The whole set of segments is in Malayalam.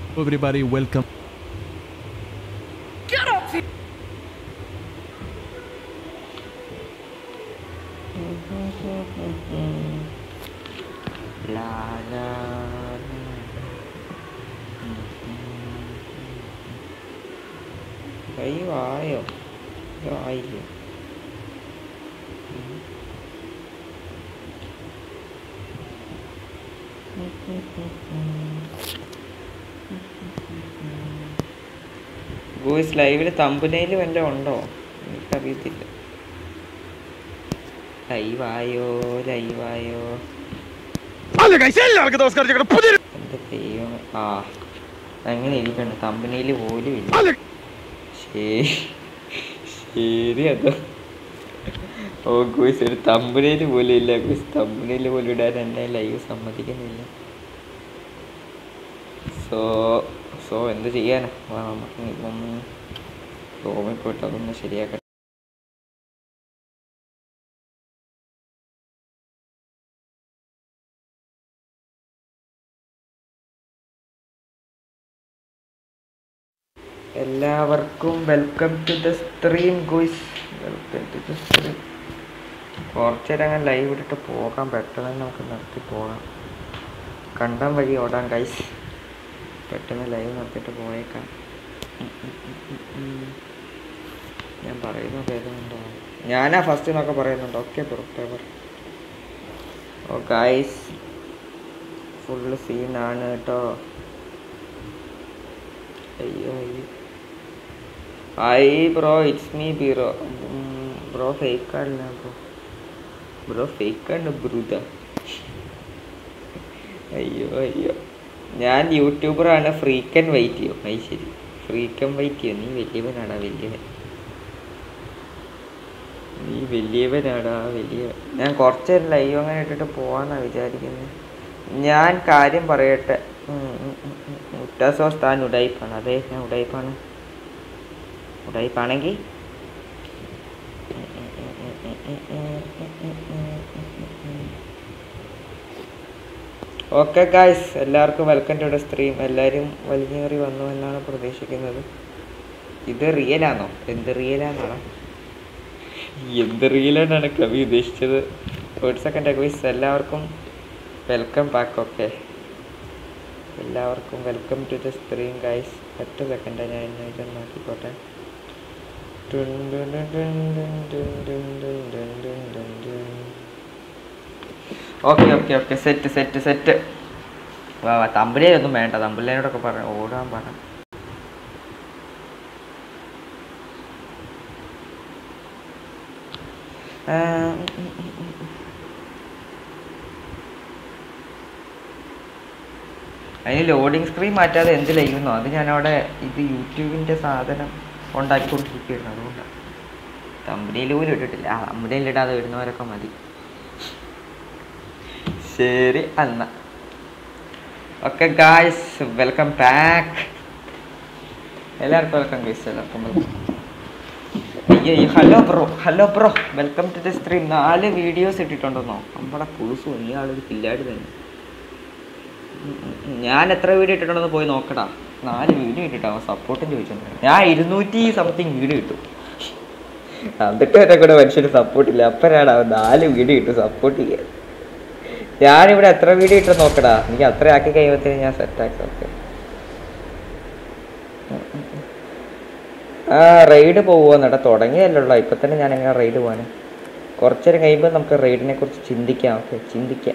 Everybody, welcome. Get up here! La la Thấy vãi rồi Rồi ഗോയ്സ് ലൈവില് തമ്പനയില് വല്ലതും ഉണ്ടോ? എനിക്കറിയത്തില്ല. ലൈവായോ എന്താ ദൈവം. ആ അങ്ങനെ ഇരിക്കണം. തമ്പനയില് പോലും ഇല്ല. ശരി അതോ. ഓ ഗോയ്സ് ഒരു തമ്പനയില് പോലും ഇല്ല. ഗോയ്സ് തമ്പനയില് പോലും ഇടാൻ എന്നെ ലൈവ് സമ്മതിക്കുന്നില്ല. സോ എന്ത് ചെയ്യാനാ? നമുക്ക് ഇപ്പം റൂമിൽ പോയിട്ട് അതൊന്ന് ശരിയാക്കട്ടെ. എല്ലാവർക്കും welcome to the stream guys. Welcome to the stream. കുറച്ച് നേരം അങ്ങനെ ലൈവ് ഇട്ടിട്ട് പോകാൻ പെട്ടെന്ന് നമുക്ക് നിർത്തി പോകാം. കണ്ടം വഴി ഓടാൻ ഗൈസ്. പെട്ടെന്ന് ലൈവ് നിർത്തിയിട്ട് പോയേക്കാം. ഞാൻ പറയുന്നത് കേൾക്കുന്നുണ്ടോ? ഞാനാ ഫസ്റ്റ് എന്നൊക്കെ പറയുന്നുണ്ടോ? ഓക്കെ പുറത്തേവർ. ഓ ഗൈസ് ഫുള്ള് സീനാണ് കേട്ടോ. അയ്യോ ഹായ് ബ്രോ, ഇറ്റ്സ് മീ ബീറോ. ബ്രോ ഫേക്കാണല്ല ബ്രോ ഫേക്കാണ് ബ്രൂത. അയ്യോ ഞാൻ യൂട്യൂബറാണ്. ഫ്രീക്കൻ വെയിറ്റ് ചെയ്യോ? അത് ശരി, ഫ്രീക്കൻ വെയിറ്റ് ചെയ്യോ? നീ വലിയവനാടാ വലിയവൻ. ഞാൻ കുറച്ച് ലൈവ് അങ്ങനെ ഇട്ടിട്ട് പോവാന്നാണ് വിചാരിക്കുന്നത്. ഞാൻ കാര്യം പറയട്ടെ. മുറ്റാസോസ് താൻ ഉടായിപ്പാണ്. അതെ ഞാൻ ഉടായിപ്പാണെങ്കിൽ ഓക്കെ ഗായ്സ്, എല്ലാവർക്കും വെൽക്കം ടു ദ സ്ട്രീം. എല്ലാവരും വലിഞ്ഞേറി വന്നു എന്നാണ് പ്രതീക്ഷിക്കുന്നത്. ഇത് റിയലാണോ? എന്ത് റിയലാണോ? എന്ത് റിയലാണാണ് കവി ഉദ്ദേശിച്ചത്? ഒരു സെക്കൻഡ് ഗായ്സ്, എല്ലാവർക്കും വെൽക്കം ബാക്ക്. ഓക്കെ എല്ലാവർക്കും welcome to the stream guys. ഒറ്റ സെക്കൻഡ് ഞാൻ ഇതൊന്ന് നോക്കിക്കോട്ടെ. Okay set. തമ്പുലേനൊന്നും വേണ്ട. തമ്പുലേനോടൊക്കെ പറഞ്ഞ ഓടാൻ പറഞ്ഞു. അതിന് ലോഡിങ് സ്ക്രീൻ മാറ്റാതെ എന്ത് ലൈവുന്നോ അത് ഞാനവിടെ ഇത് യൂട്യൂബിൻ്റെ സാധനം ഉണ്ടാക്കിക്കൊണ്ടിരിക്കുകയായിരുന്നു. അതുകൊണ്ടാണ് തമ്പുലേയിൽ പോലും ഇട്ടിട്ടില്ല. തമ്പുലേയിലിടാതെ വരുന്നവരൊക്കെ മതി. ശരി എന്നാ ഓക്കെ ഗായ്സ്, വെൽക്കം ബാക്ക്. എല്ലാവർക്കും വെൽക്കം ഗൈസ്. എല്ലാവർക്കും welcome. Hello bro welcome to the stream. 4 videos ഇട്ടിട്ടുണ്ടെന്നോ? നമ്മുടെ പുളുസു ഇയാളൊരു പില്ലാട് തന്നെ. ഞാൻ എത്ര വീഡിയോ ഇട്ടിട്ടുണ്ടെന്ന് പോയി നോക്കടാ. 4 വീഡിയോ ഇട്ടിട്ടാണ് സപ്പോർട്ടും ചോദിച്ചിട്ടുണ്ട്. ഞാൻ 200 സംതിങ് വീഡിയോ ഇട്ടു. എന്നിട്ട് എന്നെ കൂടെ മനുഷ്യന് സപ്പോർട്ടില്ല. അപ്പഴാണ് 4 വീഡിയോ ഇട്ടു സപ്പോർട്ട് ചെയ്യാൻ. ഞാനിവിടെ എത്ര വീഡിയോ ഇട്ട് നോക്കടാ. എനിക്ക് അത്ര ആക്കി കഴിയുമ്പോഴത്തേന് ഞാൻ സെറ്റാക്കി. ഓക്കെ റൈഡ് പോകുമെന്നടാ. തുടങ്ങിയല്ലോ, ഇപ്പം തന്നെ ഞാൻ എങ്ങനെ റൈഡ് പോകാൻ? കുറച്ചേരം കഴിയുമ്പോൾ നമുക്ക് റൈഡിനെ കുറിച്ച് ചിന്തിക്കാം. ഓക്കെ ചിന്തിക്കാം.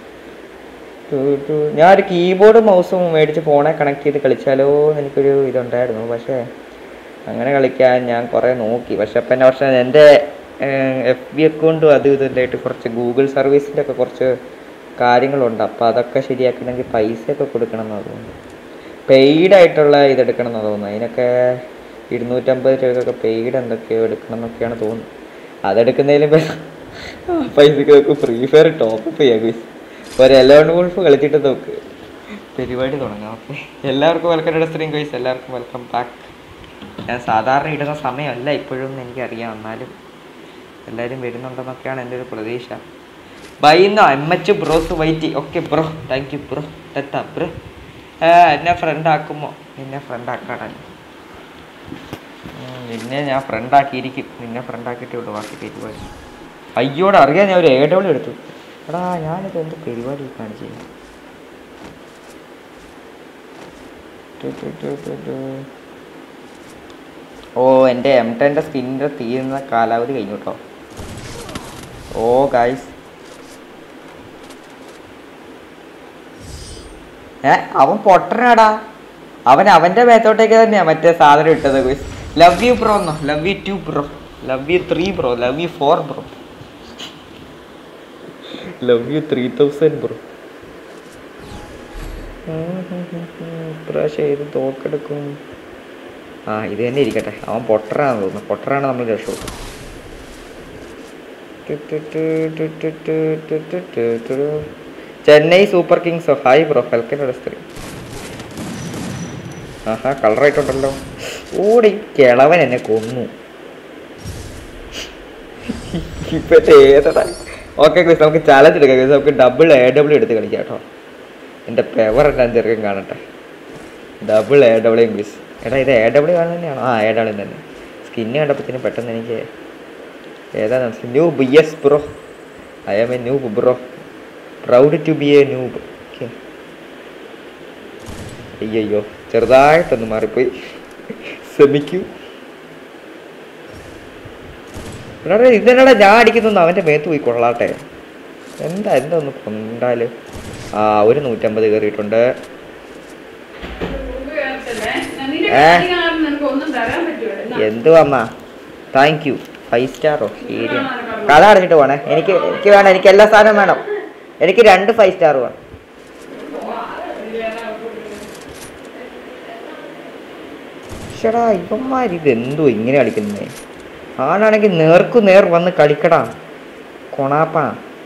ഞാനൊരു കീബോർഡ് മൗസും മേടിച്ച് ഫോണെ കണക്ട് ചെയ്ത് കളിച്ചാലോ എന്ന് എനിക്കൊരു ഇതുണ്ടായിരുന്നു. പക്ഷേ അങ്ങനെ കളിക്കാൻ ഞാൻ കുറേ നോക്കി. പക്ഷെ എൻ്റെ FB അക്കൗണ്ടും അതും ഇതെല്ലായിട്ട് കുറച്ച് ഗൂഗിൾ സർവീസിൻ്റെ ഒക്കെ കുറച്ച് കാര്യങ്ങളുണ്ട്. അപ്പോൾ അതൊക്കെ ശരിയാക്കണമെങ്കിൽ പൈസയൊക്കെ കൊടുക്കണം എന്നാണ് തോന്നുന്നു. പെയ്ഡായിട്ടുള്ള ഇതെടുക്കണം എന്നാണ് തോന്നുന്നത്. അതിനൊക്കെ 250 രൂപയൊക്കെ പെയ്ഡ് എന്തൊക്കെയോ എടുക്കണം എന്നൊക്കെയാണ് തോന്നുന്നത്. അതെടുക്കുന്നതിലും പൈസക്ക് ഫ്രീ ഫയർ ടോപ്പപ്പ് ചെയ്യാം. ഒരു 11 ഗോൾഫ് കളിച്ചിട്ട് നോക്ക് പരിപാടി തുടങ്ങാം. ഓക്കെ എല്ലാവർക്കും welcome to the stream guys. എല്ലാവർക്കും വെൽക്കം ബാക്ക്. ഞാൻ സാധാരണ ഇടുന്ന സമയമല്ല ഇപ്പോഴും എനിക്കറിയാം. എന്നാലും എല്ലാവരും വരുന്നുണ്ടെന്നൊക്കെയാണ് എൻ്റെ ഒരു പ്രതീക്ഷ. ബൈന്നോ MH ബ്രോസ് വൈറ്റി. Okay bro, thank you bro. ടെത്ത ബ്രോ എന്നെ ഫ്രണ്ട് ആക്കുമോ? നിന്നെ ഫ്രണ്ട് ആക്കാടാ. നിന്നെ ഞാൻ ഫ്രണ്ട് ആക്കിയിരിക്കും. നിന്നെ ഫ്രണ്ട് ആക്കിയിട്ട് വിട്ടു ബാക്കി പരിപാടി. അയ്യോടെ അറിയാൻ ഞാൻ ഒരു AW എടുത്തു. എടാ ഞാനിത് എന്ത് പരിപാടി കാണിച്ചു? ഓ എൻ്റെ M10 സ്കിന്നിൻ്റെ തീരുന്ന കാലാവധി കഴിഞ്ഞു കേട്ടോ. ഓ ഗൈസ്, അവൻ പൊട്ടനാടാ. അവൻ്റെ മേത്തോട്ടേക്ക് തന്നെയാ മറ്റേ സാധനം ഇട്ടത്. ലവ് യു ബ്രോ എന്നോ, love you 2 bro, love you 3 bro, love you 4 bro, love you 3000 bro. ഇപ്രാവശ്യം ഇത് തോക്കെടുക്കും. ഇത് തന്നെ ഇരിക്കട്ടെ. അവൻ പൊട്ടറാണെന്ന് തോന്നുന്നു. പൊട്ടറാണ് നമ്മൾ രക്ഷപ്പെട്ടു. ചെന്നൈ സൂപ്പർ കിങ്സോ? ഹായ് ബ്രോ, ഫൽക്കനോട് സ്ത്രീ. കളറായിട്ടുണ്ടല്ലോ. ഓടി കിളവൻ എന്നെ കൊന്നു. ഇപ്പത്തെ ഏതടാ. ഓക്കെ ഗൈസ്, നമുക്ക് ചാലഞ്ച് എടുക്കാം ഗൈസ്. നമുക്ക് ഡബിൾ AW എടുത്ത് കളിക്കാം കേട്ടോ. എൻ്റെ പെവർ എല്ലാം ചെറുക്കും കാണട്ടെ. Double AW guys. എടാ ഇത് AW കാണുന്നത് തന്നെയാണോ? AW തന്നെ. സ്കിന്ന് കണ്ടപ്പോഴത്തേനും പെട്ടെന്ന് എനിക്ക് ഏതാണ് noob. Yes bro, I am a noob bro, proud to be a noob. Okay. അയ്യോ ചെറുതായിട്ടൊന്ന് മാറിപ്പോയി, ശ്രമിക്കൂ. എടാ ഇതെന്നാടാ ഞാൻ അടിക്കുന്നു. അവൻ്റെ മേത്ത് പോയി കൊള്ളാട്ടെ. എന്താ ഒന്ന് കൊണ്ടാല്. ഒരു 150 കയറിയിട്ടുണ്ട്. എന്ത് വന്നാ? Thank you. 5 സ്റ്റാറോ? ശരി, കഥ അടച്ചിട്ട് പോണേ. എനിക്ക് വേണം, എനിക്ക് എല്ലാ സാധനവും വേണം. എനിക്ക് 2 5 സ്റ്റാർ വേണം. ഷടാ ഇവന്മാർ ഇതെന്തോ ഇങ്ങനെ കളിക്കുന്നേ? ആണാണെങ്കിൽ നേർക്കു നേർ വന്ന് കളിക്കടാ കൊണാപ്പാ.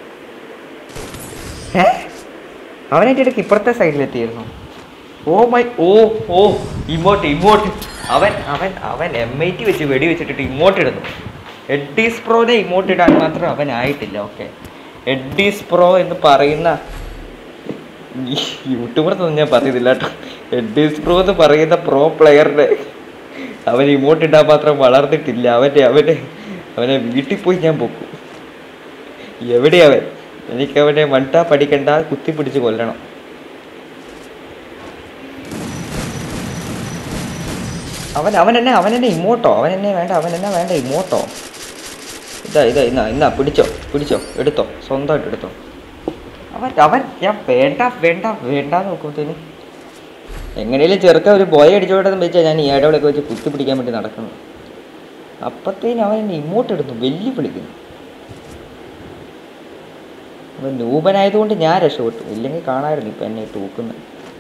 അവനായിട്ട് ഇടയ്ക്ക് ഇപ്പുറത്തെ സൈഡിലെത്തിയിരുന്നു. Oh my emote. അവൻ M80 വെച്ച് വെടി വെച്ചിട്ടിട്ട് ഇമോട്ട് ഇടുന്നു. എഡ്ഡീസ് പ്രോനെ ഇമോട്ട് ഇടാൻ മാത്രം അവനായിട്ടില്ല. ഓക്കെ, എഡ്ഡീസ് പ്രോ എന്ന് പറയുന്ന യൂട്യൂബറൊന്നും ഞാൻ പറയുന്നില്ല കേട്ടോ. എഡ്ഡീസ് പ്രോ എന്ന് പറയുന്ന പ്രോ പ്ലെയറിനെ അവൻ ഇമോട്ട് ഇടാൻ മാത്രം വളർന്നിട്ടില്ല. അവനെ വീട്ടിൽ പോയി ഞാൻ പൊക്കും. എവിടെയവൻ? എനിക്കവനെ മണ്ടാ പഠിക്കണ്ട, കുത്തിപ്പിടിച്ച് കൊല്ലണം. അവൻ എന്നെ ഇമോട്ടോ? അവൻ എന്നെ വേണ്ട ഇമോട്ടോ. ഇന്നാ പിടിച്ചോ എടുത്തോ, സ്വന്തമായിട്ട് എടുത്തോ. അവൻ ഞാൻ വേണ്ട നോക്കുമ്പോഴത്തേന് എങ്ങനെയും ചെറുക്ക ഒരു ബോയ് അടിച്ചോട്ടെന്ന് വെച്ചാൽ ഞാൻ ഈ AW വെച്ച് കുത്തി പിടിക്കാൻ വേണ്ടി നടക്കുന്നു. അപ്പത്തേനും അവൻ എന്നെ ഇമോട്ട് ഇടുന്നു, വിളിക്കുന്നു. അവൻ നൂപനായതുകൊണ്ട് ഞാൻ രക്ഷപ്പെട്ടു, ഇല്ലെങ്കിൽ കാണാമായിരുന്നു ഇപ്പം എന്നെ തൂക്കുന്നത്.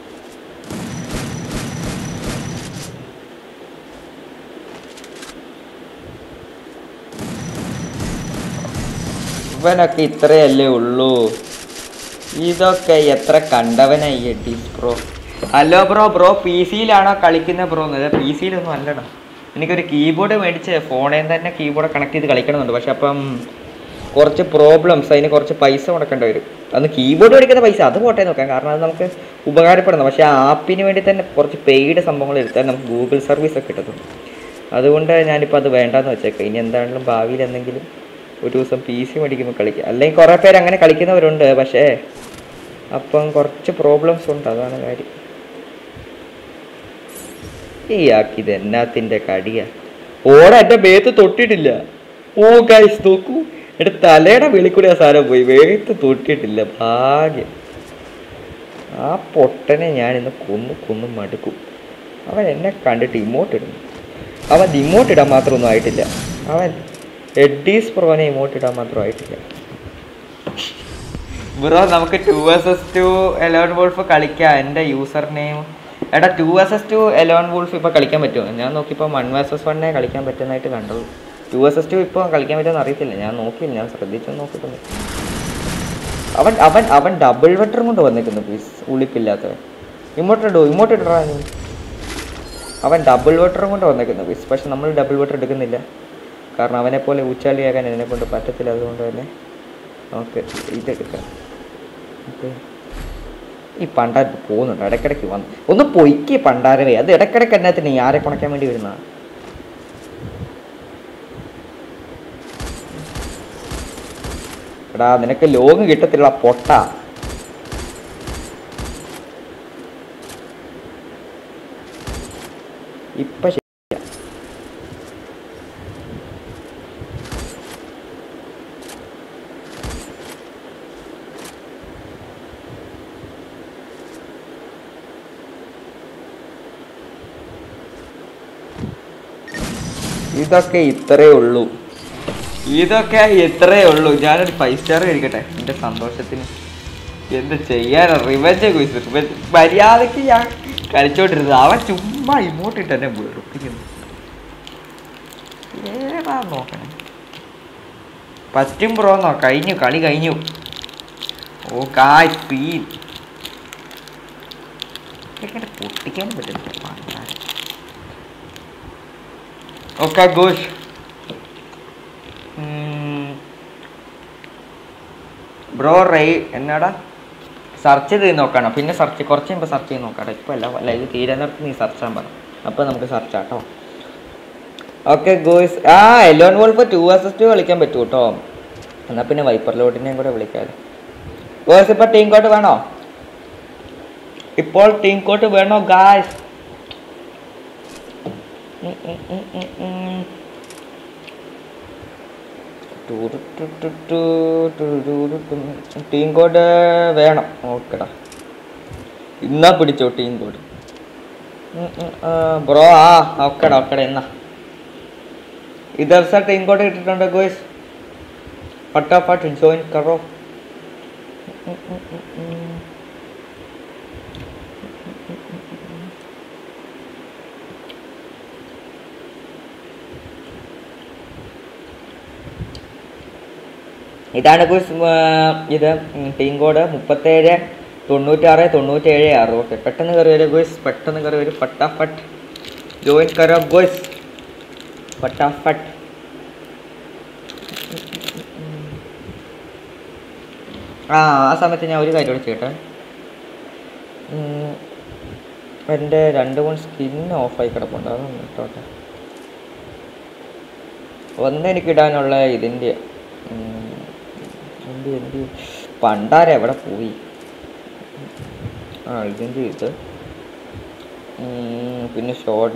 ഇവനൊക്കെ ഇത്രയല്ലേ ഉള്ളൂ. ഇതൊക്കെ എത്ര കണ്ടവനായി എഡ്ഡീസ് പ്രോ. ഹലോ ബ്രോ PC-യിലാണോ കളിക്കുന്ന ബ്രോ? PC-യിലൊന്നും അല്ലടാ. എനിക്കൊരു കീബോർഡ് മേടിച്ച് ഫോണിൽ തന്നെ കീബോർഡ് കണക്ട് ചെയ്ത് കളിക്കണമെന്നുണ്ട്. പക്ഷെ അപ്പം കുറച്ച് പ്രോബ്ലംസ്, അതിന് കുറച്ച് പൈസ മുടക്കേണ്ടി വരും. അന്ന് കീബോർഡ് മേടിക്കുന്ന പൈസ അത് പോട്ടെ നോക്കാം, കാരണം അത് നമുക്ക് ഉപകാരപ്പെടണം. പക്ഷേ ആ ആപ്പിന് വേണ്ടി തന്നെ കുറച്ച് പെയ്ഡ് സംഭവങ്ങൾ എടുത്താൽ നമുക്ക് ഗൂഗിൾ സർവീസ് ഒക്കെ കിട്ടുന്നു. അതുകൊണ്ട് ഞാനിപ്പോൾ അത് വേണ്ടാന്ന് വെച്ചേക്കാം. ഇനി എന്താണെങ്കിലും ഭാവിയിൽ എന്തെങ്കിലും ഒരു ദിവസം PC മേടിക്കുമ്പോൾ കളിക്കുക. അല്ലെങ്കിൽ കുറേ പേര് അങ്ങനെ കളിക്കുന്നവരുണ്ട്, പക്ഷേ അപ്പം കുറച്ച് പ്രോബ്ലംസ് ഉണ്ട്, അതാണ് കാര്യം. ഈ ആക്കിയത് എന്നാത്തിൻ്റെ കടിയാ? എൻ്റെ മേത്ത് തൊട്ടിട്ടില്ല. ഓ ഗൈസ് നോക്കൂ, എൻ്റെ തലയുടെ വെളിക്കൂടി ആ സാധനം പോയി, മേത്ത് തൊട്ടിട്ടില്ല. ഭാഗ്യം. ആ പൊട്ടനെ ഞാനിന്ന് കൊന്നു മടുക്കും. അവൻ എന്നെ കണ്ടിട്ട് ഇമോട്ട് ഇടുന്നു. അവൻ ഇമോട്ട് ഇടാൻ മാത്രമൊന്നും ആയിട്ടില്ല. അവൻ എഡ്ഡീസ് പ്രോനെ ഇമോട്ട് ഇടാൻ മാത്രമായിട്ടില്ല. ബ്രോ നമുക്ക് 2 vs 2 എലോൺ വോൾഫ് കളിക്കാം. എൻ്റെ യൂസർ നെയിം എടാ 2 vs 2 എലോൺ വോൾഫ് ഇപ്പോൾ കളിക്കാൻ പറ്റുമോ? ഞാൻ നോക്കിയപ്പോൾ 1 vs 1 കളിക്കാൻ പറ്റുന്നതായിട്ട് കണ്ടത്. 2 vs 2 ഇപ്പോൾ കളിക്കാൻ പറ്റുമെന്ന് അറിയത്തില്ല. ഞാൻ നോക്കിയില്ല, ഞാൻ ശ്രദ്ധിച്ചൊന്നും നോക്കിയിട്ടുണ്ട്. അവൻ ഡബിൾ വെട്ടറും കൊണ്ട് വന്നിരിക്കുന്നു. പ്ലീസ് ഉളിപ്പില്ലാത്തവൻ. ഇമോട്ട് ഇടറാ നീ. അവൻ ഡബിൾ വെട്ടറും കൊണ്ട് വന്നിരിക്കുന്നു പ്ലീസ്. പക്ഷെ നമ്മൾ ഡബിൾ വെട്ടർ എടുക്കുന്നില്ല, കാരണം അവനെപ്പോലെ ഊച്ചാലിയാകാൻ എന്നെക്കൊണ്ട് പറ്റത്തില്ല. അതുകൊണ്ട് തന്നെ നമുക്ക് ഇതെടുക്കാം. ഓക്കെ ഈ പണ്ടാര പോകുന്നുണ്ട് ഇടയ്ക്കിടയ്ക്ക് വന്ന് ഒന്ന് പൊയ്ക്ക് പണ്ടാരവേ. അത് ഇടയ്ക്കിടയ്ക്ക് എന്നാത്തിന് ആരെ കുണയ്ക്കാൻ വേണ്ടി വരുന്ന. എടാ നിനക്ക് ലോങ് കിട്ടത്തില്ല പൊട്ട. ഇപ്പൊ ഇതൊക്കെ ഇത്രയേ ഉള്ളൂ. ഞാനൊരു 5 സ്റ്റാർ കഴിക്കട്ടെ എൻ്റെ സന്തോഷത്തിന്. എന്ത് ചെയ്യാനാ, റിവെഞ്ച് മര്യാദക്ക് ഞാൻ കളിച്ചോണ്ടിരുന്നത്. അവൻ ചുമ്മാ ഇമോട്ടിട്ട് എന്നെ വെറുപ്പിക്കുന്നു. ഏതാ നോക്കണം. പറ്റും ബ്രോന്നോ. കളി കഴിഞ്ഞു. ഓ കായ് സ്പീൻ പൊട്ടിക്കാനും പറ്റില്ല. Okay gosh. ബ്രോ റൈ എന്നാടാ സെർച്ച് ചെയ്ത് നോക്കണം. പിന്നെ കുറച്ച് കഴിയുമ്പോൾ സെർച്ച് ചെയ്ത് നോക്കാം. ഇപ്പോൾ അല്ല ലൈവ് തീരെ നേരത്ത് നീ സെർച്ച് ചെയ്യാൻ പറ. അപ്പോൾ നമുക്ക് സെർച്ച് ആട്ടോ. ഓക്കെ ഗോയ്സ്. എലോൺ വോൾഫ് 2vs2 കളിക്കാൻ പറ്റും കേട്ടോ. എന്നാൽ പിന്നെ വൈപ്പർ ലോഡിനെയും കൂടെ വിളിക്കാമല്ലോ. ഗോയ്സ് ഇപ്പോൾ ടീം കോട്ട് വേണോ ഗായ്സ്? ടീം കോഡ് വേണം. ഓക്കെടാ ഇന്നാ പിടിച്ചോ ടീം കോഡ്. ബ്രോ ഓക്കെടാ എന്നാ ഇതർ സർ ടീം കോഡ് ഇട്ടിട്ടുണ്ട് ഗോയ്സ്. ഫട്ടാഫട്ട് ജോയിൻ കറോ. ഇതാണ് ഗോയ്സ്. ഇത് ടീം കോഡ് 379697. ഓക്കെ പെട്ടെന്ന് കയറി വരും ഗോയ്സ്. ഫട്ടാഫട്ട് ജോയിൻ കറോ ഗോയ്സ്. ഫട്ടാഫട്ട്. ആ സമയത്ത് ഞാൻ ഒരു കാര്യം കൂടെ ചെയ്യട്ടെ. എൻ്റെ 2-3 സ്കിൻ ഓഫായി കിടപ്പുണ്ട്. അതൊന്ന് ഇട്ടോട്ടെ. എനിക്കിടാനുള്ള ഇതിൻ്റെ പണ്ടാര എവിടെ പോയി? ഇതിൻ്റെ ഇത് പിന്നെ ഷോർട്ട്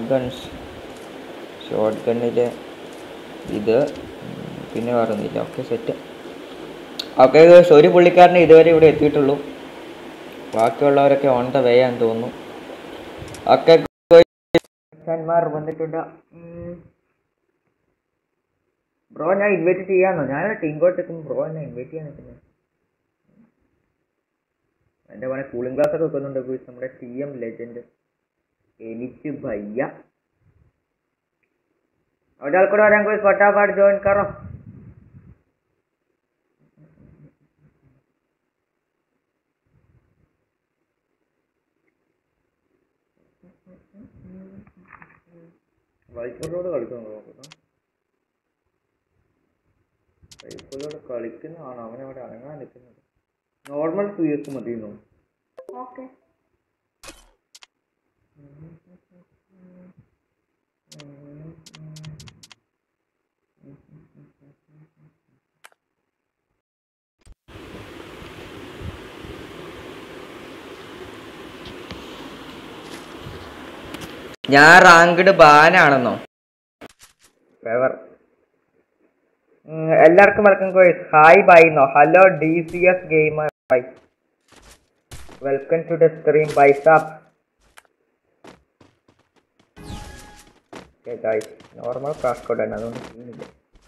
ഗണ്ണിൽ ഇത് പിന്നെ വേറൊന്നുമില്ല. Okay set. ഓക്കെ ഒരു പുള്ളിക്കാരനെ ഇതുവരെ ഇവിടെ എത്തിയിട്ടുള്ളൂ. ബാക്കിയുള്ളവരൊക്കെ ഓൺ ദ വേ ആണെന്ന് തോന്നുന്നു. ഓക്കെ വന്നിട്ടുണ്ട്. ബ്രോ ഞാൻ ഇൻവൈറ്റ് ചെയ്യാന്നോ? ഞാൻ ടീം കോട്ട് എത്തും. ബ്രോ എന്നെ ഇൻവൈറ്റ് ചെയ്യാൻ നിൽക്കുന്നത്. എൻ്റെ മോനെ കൂളിംഗ് ഗ്ലാസ് ഒക്കെ വെക്കുന്നുണ്ട് നമ്മുടെ TM ലെജൻഡ്. എനിക്ക് ഭയ്യ. ഒരാൾ കൂടെ വരാൻ പോയി. ഫട്ടാഫട്ട് ജോയിൻ കറോ. വൈപ്പറിനോട് കളിക്കുന്നു നോക്കുന്നു. വൈപ്പറിനോട് കളിക്കുന്നതാണ് അവനവിടെ അനങ്ങാൻ നിൽക്കുന്നത്. നോർമൽ 2S മതിയെന്നോ? ഓക്കെ ഞാൻ റാങ്ക്ഡ് ബാനാണെന്നോ? എല്ലാവർക്കും welcome guys. Hi bye no. Hello DCS gamer bye. Welcome to the stream bye സാപ്പ്. Okay guys normal class code ആണ്, അതുകൊണ്ട് ചെയ്യുന്നില്ല.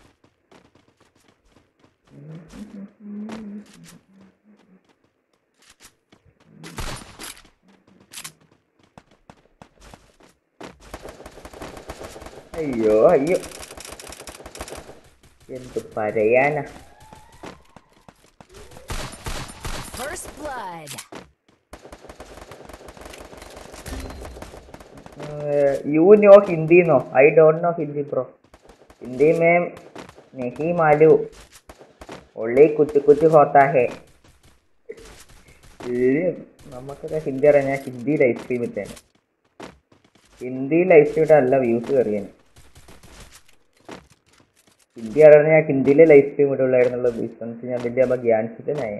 അയ്യോ എന്ത് പറയാനാ. You know Hindi no? I don't know Hindi bro. Hindi में नहीं मालूम. ओनली कुछ कुछ होता है. നമുക്കൊക്കെ ഹിന്ദി അറിയാം. ഞാൻ ഹിന്ദി ലൈവ് സ്ട്രീം ഇട്ടേനെ. ഹിന്ദി ലൈവ് സ്ട്രീം ഇട്ടല്ല വ്യൂസ് കയറിയേനെ. ഹിന്ദി അറിയാതെ ഞാൻ ഹിന്ദിയിലെ ലൈവ് സ്ട്രീം ഇട്ടുള്ളായിരുന്നുള്ള ബിസിനസ് ഞാൻ വലിയ ഗ്യാൻസിറ്റനായ.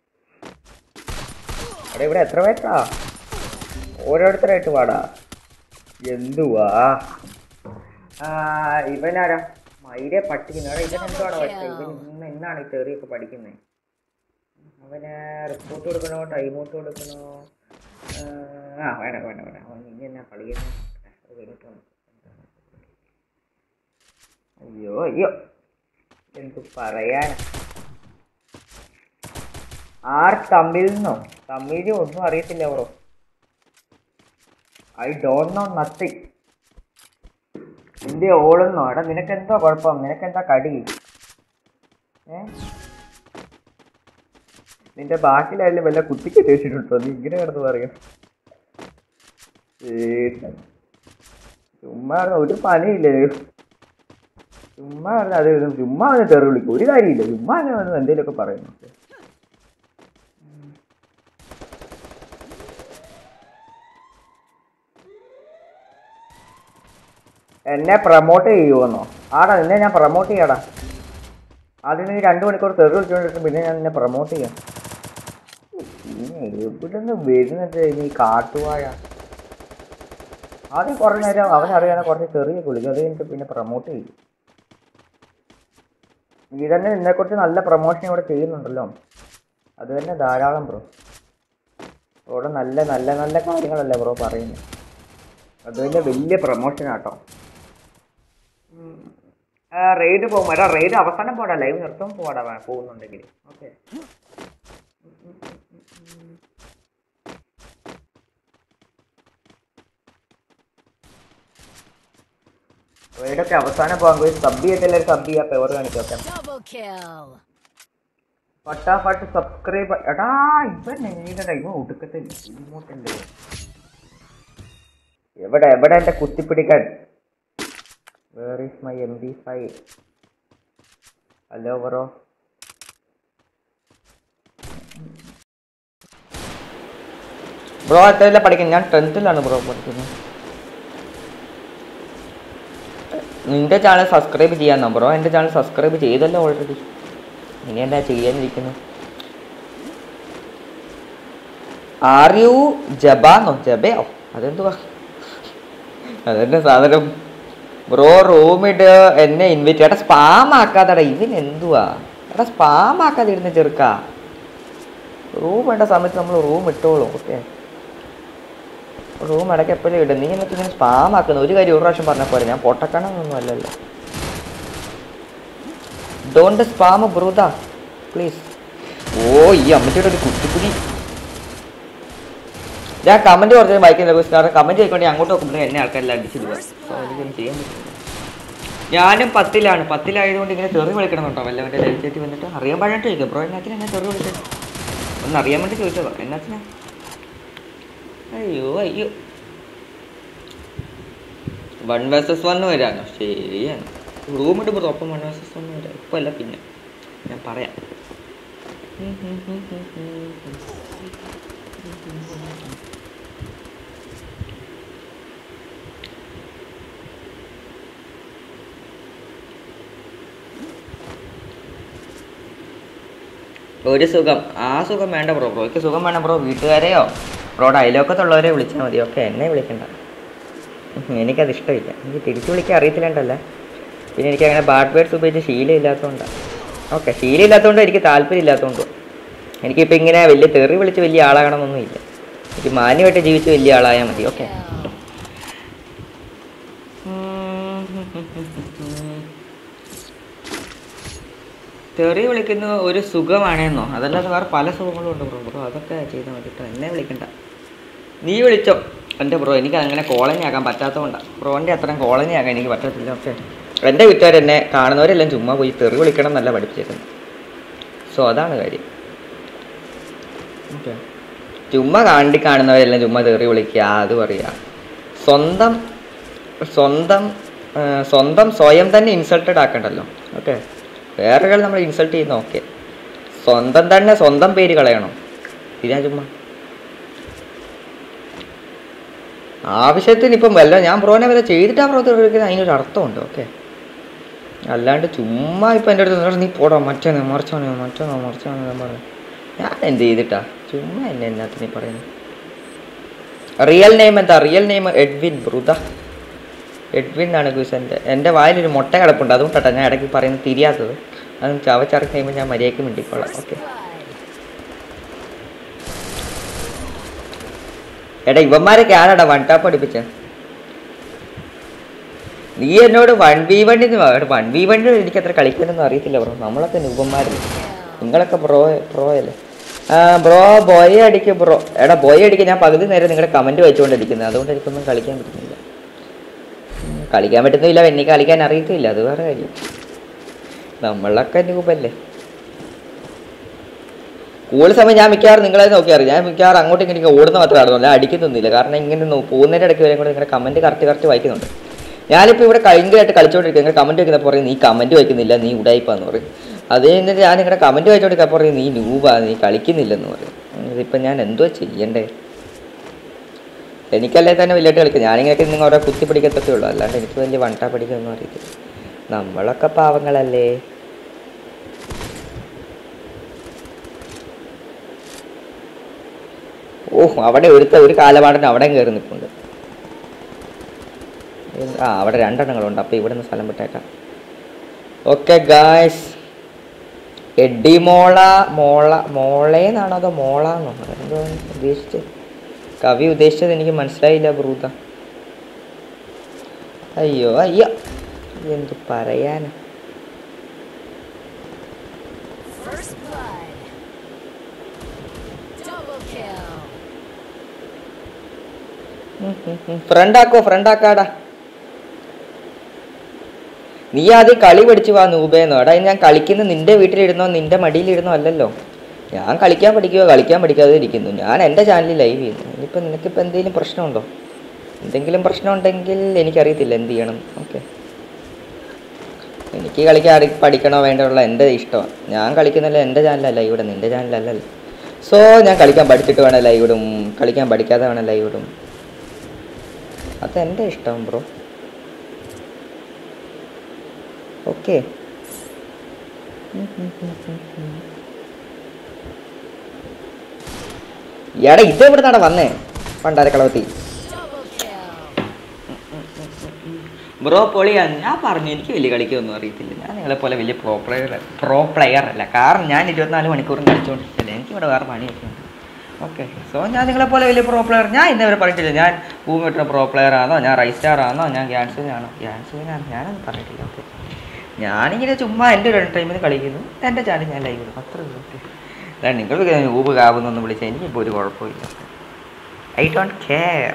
അവിടെ ഇവിടെ എത്ര പേരാ? ഓരോരുത്തരായിട്ട് പാടാ. എന്തുവാ ഇവനാരാ? മൈരെ പഠിക്കുന്നത് ഇവൻ എന്തുവാണോ പഠിച്ചത്? ഇവൻ എന്നാണ് ഈ തെറിയൊക്കെ പഠിക്കുന്നത്? അവന് റിപ്പോർട്ട് കൊടുക്കണോ ടൈമൗട്ട് കൊടുക്കണോ? വേണ്ട വേണ്ട വേണ്ട. അവൻ ഇനി എന്നാ കളിക്കുന്നത്? അയ്യോ അയ്യോ എന്ത് പറയാൻ. തമിഴ്ന്നോ? തമിഴ് ഒന്നും അറിയത്തില്ല bro. I don't know nothing. നിന്റെ ഓളുന്നോ? എടാ നിനക്കെന്തോ കുഴപ്പം? നിനക്കെന്താ കടി? നിന്റെ ബാക്കിലായാലും വല്ല കുത്തിക്ക് തേച്ചിട്ടുണ്ടോ? നീ ഇങ്ങനെ കിടന്ന് പറയും. ചുമ്മാ ഒരു പണിയില്ലേ? ചുമ്മാ അത് ചുമ്മാ അവനെ തെറി വിളിക്കും. ഒരു കാര്യമില്ല. ചുമ്മാ അങ്ങനെ വന്ന് എന്തെങ്കിലുമൊക്കെ പറയുന്നു. എന്നെ പ്രമോട്ട് ചെയ്യുമെന്നോ? ആടാ നിന്നെ ഞാൻ പ്രമോട്ട് ചെയ്യാടാ. ആദ്യം നീ 2 മണിക്കൂർ തെറി വിളിച്ചുകൊണ്ടിരിക്കും. പിന്നെ ഞാൻ നിന്നെ പ്രമോട്ട് ചെയ്യാം. എവിടെ നിന്ന് വരുന്നത് നീ കാട്ടുവാഴ? ആദ്യം കുറേ നേരം അവനറിയാതെ കുറച്ച് തെറിയൊക്കെ വിളിക്കും. അത് കഴിഞ്ഞിട്ട് പിന്നെ പ്രമോട്ട് ചെയ്യും. നീ തന്നെ നിന്നെക്കുറിച്ച് നല്ല പ്രമോഷൻ ഇവിടെ ചെയ്യുന്നുണ്ടല്ലോ. അത് തന്നെ ധാരാളം ബ്രോ. ഇവിടെ നല്ല നല്ല നല്ല കാര്യങ്ങളല്ലേ ബ്രോ പറയുന്നത്. അത് തന്നെ വലിയ പ്രമോഷനാട്ടോ. റെയ്ഡ് പോകും. എടാ റെയ്ഡ് അവസാനം പോടാ. ലൈവ് നിർത്തും പോടാ പോകുന്നുണ്ടെങ്കിൽ. ഓക്കെ റെയ്ഡൊക്കെ അവസാനം പോകാൻ പോയി സബ് ചെയ്യത്തില്ല. സബ് ചെയ്യാ പെവർ കാണിക്കൊക്കെ. ഫട്ടാഫട്ട് സബ്സ്ക്രൈബ്. എടാ ഇവൻ നീടെ ഇവ ഒടുക്കത്തില്ല. ഇങ്ങോട്ടല്ലേ എവിടെ എവിടെ എന്റെ കുത്തിപ്പിടിക്കാൻ? Where is my MP5? Hello bro. Bro എത്രയില്ല പഠിക്കുന്നത്? ഞാൻ 10th ബ്രോ പഠിക്കുന്നത്. നിന്റെ ചാനൽ സബ്സ്ക്രൈബ് ചെയ്യാന്നോ ബ്രോ? എൻ്റെ ചാനൽ സബ്സ്ക്രൈബ് ചെയ്തല്ലോ ഓൾറെഡി. ഇനി എന്താ ചെയ്യാനിരിക്കുന്നു? Are you ജബാന്നോ? ജബയോ? അതെന്തുവാ? അതെന്നെ സാധനം ബ്രോ. റൂമിട്ട് എന്നെ ഇൻവൈറ്റ്. എടാ സ്പാം ആക്കാതെടാ. ഇവൻ എന്തുവാ? എടാ സ്പാം ആക്കാതെ ഇരുന്ന് ചെറുക്ക. റൂം വേണ്ട സമയത്ത് നമ്മൾ റൂം ഇട്ടോളൂ. ഓക്കെ റൂം ഇടയ്ക്ക് എപ്പോഴും ഇടും. നീ എന്നിട്ട് ഇങ്ങനെ സ്പാം ആക്കുന്നു. ഒരു കാര്യം ഒരു പ്രാവശ്യം പറഞ്ഞ പോലെ. ഞാൻ പൊട്ടക്കണമെന്നൊന്നും അല്ലല്ലോ. ഡോണ്ട് സ്പാം ബ്രൂദാ പ്ലീസ്. ഓ ഈ അമ്മച്ചിയുടെ ഒരു കുത്തിക്കുടി. ഞാൻ കമന്റ് കുറച്ച് വായിക്കുന്നില്ല. കാരണം കമന്റ് ചോദിക്കൊണ്ട് അങ്ങോട്ട് നോക്കുമ്പോൾ എന്നെ ആൾക്കാരെല്ലാം അടിച്ചിടുക. എനിക്കൊന്നും ചെയ്യാൻ പറ്റില്ല. ഞാനും 10ലാണ്. 10ലായതുകൊണ്ട് ഇങ്ങനെ തെറി വിളിക്കണമെന്നുണ്ടോ? വല്ലവൻ്റെ ലൈവ് ചേച്ചി വന്നിട്ട് അറിയാൻ പാടായിട്ട് ചോദിക്കും. ബ്രോ എന്നാത്തിന് എന്നെ തെറി വിളിച്ചത്? ഒന്ന് അറിയാൻ വേണ്ടി ചോദിച്ചതോ? എന്നാത്തിനാ? അയ്യോ അയ്യോ 1 vs 1 വരാനോ? ശരിയാണ്. റൂം ഇട്ട് ഒപ്പം 1 vs 1 വരാം. ഇപ്പം അല്ല പിന്നെ ഞാൻ പറയാം. ഒരു സുഖം. ആ സുഖം വേണ്ട ബ്രോ. ബ്രോയ്ക്ക് സുഖം വേണം ബ്രോ. വീട്ടുകാരെയോ ബ്രോയുടെ അയലോക്കത്തുള്ളവരെ വിളിച്ചാൽ മതി. ഓക്കെ എന്നെ വിളിക്കണ്ട. എനിക്കത് ഇഷ്ടമില്ല. എനിക്ക് തിരിച്ചു വിളിക്കാൻ അറിയത്തില്ലണ്ടല്ല. പിന്നെ എനിക്കങ്ങനെ ബാഡ് വേർഡ്സ് ഉപയോഗിച്ച് ശീലമില്ലാത്തതുകൊണ്ടാണ്. ഓക്കെ ശീലമില്ലാത്തതുകൊണ്ടോ എനിക്ക് താല്പര്യം ഇല്ലാത്തതുകൊണ്ടോ. എനിക്കിപ്പോൾ ഇങ്ങനെ വലിയ തെറി വിളിച്ച് വലിയ ആളാകണമെന്നൊന്നുമില്ല. എനിക്ക് മാന്യമായിട്ട് ജീവിച്ച് വലിയ ആളായാൽ മതി. ഓക്കെ തെറി വിളിക്കുന്ന ഒരു സുഖമാണേന്നോ? അതല്ലാതെ വേറെ പല സുഖങ്ങളും ഉണ്ട് ബ്രോ. ബ്രോ അതൊക്കെ ചെയ്താൽ മതി കേട്ടോ. എന്നെ വിളിക്കണ്ട. നീ വിളിച്ചോ എൻ്റെ ബ്രോ. എനിക്ക് അങ്ങനെ കോളനി ആക്കാൻ പറ്റാത്തതുകൊണ്ടാണ്. ബ്രോൻ്റെ അത്രയും കോളനി ആക്കാൻ എനിക്ക് പറ്റത്തില്ല. ഓക്കെ എൻ്റെ വീട്ടുകാരെന്നെ കാണുന്നവരെല്ലാം ചുമ്മാ പോയി തെറി വിളിക്കണം എന്നല്ല പഠിപ്പിച്ചേക്കുന്നത്. സോ അതാണ് കാര്യം. ഓക്കെ ചുമ്മാ കാണുന്നവരെല്ലാം ചുമ്മാ തെറി വിളിക്കുക. അത് പറയുക. സ്വന്തം സ്വന്തം സ്വന്തം സ്വയം തന്നെ ഇൻസൾട്ടഡ് ആക്കണ്ടല്ലോ. ഓക്കെ വേറെ നമ്മൾ ഇൻസൾട്ട് ചെയ്യുന്ന ഓക്കെ. സ്വന്തം തന്നെ സ്വന്തം പേര് കളയണം. ഇതാ ചുമ്മാ ആവശ്യത്തിന് ഇപ്പം വല്ല ഞാൻ ബ്രോനെ വല്ല ചെയ്തിട്ടാ ബ്രോ എടുക്കുന്നത്, അതിനൊരു അർത്ഥമുണ്ട്. ഓക്കെ, അല്ലാണ്ട് ചുമ്മാ ഇപ്പം എൻ്റെ അടുത്ത് നീ പോടാ മറ്റോനോ പറഞ്ഞു ഞാൻ എന്ത് ചെയ്തിട്ടാ? ചുമ്മാ എന്നെ എന്നാത്തിന് പറയുന്നത്. റിയൽ നെയിം എന്താ? റിയൽ നെയിം എഡ്വിൻ ബ്രൂത. എഡ്വിൻ എന്നാണ് ഗൂസ്. എൻ്റെ വായിലൊരു മുട്ട കിടപ്പുണ്ട്, അതുകൊണ്ടാണ് ഞാൻ ഇടയ്ക്ക് പറയുന്നത് തിരിയാത്തത്. അത് ചവച്ചറക്കി കഴിയുമ്പോൾ ഞാൻ മര്യാദയ്ക്ക് മിണ്ടിക്കോളാം. ഓക്കെ, എടാ ഇവന്മാരൊക്കെ ആരാടാ വൺ ടാപ്പ് പഠിപ്പിച്ച? നീ എന്നോട് 1v1 1v1 എനിക്ക് അത്ര കളിക്കാനൊന്നും അറിയത്തില്ല ബ്രോ. നമ്മളൊക്കെ ന്യൂബന്മാരല്ലേ, നിങ്ങളൊക്കെ പ്രോ അല്ലേ? ബ്രോ ബോയ് അടിക്കും ബ്രോ. എടാ ബോയ് അടിക്കുക. ഞാൻ പകുതി നേരം നിങ്ങളുടെ കമൻറ്റ് വായിച്ചുകൊണ്ടിരിക്കുന്നത്, അതുകൊണ്ട് എനിക്കൊന്നും കളിക്കാൻ പറ്റുന്നില്ല. കളിക്കാൻ പറ്റുന്നില്ല, എനിക്ക് കളിക്കാൻ അറിയത്തില്ല, അത് വേറെ കാര്യം. നമ്മളൊക്കെ ന്യൂബല്ലേ. കൂടുതൽ സമയം ഞാൻ മിക്കവാറും നിങ്ങളെ നോക്കിയാറ്. ഞാൻ മിക്കവാറും അങ്ങോട്ടും ഇങ്ങനെ ഓടുന്ന മാത്രമേ നടന്നുള്ളൂ, അടിക്കുന്നില്ല. കാരണം ഇങ്ങനെ പോകുന്നതിൻ്റെ ഇടയ്ക്ക് വരെ കൂടെ നിങ്ങളുടെ കമൻറ്റ് കറക്റ്റ് വായിക്കുന്നുണ്ട്. ഞാനിപ്പോൾ ഇവിടെ ഭയങ്കരമായിട്ട് കളിച്ചുകൊണ്ടിരിക്കുക. നിങ്ങൾ കമൻറ്റ് വയ്ക്കുന്ന പറയും നീ കമൻറ്റ് വായിക്കുന്നില്ല, നീ ഉടായിപ്പാന്ന് പറയും. അത് കഴിഞ്ഞിട്ട് ഞാൻ നിങ്ങളുടെ കമൻറ്റ് വായിച്ചുകൊണ്ടിരിക്കാൻ പറയും നീ ന്യൂബാ, നീ കളിക്കുന്നില്ലെന്ന് പറയും. ഇതിപ്പോൾ ഞാൻ എന്തോ ചെയ്യണ്ടേ? എനിക്കല്ലേ തന്നെ വലിയായിട്ട് കളിക്കും. ഞാനിങ്ങനെയൊക്കെ നിങ്ങൾ ഓരോ കുത്തി പിടിക്കത്തൊക്കെ ഉള്ളൂ, അല്ലാണ്ട് എനിക്ക് വലിയ വണ്ടാ പിടിക്കൊന്നും അറിയത്തില്ല. നമ്മളൊക്കെ പാവങ്ങളല്ലേ. അവിടെ ഒരു കാലപാടന് അവിടെയും കയറി നിൽപ്പുണ്ട്. അവിടെ രണ്ടെണ്ണങ്ങളുണ്ട്, അപ്പോൾ ഇവിടെ നിന്ന് സ്ഥലം വിട്ടേക്കാം. ഓക്കെ ഗായ്സ്, എഡി മോളേന്നാണോ അതോ മോളാന്നോ എന്തോ ഉദ്ദേശിച്ചത്? കവി ഉദ്ദേശിച്ചത് എനിക്ക് മനസ്സിലായില്ല ബ്രൂത. അയ്യോ എന്തു പറയാനാ. ഫ്രണ്ടാക്കാടാ. നീ ആദ്യം കളി പഠിച്ചു വാ നൂബേന്നോ. എടാ ഞാൻ കളിക്കുന്നത് നിന്റെ വീട്ടിലിരുന്നോ നിന്റെ മടിയിലിരുന്നോ അല്ലല്ലോ. ഞാൻ കളിക്കാൻ പഠിക്കാതെ ഇരിക്കുന്നു. ഞാൻ എൻ്റെ ചാനലിൽ ലൈവ് ചെയ്യുന്നു. ഇനിയിപ്പോൾ നിനക്കിപ്പോൾ എന്തെങ്കിലും പ്രശ്നമുണ്ടോ? എന്തെങ്കിലും പ്രശ്നം ഉണ്ടെങ്കിൽ എനിക്കറിയത്തില്ല എന്ത് ചെയ്യണം. ഓക്കെ, എനിക്ക് കളിക്കാൻ പഠിക്കണോ വേണ്ടുള്ള എൻ്റെ ഇഷ്ടമാണ്. ഞാൻ കളിക്കുന്നില്ല, എൻ്റെ ചാനലല്ല ഇവിടെ, നിൻ്റെ ചാനലല്ലല്ലോ. സോ ഞാൻ കളിക്കാൻ പഠിച്ചിട്ട് വേണം ലൈവ് ഇടും, കളിക്കാൻ പഠിക്കാതെ വേണം ലൈവ് ഇടും. അതെൻ്റെ ഇഷ്ടം ബ്രോ. ഓക്കെ, എടാ ഇതെവിടെ നിന്നാണ് വന്നേ പണ്ടാരക്കളവത്തി? ബ്രോ പൊളിയാണ്. ഞാൻ പറഞ്ഞു എനിക്ക് വലിയ കളിക്കൊന്നും അറിയത്തില്ല. ഞാൻ നിങ്ങളെപ്പോലെ വലിയ പ്രോ പ്ലെയർ അല്ല. കാരണം ഞാൻ 24 മണിക്കൂറും കളിച്ചുകൊണ്ടിരിക്കില്ല, എനിക്കിവിടെ വേറെ പണിയൊക്കെ ഉണ്ട്. ഓക്കെ, സോ ഞാൻ നിങ്ങളെപ്പോലെ വലിയ പ്രോ പ്ലെയർ ഞാൻ ഇന്നവരെ പറഞ്ഞിട്ടില്ല. ഞാൻ ഭൂമി വെട്ടുന്ന പ്രോ പ്ലെയർ ആണോ, ഞാൻ റൈസ്റ്റാർ ആണോ, ഞാൻ ഗ്യാൻസുവിനാണോ ഞാനൊന്നും പറഞ്ഞിട്ടില്ല. ഓക്കെ, ഞാനിങ്ങനെ ചുമ്മാ എൻ്റെ ഒരു ടൈമിൽ കളിക്കുന്നു, എൻ്റെ ചാനൽ ഞാൻ ലൈവ് ഇടും, അത്ര. ഓക്കെ, അതാണ് നിങ്ങൾ ഊബ് കാവുന്നൊന്നും വിളിച്ചാൽ എനിക്കിപ്പോൾ ഒരു കുഴപ്പമില്ല. I don't care.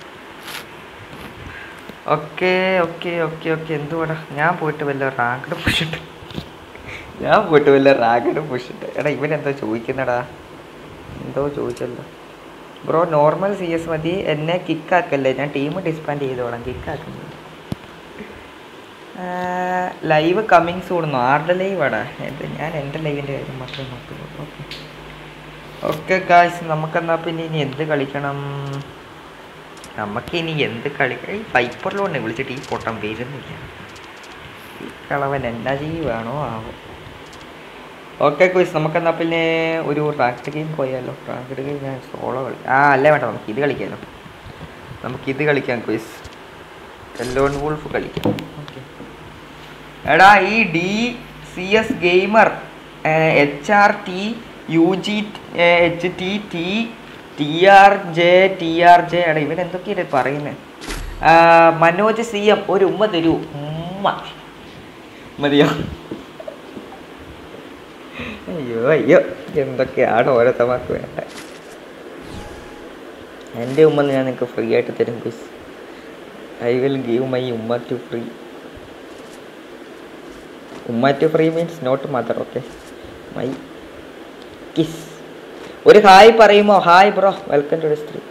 ഓക്കെ എന്തുവാടാ, ഞാൻ പോയിട്ട് വല്ല റാങ്കഡ് പുഷിട്ട് എടാ ഇവനെന്തോ ചോദിക്കുന്നടാ, എന്തോ ചോദിച്ചല്ലോ ബ്രോ. നോർമൽ CS മതി, എന്നെ കിക്കാക്കല്ലേ, ഞാൻ ടീം ഡിസ്ബാൻഡ് ചെയ്തോളാം. കിക്കാക്കുന്നു. ലൈവ് കമ്മിങ് സൂണെന്നോ? ആരുടെ ലൈവ് ആടാ? ഞാൻ എൻ്റെ ലൈവിൻ്റെ കാര്യം മാത്രമേ നോക്കുള്ളൂ. ഓക്കെ ഗായ്സ്, നമുക്കെന്നാൽ പിന്നെ ഇനി എന്ത് കളിക്കണം? നമുക്കിനി എന്ത് കളിക്കണം? ഈ പൈപ്പറിലോണ്ട് വിളിച്ചിട്ട് ഈ പൊട്ടം വരുന്നില്ല. ഈ കളവൻ എന്നാ ചെയ്യുവാണോ ആവോ. ഓക്കെ ക്വിസ്, നമുക്കെന്നാൽ പിന്നെ ഒരു റാങ്ക്ഡ് ഗെയിം പോയാലോ? റാങ്ക്ഡ് ഗെയിം ഞാൻ സോളോ അല്ലേ വേണ്ട, നമുക്കിത് കളിക്കാമല്ലോ. നമുക്കിത് കളിക്കാം ക്വിസ്. ലോൺ വൂൾഫ് കളിക്കാം. ഓക്കെ എടാ, ഈ DCS ഗെയിമർ HRT UG HT TRJ എടാ ഇവരെന്തൊക്കെയാണ് പറയുന്നത്? മനോജ് CM ഒരു ഉമ്മ തരൂ. ഉമ്മ മതിയോ? അയ്യോ എന്തൊക്കെയാണ് ഓരോരുത്തമാർക്ക് വേണ്ട. എൻ്റെ ഉമ്മ ഞാൻ നിങ്ങൾക്ക് ഫ്രീ ആയിട്ട് തരും quiz. I will give my ഉമ്മ ടു ഫ്രീ. ഉമ്മ to free means not mother. Okay, my kiss. ഒരു ഹായ് പറയുമോ? Hi bro, welcome to stream.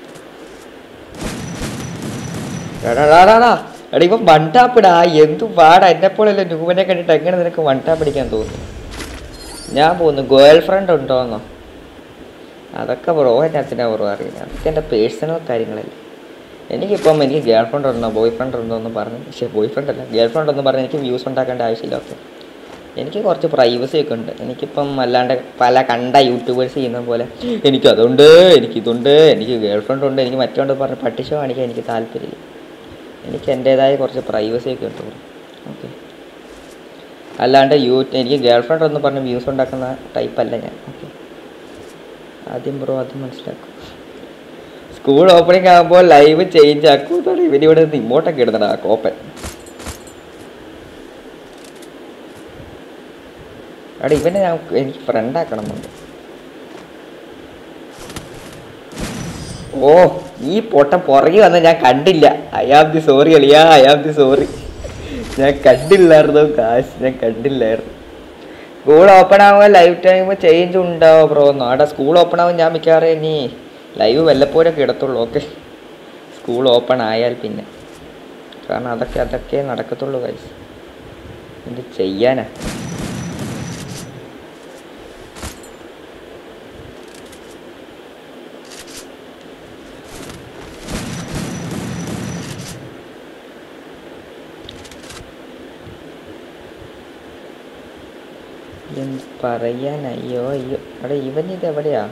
എടാ ഇപ്പം വൺ ടാപ്പിടാ. എന്തു പാടാ, എന്നെപ്പോലല്ലേ ന്യൂബനെ കണ്ടിട്ട് എങ്ങനെ നിനക്ക് വൺ ടാപ്പ് അടിക്കാൻ തോന്നുന്നു? ഞാൻ പോകുന്നു. ഗേൾ ഫ്രണ്ട് ഉണ്ടോന്നോ? അതൊക്കെ ബ്രോ എന്നത്തിനാ ബ്രോ അറിയില്ല, അതൊക്കെ എൻ്റെ പേഴ്സണൽ കാര്യങ്ങളല്ലേ. എനിക്ക് ഗേൾ ഫ്രണ്ട് ഉണ്ടോ ബോയ് ഫ്രണ്ട് ഉണ്ടോ എന്ന് പറഞ്ഞ്, പക്ഷേ ബോയ് ഫ്രണ്ട് അല്ല ഗേൾ ഫ്രണ്ട് എന്ന് പറഞ്ഞ് എനിക്ക് വ്യൂസ് ഉണ്ടാക്കേണ്ട ആവശ്യമില്ല. ഓക്കെ, എനിക്ക് കുറച്ച് പ്രൈവസി ഒക്കെ ഉണ്ട്. എനിക്കിപ്പം അല്ലാണ്ട് പല കണ്ട യൂട്യൂബേഴ്സ് ചെയ്യുന്ന പോലെ എനിക്കതുണ്ട്, എനിക്കിതുണ്ട്, എനിക്ക് ഗേൾ ഫ്രണ്ട് ഉണ്ട്, എനിക്ക് മറ്റുകൊണ്ട് പറഞ്ഞ് പട്ടിഷോ കാണിക്കാൻ എനിക്ക് താല്പര്യമില്ല. എനിക്ക് എൻ്റേതായ കുറച്ച് പ്രൈവസി ഒക്കെ ഉണ്ട്. ഓക്കെ, അല്ലാണ്ട് എനിക്ക് ഗേൾ ഫ്രണ്ട് എന്ന് പറഞ്ഞ് വ്യൂസ് ഉണ്ടാക്കുന്ന ടൈപ്പല്ല ഞാൻ. ഓക്കെ, ആദ്യം ബ്രോ അത് മനസ്സിലാക്കും. സ്കൂൾ ഓപ്പണിംഗ് ആകുമ്പോൾ ലൈവ് ചേഞ്ച് ആക്കും. ഇവനിവിടെ നിന്ന് ഇങ്ങോട്ടൊക്കെ ഇടുന്നടാ കോപ്പൻ. അവിടെ ഇവനെ എനിക്ക് ഫ്രണ്ട് ആക്കണമെന്നുണ്ട്. ഓ, ഈ പൊട്ടം പുറകെ വന്ന ഞാൻ കണ്ടില്ല. ഐ ആം ദി സോറി അളിയാ, ഐ ആം ദി സോറി. ഞാൻ കണ്ടില്ലായിരുന്നു കാശ്, ഞാൻ കണ്ടില്ലായിരുന്നു. സ്കൂൾ ഓപ്പൺ ആകുമ്പോൾ ലൈവ് ടൈം ചേഞ്ച് ഉണ്ടാവും ബ്രോ. അവിടെ സ്കൂൾ ഓപ്പൺ ആകുമ്പോൾ ഞാൻ മിക്കവാറും ഇനി ലൈവ് വല്ലപ്പോഴൊക്കെ ഇടത്തുള്ളൂ. ഓക്കെ, സ്കൂൾ ഓപ്പൺ ആയാൽ പിന്നെ, കാരണം അതൊക്കെ നടക്കത്തുള്ളൂ ഗൈസ്. എന്ത് ചെയ്യാനാ? എന്ത് പറയാൻ? അയ്യോ അയ്യോ, അവിടെ ഇവനിത് എവിടെയാ?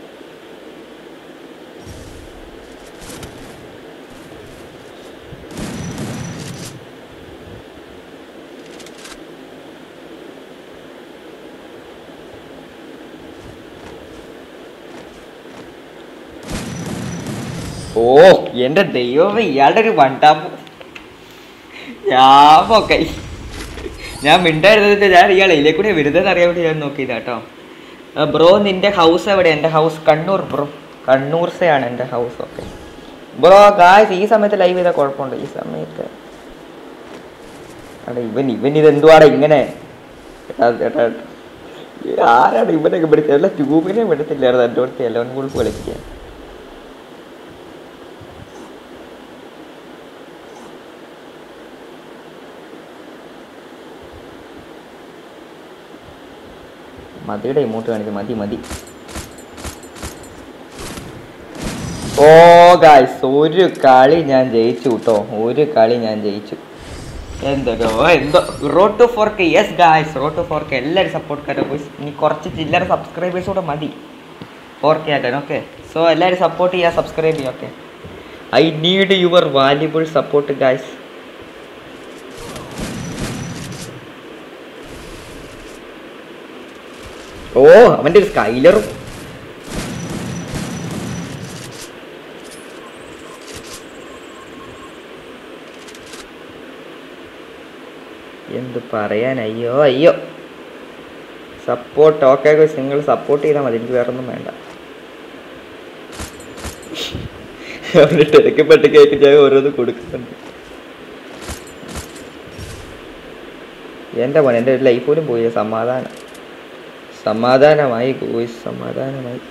ഓ എൻ്റെ ദൈവമേ, ഇയാളുടെ ഒരു വണ്ടാപ്പ്. ഞാൻ മിണ്ടായിരുന്നതിൻ്റെ ഞാൻ ഇയാൾ ഇതിലെ കൂടെ വരുന്നതെന്ന് അറിയാൻ വേണ്ടി ഞാൻ നോക്കിയതാ കേട്ടോ. ബ്രോ നിൻ്റെ ഹൗസ് എവിടെ? എൻ്റെ ഹൗസ് കണ്ണൂർ ബ്രോ, കണ്ണൂർസയാണ് എൻ്റെ ഹൗസ്. Okay bro. ഗായ്സ് ഈ സമയത്ത് ലൈവ് ചെയ്താൽ കുഴപ്പമുണ്ട്. ഈ സമയത്ത് അടെ ഇവൻ ഇതെന്തുവാടെ ഇങ്ങനെ? ആരാണ് ഇവനൊക്കെ പിടിച്ചത്? അല്ല ട്യൂബിനെ വിടത്തില്ലായിരുന്നു എൻ്റെ അടുത്ത് എലോൺ ഗുൾഫ് കളിക്കാൻ. മതിയുടെ ഇമോട്ട് കാണിച്ചു. മതി. ഓ ഗായ്സ്, ഒരു കളി ഞാൻ ജയിച്ചു കേട്ടോ. ഒരു കളി ഞാൻ ജയിച്ചു. എന്തോ road to 4K. Yes guys, road to 4K. എല്ലാവരും സപ്പോർട്ട് കാരോ പോയി. ഇനി കുറച്ച് ചില്ലറ സബ്സ്ക്രൈബേഴ്സ് കൂടെ മതി 4K ആക്കാൻ. ഓക്കെ, സോ എല്ലാവരും സപ്പോർട്ട് ചെയ്യുക, സബ്സ്ക്രൈബ് ചെയ്യുക. Okay, I need your valuable support guys. ഓ, അവൻ്റെ ഒരു സ്കൈലറും. എന്ത് പറയാൻ? അയ്യോ സപ്പോർട്ട്. ഓക്കെ നിങ്ങൾ സപ്പോർട്ട് ചെയ്താൽ മതി, എനിക്ക് വേറെ ഒന്നും വേണ്ട. അവരുടെ തിരക്കപ്പെട്ട് കേക്ക് ഞാൻ ഓരോന്ന് കൊടുക്കുന്നുണ്ട്. എൻ്റെ മോൻ, എൻ്റെ ഒരു ലൈഫ് പോലും പോയി. സമാധാനമായി ഗോയ്സ്, സമാധാനമായി.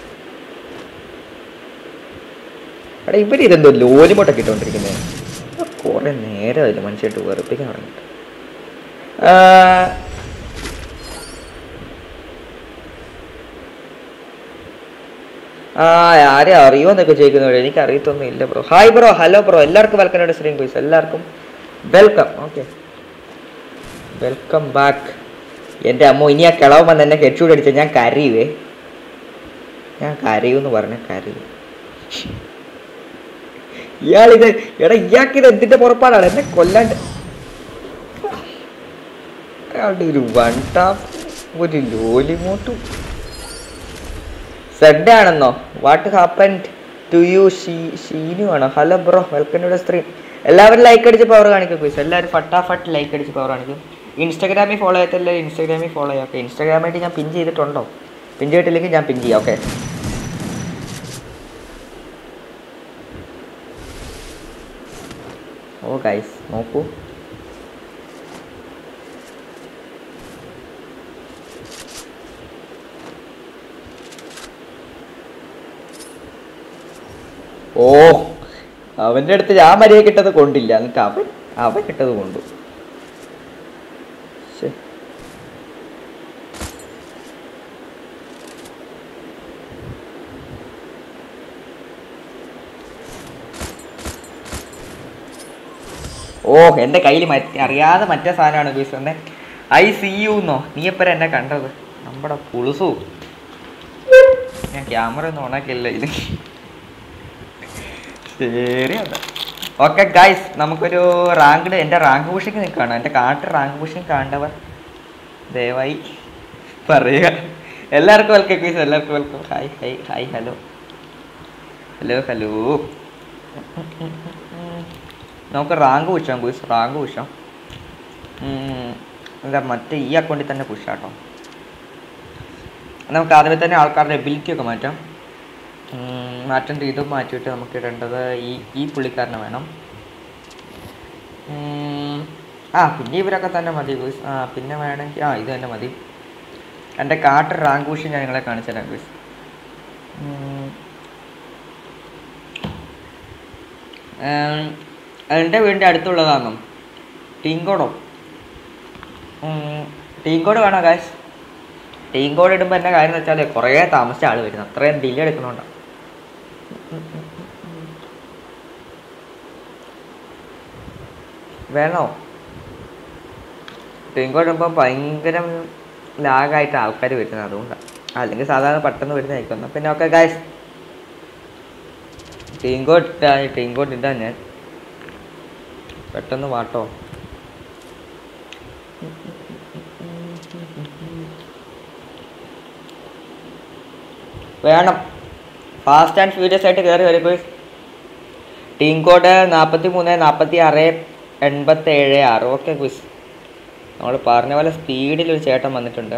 എടാ ഇവരിതെന്തോ ലോലിമോട്ടൊക്കെ ഇട്ടുകൊണ്ടിരിക്കുന്നത്. കുറേ നേരമായില്ല മനുഷ്യട്ട് വെറുപ്പിക്കാൻ പറഞ്ഞിട്ട്. ആരെ അറിയോ എന്നൊക്കെ ചോദിക്കുന്നവരെ എനിക്ക് അറിയത്തൊന്നും ഇല്ല bro. Hi bro, hello bro, എല്ലാവർക്കും വെൽക്കം ടു സ്ട്രീം ഗോയ്സ്, എല്ലാവർക്കും വെൽക്കം. Okay, welcome back. എൻ്റെ അമ്മ, ഇനി ആ കിളവ് വന്ന് എന്നെ ഹെഡ്ഷൂട്ട് അടിച്ചാൽ ഞാൻ കരയുവേ. ഞാൻ കരയൂന്ന് പറഞ്ഞ കരയും. ഇയാൾക്കിത് എന്തിൻ്റെ പുറപ്പാടാണ്? എന്നെ കൊല്ലാണ്ട്. അയാളുടെ ഒരു വൺ ടാപ്പ്, ഒരു ലോലിമോട്ടും. സെഡ് ആണെന്നോ? What happened to you? ഷീനു ആണോ? Hello bro, welcome to stream. എല്ലാവരും ലൈക്ക് അടിച്ച് പവർ കാണിക്കും പ്ലീസ്. എല്ലാവരും ഫട്ടാഫട്ട് ലൈക്ക് അടിച്ച് പവർ കാണിക്കും. ഇൻസ്റ്റാഗ്രാമിൽ ഫോളോ ചെയ്യത്തില്ല, ഇൻസ്റ്റാഗ്രാമിൽ ഫോളോ ചെയ്യാം. ഓക്കെ, ഇൻസ്റ്റാഗ്രാമായിട്ട് ഞാൻ പിൻ ചെയ്തിട്ടുണ്ടോ? പിൻ ചെയ്തിട്ടില്ലെങ്കിൽ ഞാൻ പിൻ ചെയ്യാം. ഓക്കെ, ഓ ഗൈസ് നോക്കൂ. ഓ, അവൻ്റെ അടുത്ത് ഞാൻ മര്യാദ കിട്ടത് കൊണ്ടില്ല, എന്നിട്ട് അവൻ കിട്ടത് കൊണ്ടു. ഓ എൻ്റെ കയ്യിൽ അറിയാതെ മറ്റേ സാധനമാണ് ഗുയ്സ്. എന്നെ ഐ സി യു എന്നോ നീ എപ്പോഴും എന്നെ കണ്ടത് നമ്മുടെ പുളുസു. ഞാൻ ക്യാമറ ഒന്നും ഓണാക്കില്ല ഇത്. ശരി അതാ. ഓക്കെ ഗൈസ്, നമുക്കൊരു റാങ്ക്ഡ് എൻ്റെ റാങ്ക് പുഷിങ് നിൽക്കുകയാണ്. എൻ്റെ കാട്ട് റാങ്ക് പുഷിങ് കാണേണ്ടവർ ദയവായി പറയുക. എല്ലാവർക്കും വെൽക്കം ഗൈസ്, എല്ലാവർക്കും welcome. Hi hi hi hello hello hello. നമുക്ക് റാങ്ക് പുഷാം ഗൈസ്, റാങ്ക് പുഷാം. എന്താ മറ്റേ ഈ അക്കൗണ്ടിൽ തന്നെ പുഷാട്ടോ. നമുക്ക് ആദ്യമേ തന്നെ ആൾക്കാരുടെ എബിലിറ്റി ഒക്കെ മാറ്റാം. മാറ്റേണ്ട ഇതും മാറ്റിയിട്ട് നമുക്ക് ഇടേണ്ടത് ഈ പുള്ളിക്കാരനെ വേണം. പിന്നെ ഇവരൊക്കെ തന്നെ മതി ഗൂസ്. പിന്നെ വേണമെങ്കിൽ ഇത് തന്നെ മതി. എൻ്റെ കാട്ട് റാങ്ക് പുഷ് ഞാൻ നിങ്ങളെ കാണിച്ചു തരാം ഗൂസ്. എൻ്റെ വീടിൻ്റെ അടുത്തുള്ളതാണോ ടീങ്കോടോ? ടീങ്കോട് വേണോ ഗായ്സ്? ടീങ്കോട് ഇടുമ്പോൾ എൻ്റെ കാര്യം എന്ന് വെച്ചാൽ കുറേ താമസിച്ച ആൾ വരുന്നു, അത്രയും ഡിലേ എടുക്കുന്നുണ്ടോ. വേണോ? ടീങ്കോട് ഇടുമ്പോൾ ഭയങ്കര ലാഗായിട്ട് ആൾക്കാർ വരുന്നത്, അതുകൊണ്ടാണ്. അല്ലെങ്കിൽ സാധാരണ പെട്ടെന്ന് വരുന്നതായിരിക്കും. പിന്നെ ഓക്കെ ഗായ്സ്, ടീങ്കോട് ഇടാൻ ഞാൻ പെട്ടെന്ന് വാട്ടോ. വേണം ഫാസ്റ്റ് ആൻഡ് ഫ്യൂരിയസ് ആയിട്ട് കയറി വരുമ്പോൾ. Team code 434687. ഓക്കെ ക്വിസ്, നമ്മൾ പറഞ്ഞ പോലെ സ്പീഡിലൊരു ചേട്ടൻ വന്നിട്ടുണ്ട്.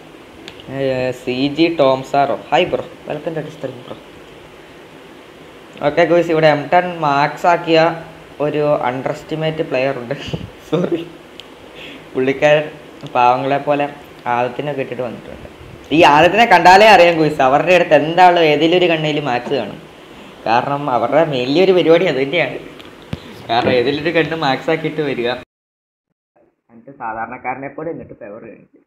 CG ടോംസാറോ, hi bro, welcome to disturb bro. Okay guys, ഇവിടെ M10 മാക്സ് ആക്കിയ ഒരു അണ്ടർ എസ്റ്റിമേറ്റ് പ്ലെയർ ഉണ്ട്. സോറി, പുള്ളിക്കാരൻ പാവങ്ങളെ പോലെ ആദത്തിനൊക്കെ ഇട്ടിട്ട് വന്നിട്ടുണ്ട്. ഈ ആദത്തിനെ കണ്ടാലേ അറിയാം ക്വിസ്, അവരുടെ അടുത്ത് എന്താണോ ഏതിലൊരു കണ്ണയിൽ മാക്സ് കാണും. കാരണം അവരുടെ വലിയൊരു പരിപാടി അത് തന്നെയാണ്. കാരണം ഏതിലൊരു കണ്ണ് മാക്സ് ആക്കിയിട്ട് വരിക, എന്നിട്ട് സാധാരണക്കാരനെ പോലെ എന്നിട്ട് ഫേവർ കാണിക്കും.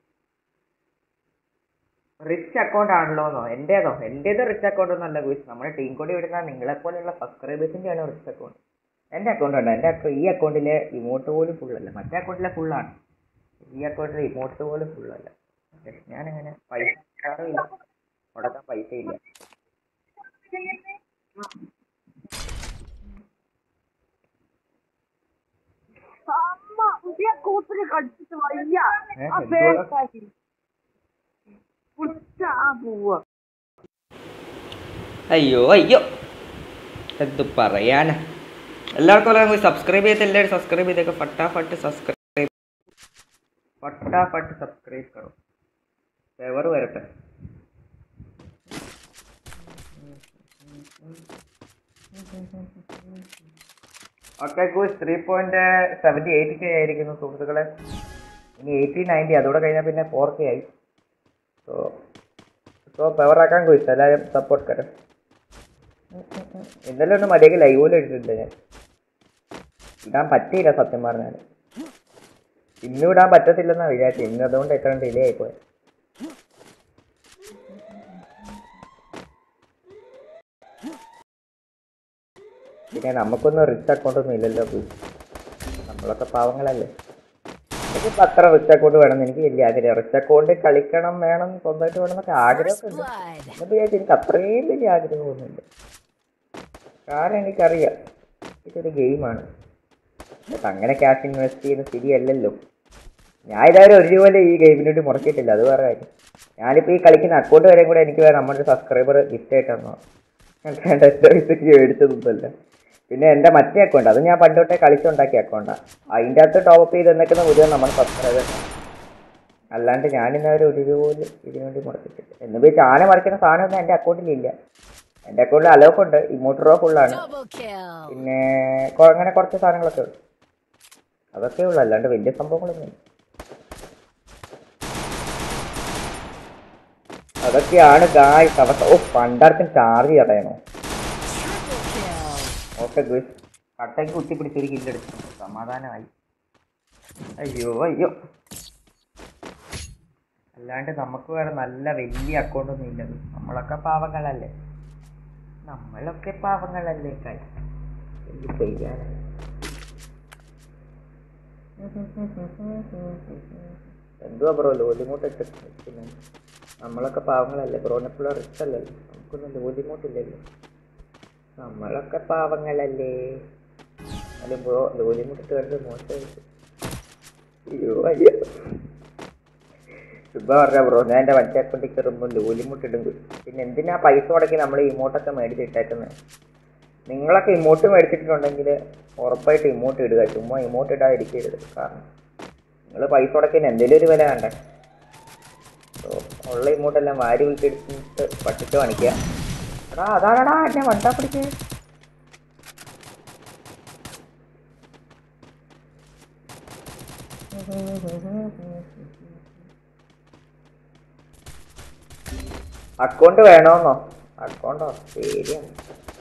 റിച്ച് അക്കൗണ്ട് ആണല്ലോ എന്നോ? എൻ്റേത് റിച്ച് അക്കൗണ്ട് ഒന്നും അല്ല ക്വിസ്. നമ്മുടെ ടീം കോഡ് വിടുന്ന നിങ്ങളെപ്പോലെയുള്ള സബ്സ്ക്രൈബേഴ്സിൻ്റെയാണ് റിച്ച് അക്കൗണ്ട്. എൻ്റെ അക്കൗണ്ട് ഉണ്ട്. ഈ അക്കൗണ്ടിലെ ഇമോട്ട് പോലും ഫുള്ളല്ല, മറ്റേ അക്കൗണ്ടിലെ ഫുള്ളാണ്. ഈ അക്കൗണ്ടിലെ ഇമോട്ട് പോലും ഫുള്ളല്ല. ഞാനങ്ങനെ പൈസ ഇല്ല, മുടക്കാൻ പൈസ ഇല്ല. അയ്യോ അയ്യോ, എന്ത് പറയാനാ. എല്ലാവർക്കും സബ്സ്ക്രൈബ് ചെയ്ത് എല്ലാവരും സബ്സ്ക്രൈബ് ചെയ്തേക്ക്. ഫട്ടാഫട്ട് സബ്സ്ക്രൈബ് കറോ, ഫേവർ വരട്ടെ. ഓക്കെ ഗൂസ്, 3.78K ആയിരിക്കുന്നു സുഹൃത്തുക്കളെ. ഇനി 80-90 അതോടെ കഴിഞ്ഞാൽ പിന്നെ 4K ആയി. സോ ഫേവറാക്കാൻ ഗൂസ്, എല്ലാവരും സപ്പോർട്ട് കരം. ഇന്നലെ ഒന്ന് മര്യാദയ്ക്ക് ലൈവ് പോലും ഇട്ടിട്ടുണ്ട്. ഞാൻ ഇടാൻ പറ്റിയില്ല സത്യം പറഞ്ഞാൽ. ഇന്നും ഇടാൻ പറ്റത്തില്ലെന്നാണ് വിചാരിച്ചത്. ഇന്ന് അതുകൊണ്ട് എത്ര ഡിലേ ആയിപ്പോയി. പിന്നെ നമുക്കൊന്നും റിച്ച് അക്കൗണ്ടൊന്നും ഇല്ലല്ലോ, നമ്മളൊക്കെ പാവങ്ങളല്ലേ. എനിക്കിപ്പോൾ അത്ര റിച്ച് അക്കൗണ്ട് വേണമെന്ന് എനിക്ക് വലിയ ആഗ്രഹം. റിച്ച് അക്കൗണ്ട് കളിക്കണം, വേണം, സ്വന്തമായിട്ട് വേണമെന്നൊക്കെ ആഗ്രഹമൊക്കെ ഉണ്ട്. എന്നിട്ട് വിചാരിച്ചു എനിക്ക് അത്രയും വലിയ ആഗ്രഹമൊന്നുമില്ല. കാരണം എനിക്കറിയാം ഇതൊരു ഗെയിമാണ്, അങ്ങനെ ക്യാഷ് ഇൻവെസ്റ്റ് ചെയ്യുന്ന സ്ഥിതിയല്ലല്ലോ. ഞാൻ ഇതായാലും ഒരു രൂപ ഈ ഗെയിമിന് വേണ്ടി മുടക്കിയിട്ടില്ല, അത് വേറെ കാര്യം. ഞാനിപ്പോൾ ഈ കളിക്കുന്ന അക്കൗണ്ട് വരെയും കൂടെ എനിക്ക് വേണം നമ്മുടെ സബ്സ്ക്രൈബർ ഗിഫ്റ്റ് ആയിട്ട് തന്നോ. പൈസക്ക് മേടിച്ചതൊന്നുമല്ല. പിന്നെ എൻ്റെ മറ്റേ അക്കൗണ്ട് അത് ഞാൻ പണ്ടോട്ടേ കളിച്ചുണ്ടാക്കിയ അക്കൗണ്ടാണ്. അതിൻ്റെ അകത്ത് ടോപ്പ് ചെയ്ത് തന്നേക്കുന്ന മുഴുവൻ നമ്മൾ സബ്സ്ക്രൈബർ. അല്ലാണ്ട് ഞാനിന്നവരെ ഒരു രൂപ ഇതിനു വേണ്ടി മുടക്കിയിട്ടില്ല. എന്ന് വെച്ച് ആന മറിക്കുന്ന സാധനമൊന്നും എൻ്റെ അക്കൗണ്ടിലില്ല. എൻ്റെ അക്കൗണ്ടിൽ അലോക്കുണ്ട്, ഇമോട്ടറോ ഫുള്ളാണ്, പിന്നെ അങ്ങനെ കുറച്ച് സാധനങ്ങളൊക്കെ ഉള്ളു. അതൊക്കെ ഉള്ളു, അല്ലാണ്ട് വലിയ സംഭവങ്ങളൊന്നും. അതൊക്കെയാണ് ഗായ്സ് അവസ്ഥ. പണ്ടാർക്കും ചാർജ് ചെയ്യണോ? ഓക്കെ ഗുഡ്, കട്ടയ്ക്ക് കുത്തിപ്പിടിച്ചൊരു കില്ലെടുത്തു, സമാധാനമായി. അയ്യോ അയ്യോ, അല്ലാണ്ട് നമുക്ക് വേറെ നല്ല വലിയ അക്കൗണ്ടൊന്നും ഇല്ലത്. നമ്മളൊക്കെ പാവങ്ങളല്ലേ കായ്, എന്ത് ചെയ്യാനാണ്. എന്തുവാ ബ്രോ ലോലിമോട്ടൊക്കെ? പിന്നെ നമ്മളൊക്കെ പാവങ്ങളല്ലേ, ബ്രോനെപ്പോഴും റിച്ച് അല്ലല്ലോ, നമുക്കൊന്നും ലോലിമോട്ടില്ലല്ലോ, നമ്മളൊക്കെ പാവങ്ങളല്ലേ. അല്ല ബ്രോ ലോലിമോട്ടിട്ട് കണ്ടത് മോശമായിട്ട്. അയ്യോ അയ്യോ ചുമ്മാ പറഞ്ഞ ബ്രോ, ഞാൻ എൻ്റെ മറ്റേ അക്കൗണ്ടിൽ കയറുമ്പോൾ ലോലിമോട്ട് ഇടും. പിന്നെ എന്തിനാ പൈസ മുടക്കി നമ്മൾ ഇമോട്ടൊക്കെ മേടിച്ചിട്ടേക്കുന്നത്? നിങ്ങളൊക്കെ ഇമോട്ട് മേടിച്ചിട്ടുണ്ടെങ്കിൽ ഉറപ്പായിട്ട് ഇമോട്ട് ഇടുക, ചുമ്മാ ഇമോട്ട് ഇടാതിരിക്കരുത്. കാരണം നിങ്ങൾ പൈസ മുടക്കിന് എന്തെങ്കിലും ഒരു വില വേണ്ടേ? ഉള്ള ഇമോട്ടെല്ലാം വാരി വിളിച്ചെടുത്തിട്ട് പട്ടിട്ട് കാണിക്കുക. എടാ അതാണടാ എന്നെ വണ്ടാ പിടിക്കേ. അക്കൗണ്ട് വേണമെന്നോ? അക്കൗണ്ടോ? ശരിയാണ്,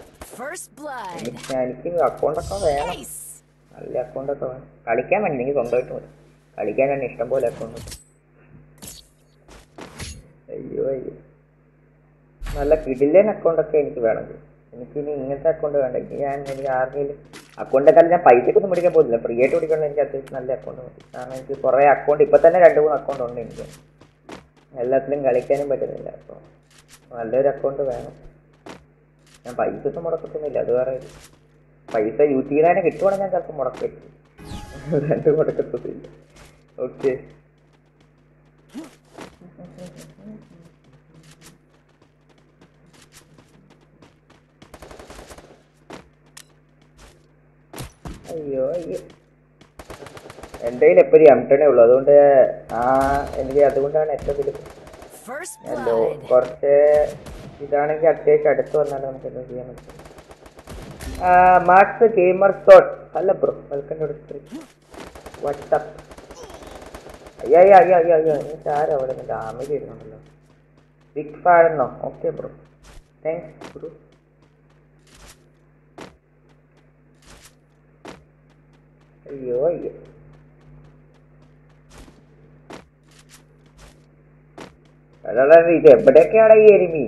എനിക്ക് അക്കൗണ്ടൊക്കെ വേണം, നല്ല അക്കൗണ്ടൊക്കെ വേണം. കളിക്കാൻ വേണ്ടി എനിക്ക് സ്വന്തമായിട്ട് മതി, കളിക്കാൻ തന്നെ ഇഷ്ടം പോലെ അക്കൗണ്ട്. അയ്യോ അയ്യോ, നല്ല കിടിലൻ അക്കൗണ്ടൊക്കെ എനിക്ക് വേണമെങ്കിൽ. എനിക്കിനി ഇങ്ങനത്തെ അക്കൗണ്ട് വേണ്ടെങ്കിൽ എനിക്ക് ആർക്കെങ്കിലും അക്കൗണ്ടൊക്കെ ഞാൻ പൈസക്കൊന്നും പിടിക്കാൻ പോകുന്നില്ല, ഫ്രീ ആയിട്ട് പിടിക്കണം. എനിക്ക് അത്യാവശ്യം നല്ല അക്കൗണ്ട് മതി. കാരണം എനിക്ക് കുറേ അക്കൗണ്ട് ഇപ്പം തന്നെ 2-3 അക്കൗണ്ട് ഉണ്ട് എനിക്ക്, എല്ലാത്തിലും കളിക്കാനും പറ്റുന്നില്ല. അപ്പോൾ നല്ലൊരു അക്കൗണ്ട് വേണം. ഞാൻ പൈസ ഒന്നും മുടക്കത്തൊന്നുമില്ല, അത് വേറെ. പൈസ യൂസ് ചെയ്യാനെ കിട്ടുവാണെങ്കിൽ ഞാൻ ചിലപ്പോൾ മുടക്കും, രണ്ട് മുടക്കത്തൊന്നുമില്ല. ഓക്കെ, അയ്യോ അയ്യോ, എൻ്റെ കയ്യിൽ എപ്പോഴും M10 ഉള്ളൂ, അതുകൊണ്ട് എനിക്ക് അതുകൊണ്ടാണ് ഏറ്റവും വലിയ കുറച്ച് ഇതാണെങ്കിൽ അത്യാവശ്യം അടുത്ത് വന്നാലും നമുക്ക് എന്താ ചെയ്യാൻ പറ്റും. മാക്സ് ഗെയിമർ സോട്ട് അല്ല ബ്രോ, വെൽക്കം ടു വാട്സ്ആപ്പ്. അയ്യോ അയ്യോ അയ്യോ അയ്യോ അയ്യോ, എനിക്ക് ആരും അവിടെ നിന്ന് ഡാമേജ് ചെയ്യുന്നുണ്ടല്ലോ. ബിഗ് ഫാനെന്നോ? Okay bro, thanks bro. അയ്യോ അയ്യോ, അതാണ് ഇത് എവിടെയൊക്കെയാണ് ഈ എനിമി?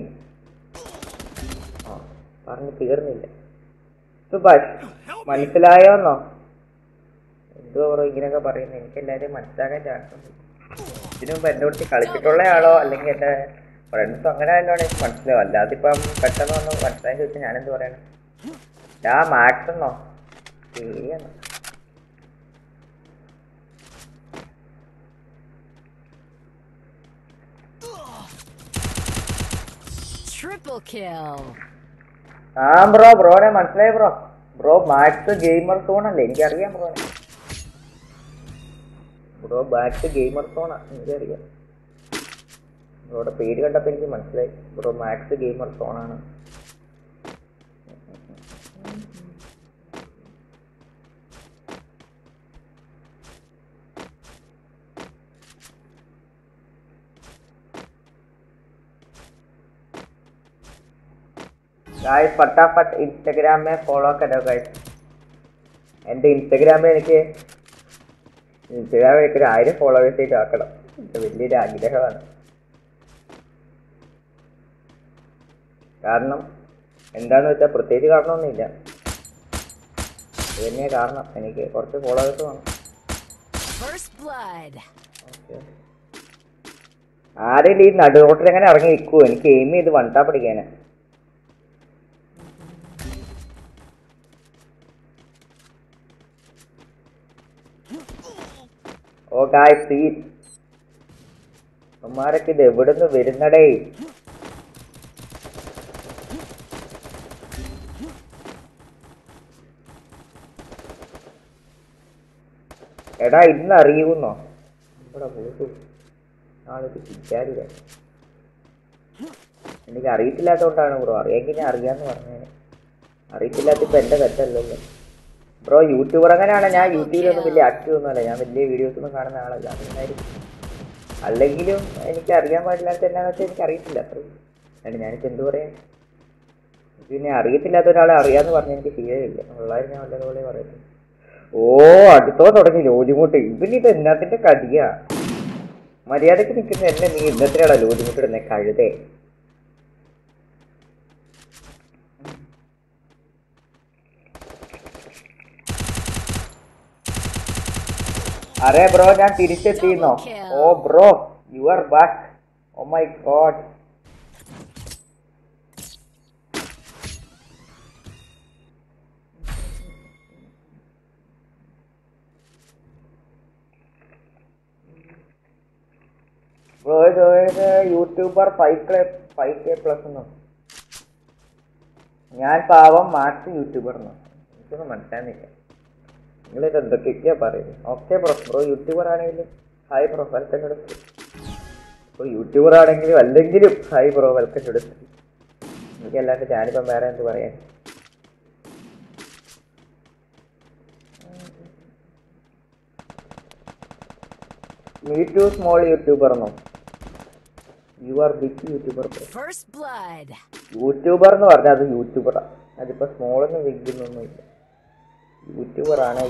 പറഞ്ഞു തീർന്നില്ല. സുഭാഷ് മനസ്സിലായോന്നോ? എന്തോ ബ്രോ ഇങ്ങനെയൊക്കെ പറയുന്നത്? എനിക്ക് എല്ലാവരെയും മനസ്സിലാക്കാൻ ചാൻസ് ഉണ്ട്. ഇതിനു മുമ്പ് എൻ്റെ അടുത്ത് കളിച്ചിട്ടുള്ള ആളോ അല്ലെങ്കിൽ എൻ്റെ ഫ്രണ്ട്സോ അങ്ങനെ ആയാലാണ് എനിക്ക് മനസ്സിലാവും. അല്ലാതെ ഇപ്പം പെട്ടെന്ന് വന്ന് മനസ്സിലാക്കി ചോദിച്ചാൽ ഞാനെന്ത് പറയണം? മാക്സ് എന്നോ? ശരിയാണ്. ബ്രോനെ മനസ്സിലായി bro. Bro max gamer zone അല്ലേ? എനിക്കറിയാം ബ്രോ മാക്സ് ഗെയിമർ സോണാ, എനിക്കറിയാം. ബ്രോയുടെ പേര് കണ്ടപ്പോൾ എനിക്ക് മനസ്സിലായി, ബ്രോ മാക്സ് ഗെയിമർ സോണാണ്. गाइस फटाफट इंस्टाग्राम में फॉलो करो गाइस. എൻ്റെ ഇൻസ്റ്റഗ്രാമിൽ എനിക്ക് 1000 ഫോളോവേഴ്സേറ്റ് ആക്കണം, എൻ്റെ വലിയൊരു ആഗ്രഹമാണ്. കാരണം എന്താണെന്ന് വെച്ചാൽ പ്രത്യേകിച്ച് കാരണമൊന്നുമില്ല, ഇത് തന്നെയാണ് കാരണം. എനിക്ക് കുറച്ച് ഫോളോവേഴ്സ് വേണം. ആരെങ്കിലും ഈ നടുറോട്ടിൽ എങ്ങനെ ഇറങ്ങി നിൽക്കുമോ? എനിക്ക് എയിം ചെയ്ത് വണ്ടാ പിടിക്കാനാ. ഓ ഗായ്സ് സീ, അമ്മാരൊക്കെ ഇത് എവിടുന്ന് വരുന്നടേ? എടാ ഇന്ന് അറിയുന്നോ? ഇവിടെ പോട്ടു നാളെ ചിരിക്കാറില്ല. എനിക്ക് അറിയത്തില്ലാത്തതുകൊണ്ടാണ് ബ്രോ, അറിയാമെങ്കിൽ ഞാൻ അറിയാമെന്ന് പറഞ്ഞേനെ. അറിയത്തില്ലാത്തിപ്പോൾ എൻ്റെ തെറ്റല്ലല്ലോ ബ്രോ. യൂട്യൂബർ അങ്ങനെയാണ്. ഞാൻ യൂട്യൂബിലൊന്നും വലിയ ആക്റ്റീവ് ഒന്നുമല്ല, ഞാൻ വലിയ വീഡിയോസൊന്നും കാണുന്ന ആളല്ല, അതുകൊണ്ടായിരിക്കും. അല്ലെങ്കിലും എനിക്ക് അറിയാൻ പാടില്ലാത്ത എന്നാന്ന് വെച്ചാൽ എനിക്ക് അറിയത്തില്ല, അത്രയും. അതുകൊണ്ട് ഞാനിപ്പോൾ എന്ത് പറയാൻ? പിന്നെ അറിയത്തില്ലാത്ത ഒരാളെ അറിയാമെന്ന് പറഞ്ഞാൽ എനിക്ക് ശീലമില്ല, ഉള്ളവർ ഞാൻ നല്ലതുപോലെ പറയുന്നു. ഓ അടുത്തോ തുടങ്ങി ലോലിമുട്ട്. ഇവനിത് എന്നാത്തിൻ്റെ കടിയാ? മര്യാദക്ക് നിൽക്കുന്ന എന്നെ നീ ഇന്നത്തിനാടാ ലോലിമുട്ട് ഇടുന്നേ കഴുതേ? അറേ ബ്രോ ഞാൻ തിരിച്ചെത്തിന്നോ? Oh bro you are back. Oh my god. Bro YouTuber 5K plus എന്നോ? ഞാൻ പാവം മാക്സ് യൂട്യൂബർ എന്നോ? എനിക്കൊന്നും മനസ്സിലാകുന്നില്ല. നിങ്ങളിത് എന്തൊക്കെയൊക്കെയാ പറയുന്നത്? Okay bro. ബ്രോ യൂട്യൂബർ ആണെങ്കിലും hi bro welcome to the bro. YouTuber ആണെങ്കിലും അല്ലെങ്കിലും hi bro welcome to the. എനിക്കല്ലാണ്ട് ഞാനിപ്പം വേറെ എന്ത് പറയാൻ? മീ ടു സ്മോൾ യൂട്യൂബർ എന്നോ? You are big YouTuber. YouTuber എന്ന് പറഞ്ഞാൽ അത് യൂട്യൂബറാ. അതിപ്പോ സ്മോളൊന്നും വിൽക്കുന്നൊന്നും ഇല്ല. യൂട്യൂബർ ആണ്.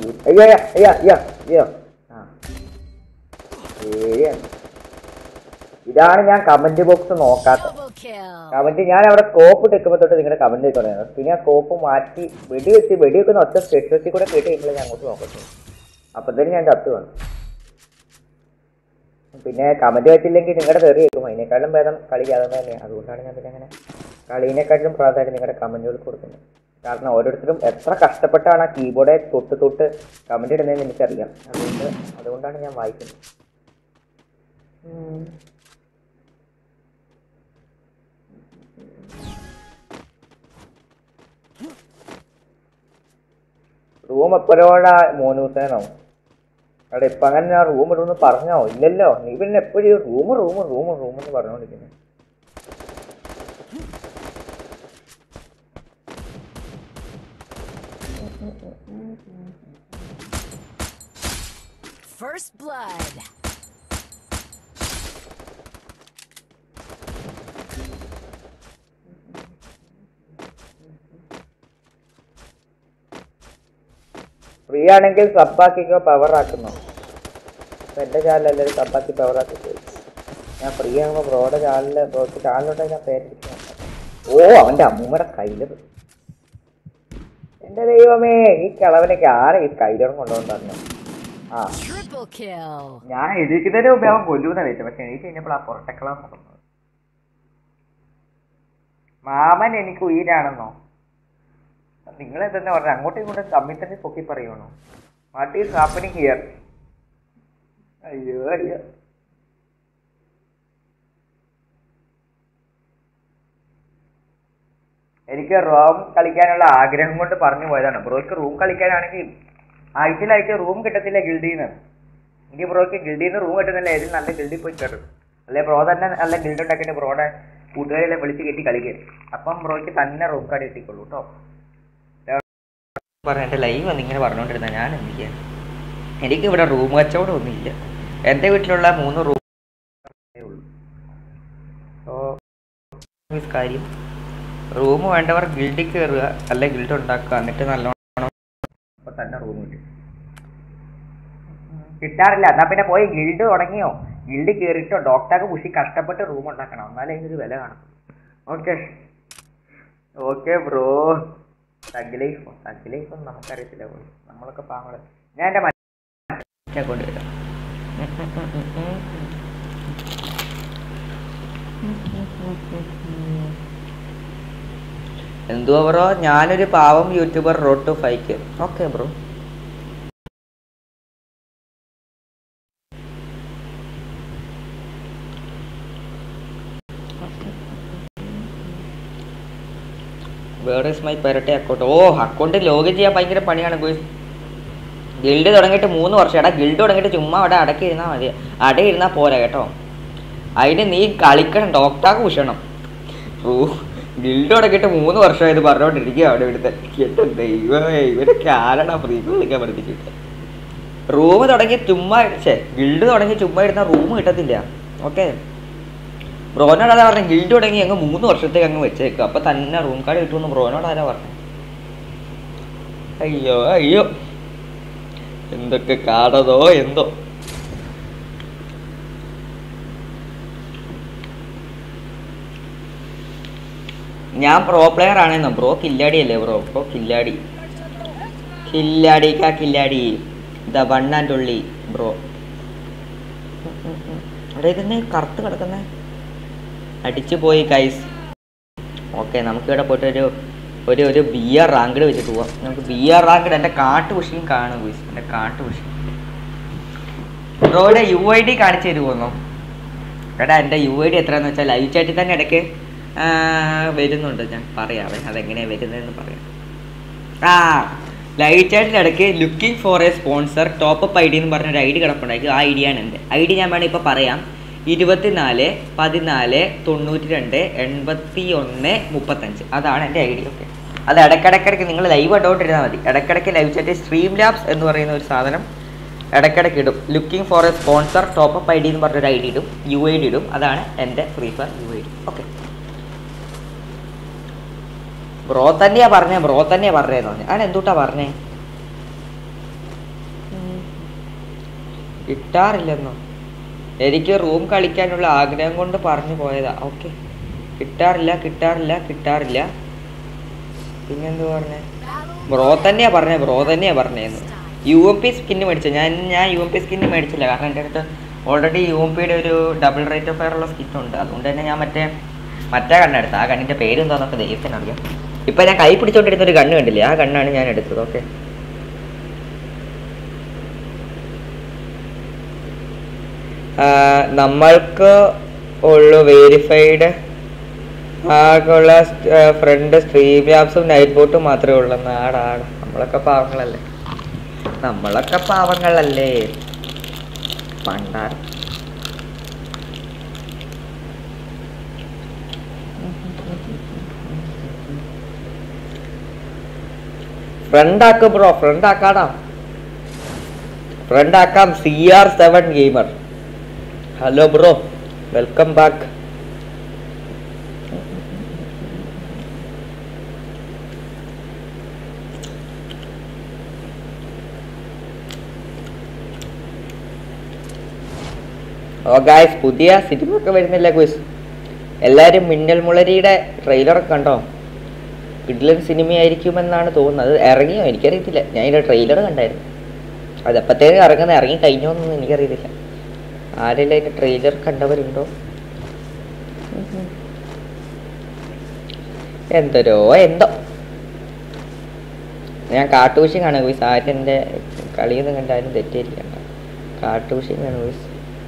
ഇതാണ് ഞാൻ കമന്റ് ബോക്സ് നോക്കാത്തത്. കമന്റ് ഞാൻ അവിടെ സ്കോപ്പ് ഇട്ടിക്കുമ്പോ തൊട്ട് നിങ്ങളുടെ കമന്റ് തുടങ്ങുന്നത്. പിന്നെ ആ സ്കോപ്പ് മാറ്റി വെടിവെക്കുന്ന ഒറ്റ സ്പെഷ്യലിറ്റി കൂടെ കേട്ട് കഴിയുമ്പോൾ ഞാൻ അങ്ങോട്ട് നോക്കട്ടെ. അപ്പത്തേനും ഞാൻ ചത്തു വേണം. പിന്നെ കമന്റ് വെച്ചില്ലെങ്കിൽ നിങ്ങളുടെ തെറി കേൾക്കും. അതിനേക്കാളും ഭേദം കളിക്കാതെ തന്നെയാണ്. അതുകൊണ്ടാണ് ഞാൻ പിന്നെ അങ്ങനെ കളിനെക്കാട്ടിലും പ്രാധാന്യം നിങ്ങളുടെ കമന്റുകൾക്ക് കൊടുക്കുന്നത്. കാരണം ഓരോരുത്തരും എത്ര കഷ്ടപ്പെട്ടാണ് ആ കീബോർഡെ തൊട്ട് കമന്റ് ഇടുന്നതെന്ന് എനിക്കറിയാം. അതുകൊണ്ടാണ് ഞാൻ വായിക്കുന്നത്. റൂം എപ്പോഴോടാ മോനൂസേനോ? അവിടെ ഇപ്പം അങ്ങനെ ഞാൻ റൂം ഇടുമെന്ന് പറഞ്ഞോ? ഇല്ലല്ലോ. നീ പിന്നെ എപ്പോഴും റൂം എന്ന് പറഞ്ഞുകൊണ്ടിരിക്കുന്നത്. First blood. ഫ്രീ ആണെങ്കിൽ സബ്ബാക്കിക്കോ പവർ ആക്കുന്നോ? എൻ്റെ ചാനലല്ലേ സബ്ബാക്കി പവർ ആക്കി. ഞാൻ ഫ്രീ ആകുമ്പോൾ ബ്രോയുടെ ചാനലിലോട്ട് ഞാൻ പേരിരിക്കുന്നു. ഓ അവൻ്റെ അമ്മൂമ്മയുടെ കയ്യിൽ. എൻ്റെ ദൈവമേ, ഈ കിളവനൊക്കെ ആരെ ഈ കയ്യിലും കൊണ്ടുപോകുന്നു? ആ ഞാൻ എഴുതിക്കുന്നതിന് മുമ്പേ അവൻ കൊല്ലൂന്ന് വെച്ചു. പക്ഷെ എനിക്ക് കഴിഞ്ഞപ്പോൾ ആ പുറട്ടക്കളാന്ന് പറഞ്ഞത്. മാമൻ എനിക്ക് ഉയരാണെന്നോ? നിങ്ങളെ തന്നെ പറഞ്ഞു അങ്ങോട്ടും ഇങ്ങോട്ടും തമ്മിൽ തന്നെ പൊക്കി പറയുവാണോ? What is happening here? അയ്യോ അയ്യോ. എനിക്ക് റൂം കളിക്കാനുള്ള ആഗ്രഹം കൊണ്ട് പറഞ്ഞു പോയതാണ്. ബ്രോയ്ക്ക് റൂം കളിക്കാനാണെങ്കിൽ ആഴ്ചയിലാഴ്ച റൂം കിട്ടത്തില്ല ഗിൽഡിന്ന്. എനിക്ക് ബ്രോയ്ക്ക് ഗിൽഡിന്ന് റൂം കിട്ടുന്നില്ല. ഏതിൽ നല്ല ഗിൽഡിൽ പോയി കയറും. അല്ലെ ബ്രോ തന്നെ നല്ല ഗിൽഡ് ഉണ്ടാക്കിയിട്ട് ബ്രോയുടെ കൂട്ടുകാരെല്ലാം വിളിച്ച് കെട്ടി കളിക്കുക. അപ്പം ബ്രോയ്ക്ക് തന്നെ റൂം കാർഡ് കിട്ടിക്കൊള്ളൂ കേട്ടോ. പറഞ്ഞ എൻ്റെ ലൈവ് വന്നിങ്ങനെ പറഞ്ഞുകൊണ്ടിരുന്ന ഞാൻ എന്തിക്കാൻ? എനിക്കിവിടെ റൂം കച്ചവടം ഒന്നുമില്ല. എൻ്റെ വീട്ടിലുള്ള 3 റൂം ഉള്ളൂ. കാര്യം റൂം വേണ്ടവർ ഗിൽഡിൽ കയറുക, അല്ലെ ഗിൽഡ് ഉണ്ടാക്കുക. എന്നിട്ട് നല്ലോണം അപ്പോൾ തന്നെ റൂം കിട്ടും. കിട്ടാറില്ല. എന്നാൽ പിന്നെ പോയി ഗിൽഡ് തുടങ്ങിയോ, ഗിൽഡ് കയറിയിട്ടോ ഡോക്ടർക്ക് പുഷി കഷ്ടപ്പെട്ട് റൂം ഉണ്ടാക്കണം. എന്നാലേ ഇതിനൊരു വില കാണും. Okay bro. തഗ് ലൈഫൊന്നും നമുക്കറിയത്തില്ല. നമ്മളൊക്കെ പാങ്ങള്. ഞാൻ എൻ്റെ മറ്റേ കൊണ്ടുവരാം. എന്തുവാ ബ്രോ? ഞാനൊരു പാവം YouTuber road to 5K. Okay bro. Where is my പെരട്ടെ അക്കൗണ്ട്? ഓ അക്കൗണ്ട് ലോഗിൻ ചെയ്യാൻ ഭയങ്കര പണിയാണ്. ഗിൽഡ് തുടങ്ങിയിട്ട് 3 വർഷം. എടാ ഗിൽഡ് തുടങ്ങിയിട്ട് ചുമ്മാ അവിടെ അടക്കിയിരുന്നാൽ മതി. അടയിരുന്നാൽ പോരാ കേട്ടോ. അതിന് നീ കളിക്കണം, ഡോക്ടർക്ക് പൂഷണം. ഗിൽഡ് തുടങ്ങിയിട്ട് 3 വർഷമായത് പറഞ്ഞുകൊണ്ടിരിക്കുക അവിടെ ഇവിടുത്തെ. കേട്ടോ ദൈവമേ, ഇവരൊക്കെ ആരാണ് ഫ്രീക്ക് വിളിക്കാൻ പഠിപ്പിച്ചിട്ട്? റൂം തുടങ്ങി ചുമ്മാ ഗിൽഡ് തുടങ്ങി ചുമ്മാ ഇരുന്നാൽ റൂം കിട്ടത്തില്ല. ഓക്കെ ബ്രോനോട് ആരാ പറഞ്ഞു? ഗിൽഡ് തുടങ്ങി അങ്ങ് 3 വർഷത്തേക്ക് അങ്ങ് വെച്ചേക്കും. അപ്പം തന്നെ റൂം കാർഡ് കിട്ടുമെന്ന് ബ്രോനോട് ആരാ പറഞ്ഞു? അയ്യോ എന്തൊക്കെ കാടതോ എന്തോ. ഞാൻ പ്രോ പ്ലെയർ ആണെന്നോ? ബ്രോ കില്ലാടി അല്ലേ ബ്രോ? കില്ലാടി the one and only bro. അവിടെ ഇതെന്നെ കറുത്ത് കിടക്കുന്നേ. അടിച്ചു പോയി ഗൈസ്. ഓക്കെ, നമുക്കിവിടെ പോയിട്ട് ഒരു ബിയർ റാങ്കഡ് വെച്ചിട്ട് പോവാം. നമുക്ക് ബിയർ റാങ്കഡ് എൻ്റെ കാട്ടുപുഷിയും കാണും ഗൈസ്. എൻ്റെ കാട്ടുപുഷി ബ്രോയുടെ UID കാണിച്ചു തരുമോന്നോ? എടാ എൻ്റെ UID എത്രയാന്ന് വെച്ചാൽ ലൈവ് ചാറ്റിൽ തന്നെ ഇടയ്ക്ക് വരുന്നുണ്ട്. ഞാൻ പറയാവേ അതെങ്ങനെയാണ് വരുന്നതെന്ന് പറയാം. ലൈവ് ചാറ്റിൻ്റെ ഇടയ്ക്ക് looking for a sponsor top up ID എന്ന് പറഞ്ഞൊരു ID കിടപ്പുണ്ടായിരിക്കും. ആ ID ആണ് എൻ്റെ ID. ഞാൻ വേണമെങ്കിൽ ഇപ്പോൾ പറയാം. 24 14 92 81 35. അതാണ് എൻ്റെ ID. ഓക്കെ, അത് ഇടയ്ക്കിടയ്ക്ക് നിങ്ങൾ ലൈവ് ഇടോട്ടിരുന്നാൽ മതി. ഇടയ്ക്കിടയ്ക്ക് ലൈവ് ചാറ്റ് സ്ട്രീം ലാബ്സ് എന്ന് പറയുന്ന ഒരു സാധനം ഇടയ്ക്കിടയ്ക്ക് ഇടും. Looking for a sponsor top up ID എന്ന് പറഞ്ഞൊരു ID ഇടും, UID ഇടും. അതാണ് എൻ്റെ free fire UID. Okay, bro തന്നെയാ പറഞ്ഞേന്ന് പറഞ്ഞു. ആണ് എന്തുട്ടാ പറഞ്ഞേ? കിട്ടാറില്ലെന്നോ? എനിക്ക് റൂം കളിക്കാനുള്ള ആഗ്രഹം കൊണ്ട് പറഞ്ഞു പോയതാ. ഓക്കെ, കിട്ടാറില്ല. പിന്നെന്ത് പറഞ്ഞേ? ബ്രോ തന്നെയാ പറഞ്ഞേന്ന്. UMP സ്കിന്ന് മേടിച്ച ഞാൻ UMP സ്കിന്ന് മേടിച്ചില്ല. കാരണം എൻ്റെ അടുത്ത് ഓൾറെഡി UMPയുടെ ഒരു ഡബിൾ റേറ്റ് ഓഫ് ഫയർ ഉള്ള സ്കിറ്റുണ്ട്. അതുകൊണ്ട് തന്നെ ഞാൻ മറ്റേ കണ്ണെടുത്ത്. ആ കണ്ണിൻ്റെ പേരെന്താന്നൊക്കെ ദൈവത്തിനറിയാം. ഇപ്പം ഞാൻ കൈ പിടിച്ചോണ്ടിരുന്ന ഒരു കണ്ണ് കണ്ടില്ലേ? ആ കണ്ണാണ് ഞാൻ എടുത്തത്. ഓക്കെ, നമ്മൾക്ക് ഉള്ളു വെരിഫൈഡ് ആകെയുള്ള ഫ്രണ്ട് സ്ട്രീം ലാബ്സും നൈറ്റ് ബോട്ടും മാത്രമേ ഉള്ളൂ. ആടാണ്, നമ്മളൊക്കെ പാവങ്ങളല്ലേ പണ്ടാണ്. ഫ്രണ്ടാക്ക് ബ്രോ, ഫ്രണ്ടാക്കാം. CR7 gamer. Hello bro, welcome back. Guys, പുതിയ സിനിമ ഒക്കെ വരുന്നില്ല ക്വിസ്. എല്ലാവരും മിന്നൽ മുളരിയുടെ ട്രെയിലറൊക്കെ കണ്ടോ? കിഡിലൻ സിനിമയായിരിക്കുമെന്നാണ് തോന്നുന്നത്. ഇറങ്ങിയോ എനിക്കറിയത്തില്ല. ഞാൻ ഇതിൻ്റെ ട്രെയിലർ കണ്ടായിരുന്നു. അതെപ്പത്തേക്ക് ഇറങ്ങി കഴിഞ്ഞോന്നൊന്നും എനിക്കറിയത്തില്ല. ആരെങ്കിലും അതിൻ്റെ ട്രെയിലർ കണ്ടവരുണ്ടോ? എന്തോ ഞാൻ കാട്ടുപൂശി കാണും ക്വിസ്. ആരും എൻ്റെ കളിയൊന്നും കണ്ടാലും തെറ്റിയിരിക്കണ്ട. കാട്ടുപൂശി കാണും ക്വിസ്.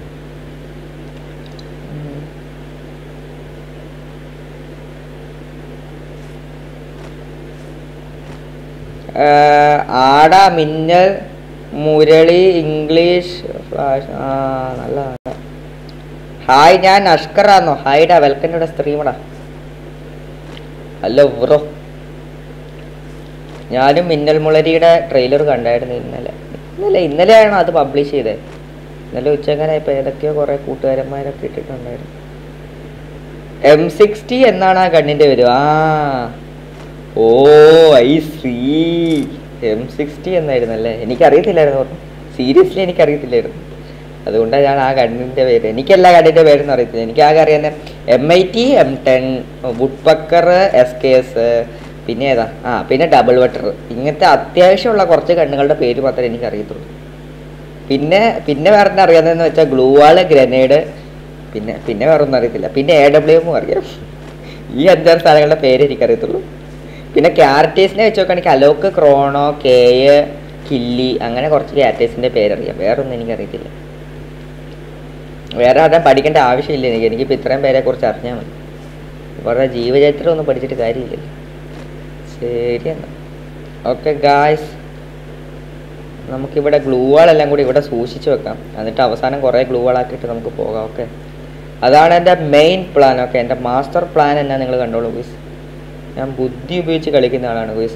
ആട മിന്നൽ മുരളി ഇംഗ്ലീഷ് ഫ്ലാഷ്. നല്ല ഹായ്, ഞാൻ അഷ്കറാന്നോ? ഹായ്ഡാ, വെൽക്കം ടു സ്ട്രീമടാ. Hello bro. ഞാനും മിന്നൽ മുളരിയുടെ ട്രെയിലർ കണ്ടായിരുന്നു ഇന്നലെയാണ് അത് പബ്ലിഷ് ചെയ്തത്. ഇന്നലെ ഉച്ചക്കാനായപ്പോൾ ഏതൊക്കെയോ കുറേ കൂട്ടുകാരന്മാരൊക്കെ ഇട്ടിട്ടുണ്ടായിരുന്നു. M60 എന്നാണ് ആ ഗണ്ണിൻ്റെ പേര്. ഓ ഐ സീ, M60 എന്നായിരുന്നല്ലേ? എനിക്കറിയത്തില്ലായിരുന്നു. സീരിയസ്ലി എനിക്കറിയത്തില്ലായിരുന്നു. അതുകൊണ്ടാണ് ഞാൻ ആ ഗണ്ണിൻ്റെ പേര്, എനിക്കെല്ലാ ഗണ്ണിൻ്റെ പേരൊന്നും അറിയത്തില്ല. എനിക്കാകെ അറിയാവുന്ന M80, M10, വുഡ്പക്കർ, SKS, പിന്നെ ഏതാ പിന്നെ ഡബിൾ വട്ടർ. ഇങ്ങനത്തെ അത്യാവശ്യമുള്ള കുറച്ച് ഗണ്ണുകളുടെ പേര് മാത്രമേ എനിക്കറിയത്തുള്ളൂ. പിന്നെ വേറെ എന്താ അറിയാവുന്നതെന്ന് വെച്ചാൽ ഗ്ലൂവാള്, ഗ്രനേഡ്, പിന്നെ വേറെ ഒന്നും അറിയത്തില്ല. പിന്നെ AWM അറിയാം. ഈ 5-6 സാധനങ്ങളുടെ പേര് എനിക്കറിയത്തുള്ളൂ. പിന്നെ ക്യാരക്ടേഴ്സിനെ വെച്ച് നോക്കുകയാണെങ്കിൽ അലോക്ക്, ക്രോണോ, കേയ്, കില്ലി, അങ്ങനെ കുറച്ച് ക്യാരക്ടേഴ്സിൻ്റെ പേരറിയാം. വേറൊന്നും എനിക്കറിയത്തില്ല. വേറെ ആരും പഠിക്കേണ്ട ആവശ്യമില്ല എനിക്കിപ്പോൾ ഇത്രയും പേരെ കുറിച്ച് അറിഞ്ഞാൽ മതി. ഇവരുടെ ജീവചരിത്രം ഒന്നും പഠിച്ചിട്ട് കാര്യമില്ലല്ലോ. ശരി എന്നാൽ ഓക്കെ ഗായ്സ്, നമുക്കിവിടെ ഗ്ലൂവാളെല്ലാം കൂടി ഇവിടെ സൂക്ഷിച്ച് വെക്കാം. എന്നിട്ട് അവസാനം കുറേ ഗ്ലൂവാളാക്കിയിട്ട് നമുക്ക് പോകാം. ഓക്കെ, അതാണ് എൻ്റെ മെയിൻ പ്ലാൻ. ഓക്കെ, എൻ്റെ മാസ്റ്റർ പ്ലാൻ എന്നാ നിങ്ങൾ കണ്ടോളൂ ഗുയ്സ്. ഞാൻ ബുദ്ധി ഉപയോഗിച്ച് കളിക്കുന്ന ആളാണ് ഗുയ്സ്.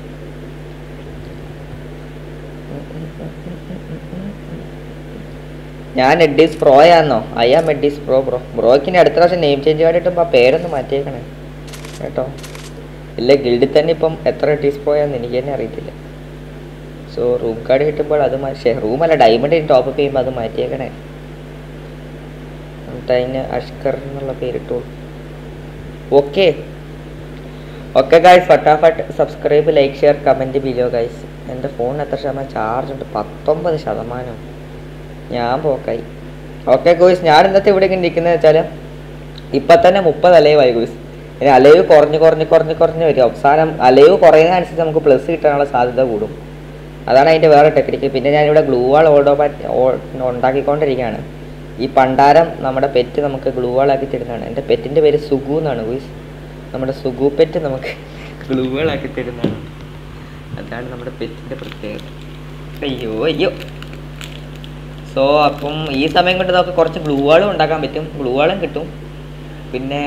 ഞാൻ എഡ്ഡീസ് പ്രോയാന്നോ? അയ്യാം എഡ്ഡീസ് പ്രോ. ബ്രോക്കിന് അടുത്ത പ്രാവശ്യം നെയിം ചേഞ്ച് കാണിട്ടുമ്പോൾ ആ പേരൊന്ന് മാറ്റിയേക്കണേ കേട്ടോ. ഇല്ല, ഗിൽഡിൽ തന്നെ ഇപ്പം എത്ര എഡ്ഡീസ് പ്രോയാന്ന് എനിക്ക് തന്നെ അറിയത്തില്ല. സോ റൂം കാർഡ് കിട്ടുമ്പോൾ അത് റൂമല്ല, ഡയമണ്ട് ടോപ്പ് അപ്പ് ചെയ്യുമ്പോൾ അത് മാറ്റിയേക്കണേ. എന്നിട്ട് അതിന് അഷ്കർ എന്നുള്ള പേരിട്ടു. ഓക്കെ ഗായ്സ്, ഫട്ടാഫട്ട് subscribe, like, share, comment below guys. എൻ്റെ ഫോണിന് എത്ര ശതമാനം ചാർജ് ഉണ്ട്? 19%. ഞാൻ പോക്കായി. ഓക്കെ ഗോയ്സ്, ഞാൻ ഇന്നത്തെ ഇവിടെ ഇങ്ങനെ ഇരിക്കുന്നത് വെച്ചാൽ ഇപ്പം തന്നെ 30 അലൈവായി ഗോയ്സ്. ഇനി അലൈവ് കുറഞ്ഞ് വരും. അവസാനം അലൈവ് കുറയുന്നതനുസരിച്ച് നമുക്ക് പ്ലസ് കിട്ടാനുള്ള സാധ്യത കൂടും. അതാണ് അതിൻ്റെ വേറെ ടെക്നിക്ക്. പിന്നെ ഞാനിവിടെ ഗ്ലൂ വാൾ ഉണ്ടാക്കിക്കൊണ്ടിരിക്കുകയാണ്. ഈ പണ്ടാരം നമ്മുടെ പെറ്റ് നമുക്ക് ഗ്ലൂ വാളാക്കി തരുന്നതാണ്. എൻ്റെ പെറ്റിൻ്റെ പേര് സുഗു എന്നാണ് ഗോയ്സ്. നമ്മുടെ സുഗു പെറ്റ് നമുക്ക് ഗ്ലൂ വാളാക്കി തരുന്നതാണ്. അതാണ് നമ്മുടെ പെറ്റിൻ്റെ പ്രത്യേകത. അയ്യോ. സോ അപ്പം ഈ സമയം കൊണ്ട് നമുക്ക് കുറച്ച് ഗ്ലൂ വാളും ഉണ്ടാക്കാൻ പറ്റും. ഗ്ലൂ വാളും കിട്ടും. പിന്നെ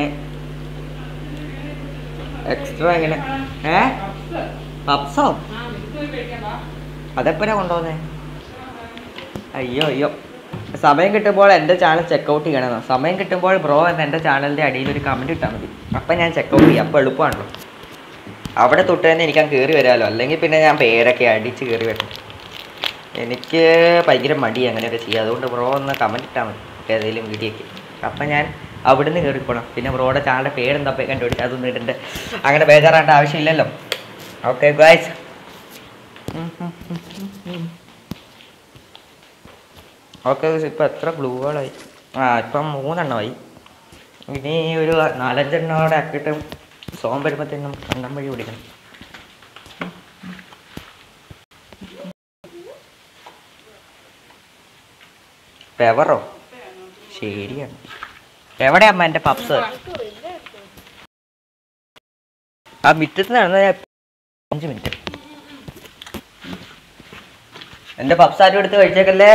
എക്സ്ട്രാ എങ്ങനെ പപ്സോ അതെപ്പോഴാ കൊണ്ടുപോകുന്നേ? അയ്യോ. സമയം കിട്ടുമ്പോൾ എൻ്റെ ചാനൽ ചെക്കൗട്ട് ചെയ്യണമെന്നോ. സമയം കിട്ടുമ്പോൾ ബ്രോ എന്ന് എൻ്റെ ചാനലിൻ്റെ അടിയിൽ ഒരു കമൻറ്റ് ഇട്ടാൽ മതി. അപ്പം ഞാൻ ചെക്കൗട്ട് ചെയ്യാം. അപ്പോൾ എളുപ്പമാണല്ലോ. അവിടെ തൊട്ട് തന്നെ എനിക്ക് കയറി വരാമല്ലോ. അല്ലെങ്കിൽ പിന്നെ ഞാൻ പേരൊക്കെ അടിച്ച് കയറി വരണം. എനിക്ക് ഭയങ്കര മടി അങ്ങനെയൊക്കെ ചെയ്യുക. അതുകൊണ്ട് ബ്രോ ഒന്ന് കമൻറ്റ് ഇട്ടാൽ മതി ഏതെങ്കിലും വീഡിയോയ്ക്ക്. അപ്പം ഞാൻ അവിടുന്ന് കയറിപ്പോണം. പിന്നെ ബ്രോയുടെ ചാനലിൻ്റെ പേരെന്താ കണ്ടുപിടിക്കുക അതൊന്നും ഇട്ടുണ്ട്. അങ്ങനെ ബേജാറാണ്ട ആവശ്യമില്ലല്ലോ. ഓക്കെ ഗായ്സ്, ഓക്കെ ഇപ്പം എത്ര ഗ്ലൂകളായി? ഇപ്പം 3 എണ്ണമായി. ഇനി ഒരു 4-5 എണ്ണോടെ ആക്കിയിട്ട് സോം വരുമ്പോഴത്തേനും കണ്ടം വഴി പിടിക്കണം. പെവറോ? ശരിയാണ്. എവിടെ അമ്മ എൻ്റെ പപ്സ്? ആ മിറ്റത്ത് നടന്ന 5 മിനിറ്റ്. എൻ്റെ പപ്സ് ആരും എടുത്ത് കഴിച്ചേക്കല്ലേ.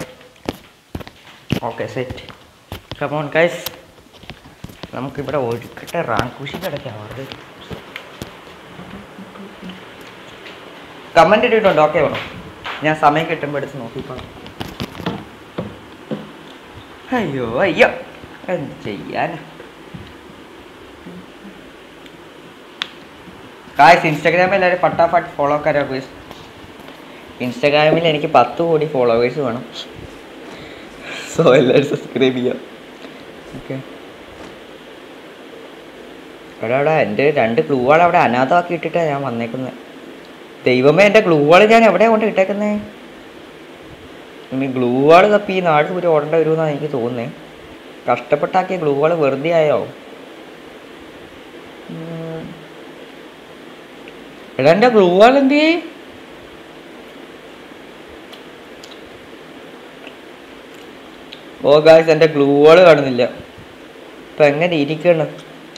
Okay set. കമോൺ ഗൈസ്, നമുക്കിവിടെ ഒഴുക്കട്ടെ. റാങ്കൂഷി കിടക്കാം. കമൻറ്റ് ഇട്ടിട്ടുണ്ട്. ഓക്കെ വേണം. ഞാൻ സമയം കിട്ടുമ്പോൾ എടുത്ത് നോക്കിക്കോളാം. അയ്യോ എന്ത് ചെയ്യാനാ ഗായ്സ്. ഇൻസ്റ്റാഗ്രാമിൽ എല്ലാവരും ഫട്ടാഫട്ട് ഫോളോ കരോ ഗായ്സ്. ഇൻസ്റ്റാഗ്രാമിൽ എനിക്ക് 10 കോടി ഫോളോവേഴ്സ് വേണം. സോ എല്ലാവരും സബ്സ്ക്രൈബ് ചെയ്യാം. ഓക്കെ. എടാ എൻ്റെ 2 ഗ്ലൂ വാൾ അവിടെ അനാഥമാക്കി ഇട്ടിട്ടാണ് ഞാൻ വന്നേക്കുന്നത്. ദൈവമേ, എൻ്റെ ഗ്ലൂ വാൾ ഞാൻ എവിടെയാണ് കൊണ്ട് ഇട്ടേക്കുന്നത്? ഇനി ഗ്ലൂ വാൾ തപ്പി ഈ നാട് ഒരു ഓടേണ്ട വരുമെന്നാണ് എനിക്ക് തോന്നുന്നത്. കഷ്ടപ്പെട്ടാക്കിയ ഗ്ലൂ വാൾ വെറുതെ ആയോ? എടാ എൻ്റെ ഗ്ലൂ വാൾ എന്ത്? ഓ ഗായ്സ്, എൻ്റെ ഗ്ലൂ വാൾ കാണുന്നില്ല. ഇപ്പം എങ്ങനെ ഇരിക്കണം?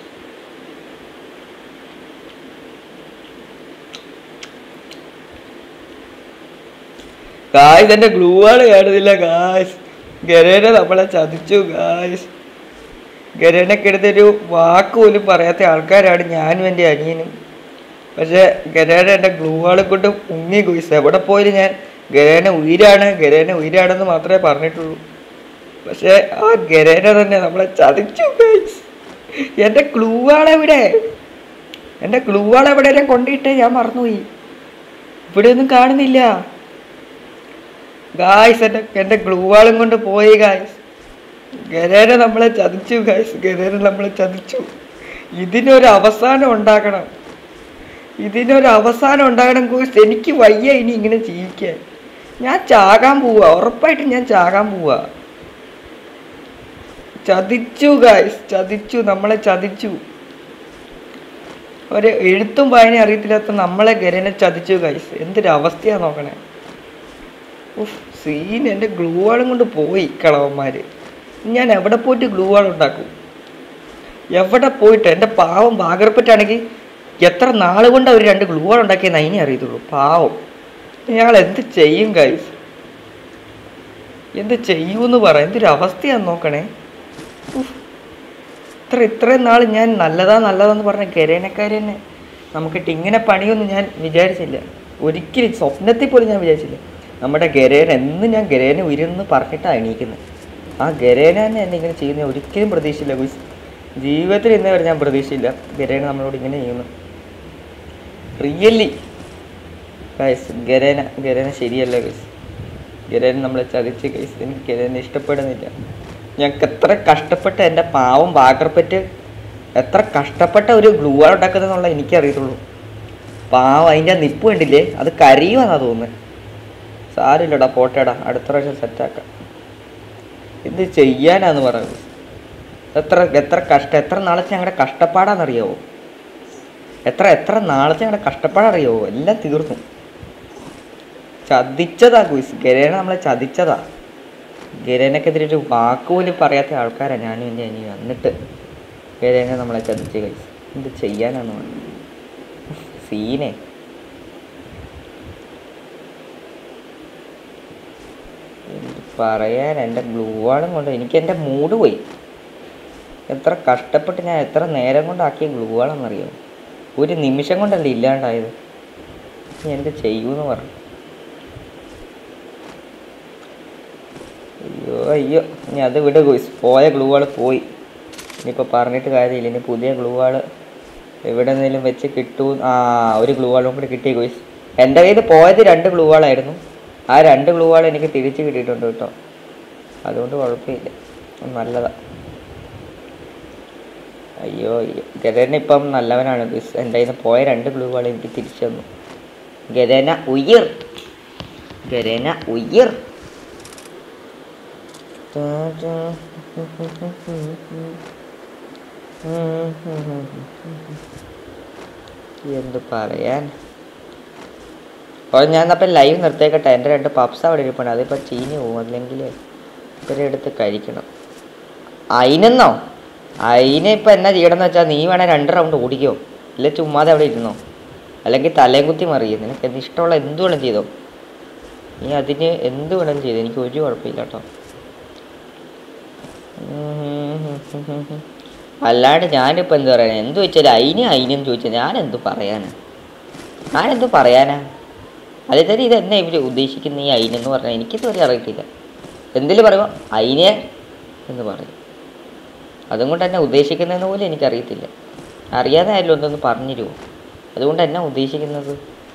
ഗായ്സ്, എൻ്റെ ഗ്ലൂ വാൾ കാണുന്നില്ല ഗായ്സ്. ഗരേനെ നമ്മളെ ചതിച്ചു ഗായ്സ്. ഗരേനൊക്കെ എടുത്തൊരു വാക്ക് പോലും പറയാത്ത ആൾക്കാരാണ് ഞാനും എൻ്റെ അനിയനും. പക്ഷേ ഗരേന എൻ്റെ ഗ്ലൂ വാൾ കൊണ്ട് മുങ്ങി ഗായ്സ്. എവിടെ പോയാലും ഞാൻ ഗരേന ഉയരാണെന്ന് മാത്രമേ പറഞ്ഞിട്ടുള്ളൂ. പക്ഷേ ആ ഗരേന തന്നെ നമ്മളെ ചതിച്ചു ഗായ്സ്. എൻ്റെ ഗ്ലൂ വാൾ എവിടെ? ഞാൻ കൊണ്ടിട്ട് ഞാൻ മറന്നുപോയി. ഇവിടെ ഒന്നും കാണുന്നില്ല ഗായ്സ്. എൻ്റെ ഗ്ലൂ വാളും കൊണ്ട് പോയി ഗായ്സ്. ഗരേന നമ്മളെ ചതിച്ചു ഗായ്സ്. ഇതിനൊരു അവസാനം ഉണ്ടാക്കണം ഗായ്സ്. എനിക്ക് വയ്യ ഇനി ഇങ്ങനെ ജീവിക്കാൻ. ഞാൻ ചാകാൻ പോവാ. ഉറപ്പായിട്ടും ഞാൻ ചാകാൻ പോവാ. ചതിച്ചു ഗായ്സ്. നമ്മളെ ചതിച്ചു. ഒരു എഴുത്തും വായന അറിയത്തില്ലാത്ത നമ്മളെ ഗരേനെ ചതിച്ചു ഗായ്സ്. എന്തൊരു അവസ്ഥയാണ് നോക്കണേ. സീൻ. എൻ്റെ ഗ്ലൂ വാളും കൊണ്ട് പോയി കളവന്മാര്. ഞാൻ എവിടെ പോയിട്ട് ഗ്ലൂ വാൾ ഉണ്ടാക്കും? എവിടെ പോയിട്ട്? എൻ്റെ പാവം ബാഗർപ്പറ്റാണെങ്കിൽ എത്ര നാൾ കൊണ്ട് അവർ 2 ഗ്ലൂ വാൾ ഉണ്ടാക്കിയെന്ന് അതിനെ അറിയത്തുള്ളൂ. പാവം. ഞങ്ങൾ എന്ത് ചെയ്യും ഗൈസ്? എന്ത് ചെയ്യൂന്ന് പറ. എന്തൊരു അവസ്ഥയാന്ന് നോക്കണേ. ഇത്രയും നാൾ ഞാൻ നല്ലതാന്ന് പറഞ്ഞ ഗരേനക്കാർ തന്നെ നമുക്കിട്ട് ഇങ്ങനെ പണിയൊന്നും ഞാൻ വിചാരിച്ചില്ല. ഒരിക്കലും സ്വപ്നത്തിൽ പോലും ഞാൻ വിചാരിച്ചില്ല. നമ്മുടെ ഗരേന ഞാൻ ഗരേന ഉയരുന്ന് പറഞ്ഞിട്ടാണ് എണീക്കുന്നത്. ആ ഗരേന തന്നെ എന്നെ ഇങ്ങനെ ചെയ്യുന്നത് ഒരിക്കലും പ്രതീക്ഷയില്ല ഗുയ്സ്. ജീവിതത്തിൽ ഇന്നേ വരെ ഞാൻ പ്രതീക്ഷയില്ല ഗരേന നമ്മളോട് ഇങ്ങനെ ചെയ്യുന്നു. റിയലി ഗൈസ്, ഗരേന ശരിയല്ല ഗൈസ്. ഗരേന നമ്മളെ ചതിച്ച് ഗൈസ്. എനിക്ക് ഗരേന ഇഷ്ടപ്പെടുന്നില്ല. ഞങ്ങൾക്ക് എത്ര കഷ്ടപ്പെട്ട് എൻ്റെ പാവം ബാഗർപ്പറ്റ് എത്ര കഷ്ടപ്പെട്ട ഒരു ഗ്ലൂ വാൾ ഉണ്ടാക്കുന്നതെന്നുള്ള എനിക്കറിയത്തുള്ളൂ. പാവം അതിൻ്റെ നിപ്പ് കണ്ടില്ലേ? അത് കരിയുമെന്നാണ് തോന്നുന്നത്. സാരമില്ലടാ, പോട്ടേടാ, അടുത്ത പ്രാവശ്യം സെറ്റാക്കാം. എന്ത് ചെയ്യാനാന്ന് പറയുന്നത്. എത്ര നാളത്തെ ഞങ്ങളുടെ കഷ്ടപ്പാടാണെന്നറിയാവോ? എത്ര നാളത്തെ ഞങ്ങളുടെ കഷ്ടപ്പാടറിയാവോ? എല്ലാം തീർന്നു. ചതിച്ചതാ ഗുയിസ്. ഗരേന നമ്മളെ ചതിച്ചതാ. ഗരേനക്കെതിരെ ഒരു വാക്കുപോലും പറയാത്ത ആൾക്കാരാണ് ഞാനും എൻ്റെ അനിയും. എന്നിട്ട് ഗരേന നമ്മളെ ചതിച്ച് ഗൈസ്. എന്ത് ചെയ്യാനാന്ന് പറഞ്ഞു സീനെ. എന്ത് പറയാൻ, എൻ്റെ ഗ്ലൂ വാളും കൊണ്ട് എനിക്ക് എൻ്റെ മൂഡ് പോയി. എത്ര കഷ്ടപ്പെട്ട് ഞാൻ എത്ര നേരം കൊണ്ടാക്കിയ ഗ്ലൂ വാളെന്നറിയാമോ? ഒരു നിമിഷം കൊണ്ടല്ലേ ഇല്ലാണ്ടായത്. നീ എന്ത് ചെയ്യൂന്ന് പറഞ്ഞു. അയ്യോ ഇനി അത് വിട് ഗോയ്സ്. പോയ ഗ്ലൂ വാൾ പോയി. ഇനിയിപ്പോൾ പറഞ്ഞിട്ട് കാര്യമില്ല. ഇനി പുതിയ ഗ്ലൂ വാൾ എവിടെ നിന്നെങ്കിലും വെച്ച് കിട്ടും. ഒരു ഗ്ലൂ വാളും കൂടി കിട്ടി ഗോയ്സ്. എൻ്റെ കയ്യിൽ പോയത് 2 ഗ്ലൂ വാളായിരുന്നു. ആ 2 ഗ്ലൂ വാൾ എനിക്ക് തിരിച്ച് കിട്ടിയിട്ടുണ്ട് കേട്ടോ. അതുകൊണ്ട് കുഴപ്പമില്ല, നല്ലതാണ്. അയ്യോ ഗരേന ഇപ്പം നല്ലവനാണ് ഗോയ്സ്. എൻ്റെ കയ്യിൽ നിന്ന് പോയ 2 ഗ്ലൂ വാൾ എനിക്ക് തിരിച്ചു തന്നു. ഗരേന ഉയർ, ഗരേന ഉയർ. എന്ത് പറയാൻ. അപ്പോൾ ഞാൻ അപ്പം ലൈവ് നിർത്തിയേക്കട്ടെ. എൻ്റെ 2 പപ്സ് അവിടെ ഇരിപ്പുണ്ട്. അതിപ്പോൾ ചീഞ്ഞ് പോകും. അല്ലെങ്കിൽ ഇവരെടുത്ത് കഴിക്കണം. അതിനെന്നോ അതിനെ ഇപ്പം എന്നാ ചെയ്യണമെന്ന് വെച്ചാൽ നീ വേണേൽ 2 റൗണ്ട് ഓടിക്കോ, ഇല്ല ചുമ്മാതെ അവിടെ ഇരുന്നോ, അല്ലെങ്കിൽ തലയും കുത്തി മറിയും. നിനക്ക് എന്ത് ഇഷ്ടമുള്ള എന്ത് വേണം ചെയ്തോ. നീ അതിന് എന്ത് വേണം ചെയ്തോ, എനിക്ക് ഒരു കുഴപ്പമില്ല കേട്ടോ. അല്ലാണ്ട് ഞാനിപ്പോൾ എന്ത് പറയാനാ? എന്ത് ചോദിച്ചാലും അതിനെന്ന് ചോദിച്ചാൽ ഞാനെന്ത് പറയാനാ? അതേ തന്നെ ഇതെന്നെ ഇവർ ഉദ്ദേശിക്കുന്ന ഈ അതിനെന്ന് പറഞ്ഞാൽ എനിക്കിതുവരെ അറിയത്തില്ല. എന്തെങ്കിലും പറയുമ്പോൾ അതിനെ എന്ന് പറയും. അതുകൊണ്ട് എന്നെ ഉദ്ദേശിക്കുന്നതെന്ന് പോലും എനിക്കറിയത്തില്ല. അറിയാതെ ആയാലും ഒന്നൊന്ന് പറഞ്ഞിരുമോ? അതുകൊണ്ട് എന്നാ ഉദ്ദേശിക്കുന്നത്?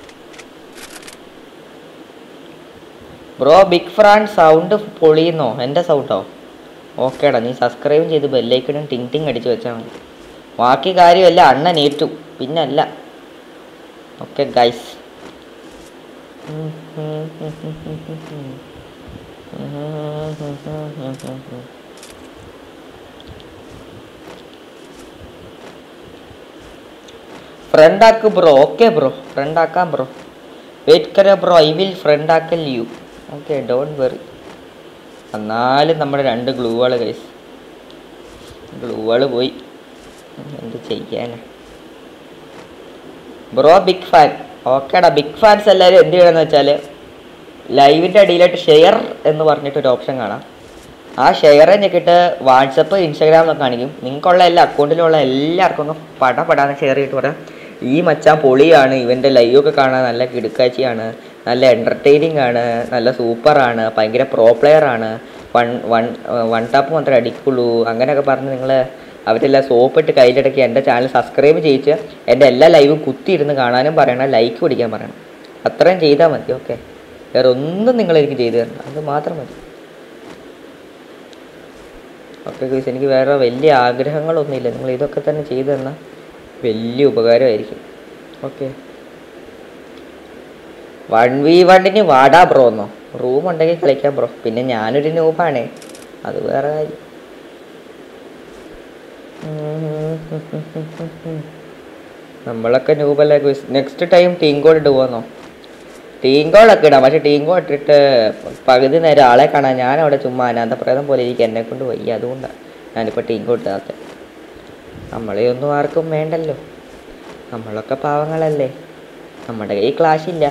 ബ്രോ ബിഗ് ഫ്രാൻ സൗണ്ട് പൊളിയുന്നോ? എൻ്റെ സൗണ്ടോ? ഓക്കേടാ, നീ സബ്സ്ക്രൈബും ചെയ്ത് ബെല്ലൈക്കണും ടിങ് ടിങ് അടിച്ച് വെച്ചാൽ മതി. ബാക്കി കാര്യമല്ല അണ്ണൻ ഏറ്റു, പിന്നല്ല. Okay guys. ഫ്രണ്ട് ആക്ക് ബ്രോ. ഓക്കെ ബ്രോ, ഫ്രണ്ട് ആക്കാം ബ്രോ. വെയിറ്റ് കരോ ബ്രോ, ഐ വിൽ ഫ്രണ്ട് ആക്കൽ യു. Okay don't worry. എന്നാലും നമ്മുടെ 2 glue wall guys. Glue wall പോയി, എന്ത് ചെയ്യാനാ. Bro big fan. ഓക്കേടാ, ബിഗ് ഫാൻസ് എല്ലാവരും എന്ത് ചെയ്യണമെന്ന് വെച്ചാൽ ലൈവിൻ്റെ അടിയിലായിട്ട് ഷെയർ എന്ന് പറഞ്ഞിട്ടൊരു ഓപ്ഷൻ കാണാം. ആ ഷെയറെ ഞെക്കിയിട്ട് വാട്സപ്പ് ഇൻസ്റ്റാഗ്രാം എന്നൊക്കെ കാണിക്കും. നിങ്ങൾക്കുള്ള എല്ലാ അക്കൗണ്ടിലുള്ള എല്ലാവർക്കും ഒന്ന് പടാന്ന് ഷെയർ ചെയ്തിട്ട് പറയാം, ഈ മച്ചാൻ പൊളിയാണ്, ഇവൻ്റെ ലൈവൊക്കെ കാണാൻ നല്ല കിടുക്കാച്ചിയാണ്, നല്ല എൻ്റർടൈനിങ് ആണ്, നല്ല സൂപ്പറാണ്, ഭയങ്കര പ്രോ പ്ലെയർ ആണ്, വൺ ടാപ്പ് മാത്രമേ അടിക്കുള്ളൂ, അങ്ങനെയൊക്കെ പറഞ്ഞ് നിങ്ങൾ അവരെല്ലാം സോപ്പിട്ട് കയ്യിലിടയ്ക്ക് എൻ്റെ ചാനൽ സബ്സ്ക്രൈബ് ചെയ്യിച്ച് എൻ്റെ എല്ലാ ലൈവും കുത്തിയിരുന്ന് കാണാനും പറയണം, ലൈക്ക് പിടിക്കാൻ പറയണം. അത്രയും ചെയ്താൽ മതി. ഓക്കെ, വേറെ ഒന്നും നിങ്ങളെനിക്ക് ചെയ്തു തരണം, അത് മാത്രം മതി. ഓക്കെ ഗൈസ്, എനിക്ക് വേറെ വലിയ ആഗ്രഹങ്ങളൊന്നുമില്ല. നിങ്ങൾ ഇതൊക്കെ തന്നെ ചെയ്തു തന്നാൽ വലിയ ഉപകാരമായിരിക്കും. ഓക്കെ, 1v1 വാടാ ബ്രോ എന്നോ? റൂം ഉണ്ടെങ്കിൽ കളിക്കാം ബ്രോ. പിന്നെ ഞാനൊരു നൂബാണേ, അത് വേറെ കാര്യം. നമ്മളൊക്കെ നൂബല്ലേ guys. Next time team code ഇടുവോന്നോ? ടീം കോഡൊക്കെ ഇടാം, പക്ഷേ ടീം കോഡ് ഇട്ടിട്ട് പകുതി നേരം ആളെ കാണാൻ ഞാൻ അവിടെ ചുമ്മാ അനാഥപ്രേതം പോലെ എനിക്ക് എന്നെ കൊണ്ട് വയ്യ. അതുകൊണ്ടാണ് ഞാനിപ്പോൾ ടീം കോഡ് ഇടാത്തത്. നമ്മളെ ഒന്നും ആർക്കും വേണ്ടല്ലോ, നമ്മളൊക്കെ പാവങ്ങളല്ലേ. നമ്മുടെ കയ്യിൽ ക്യാഷില്ല,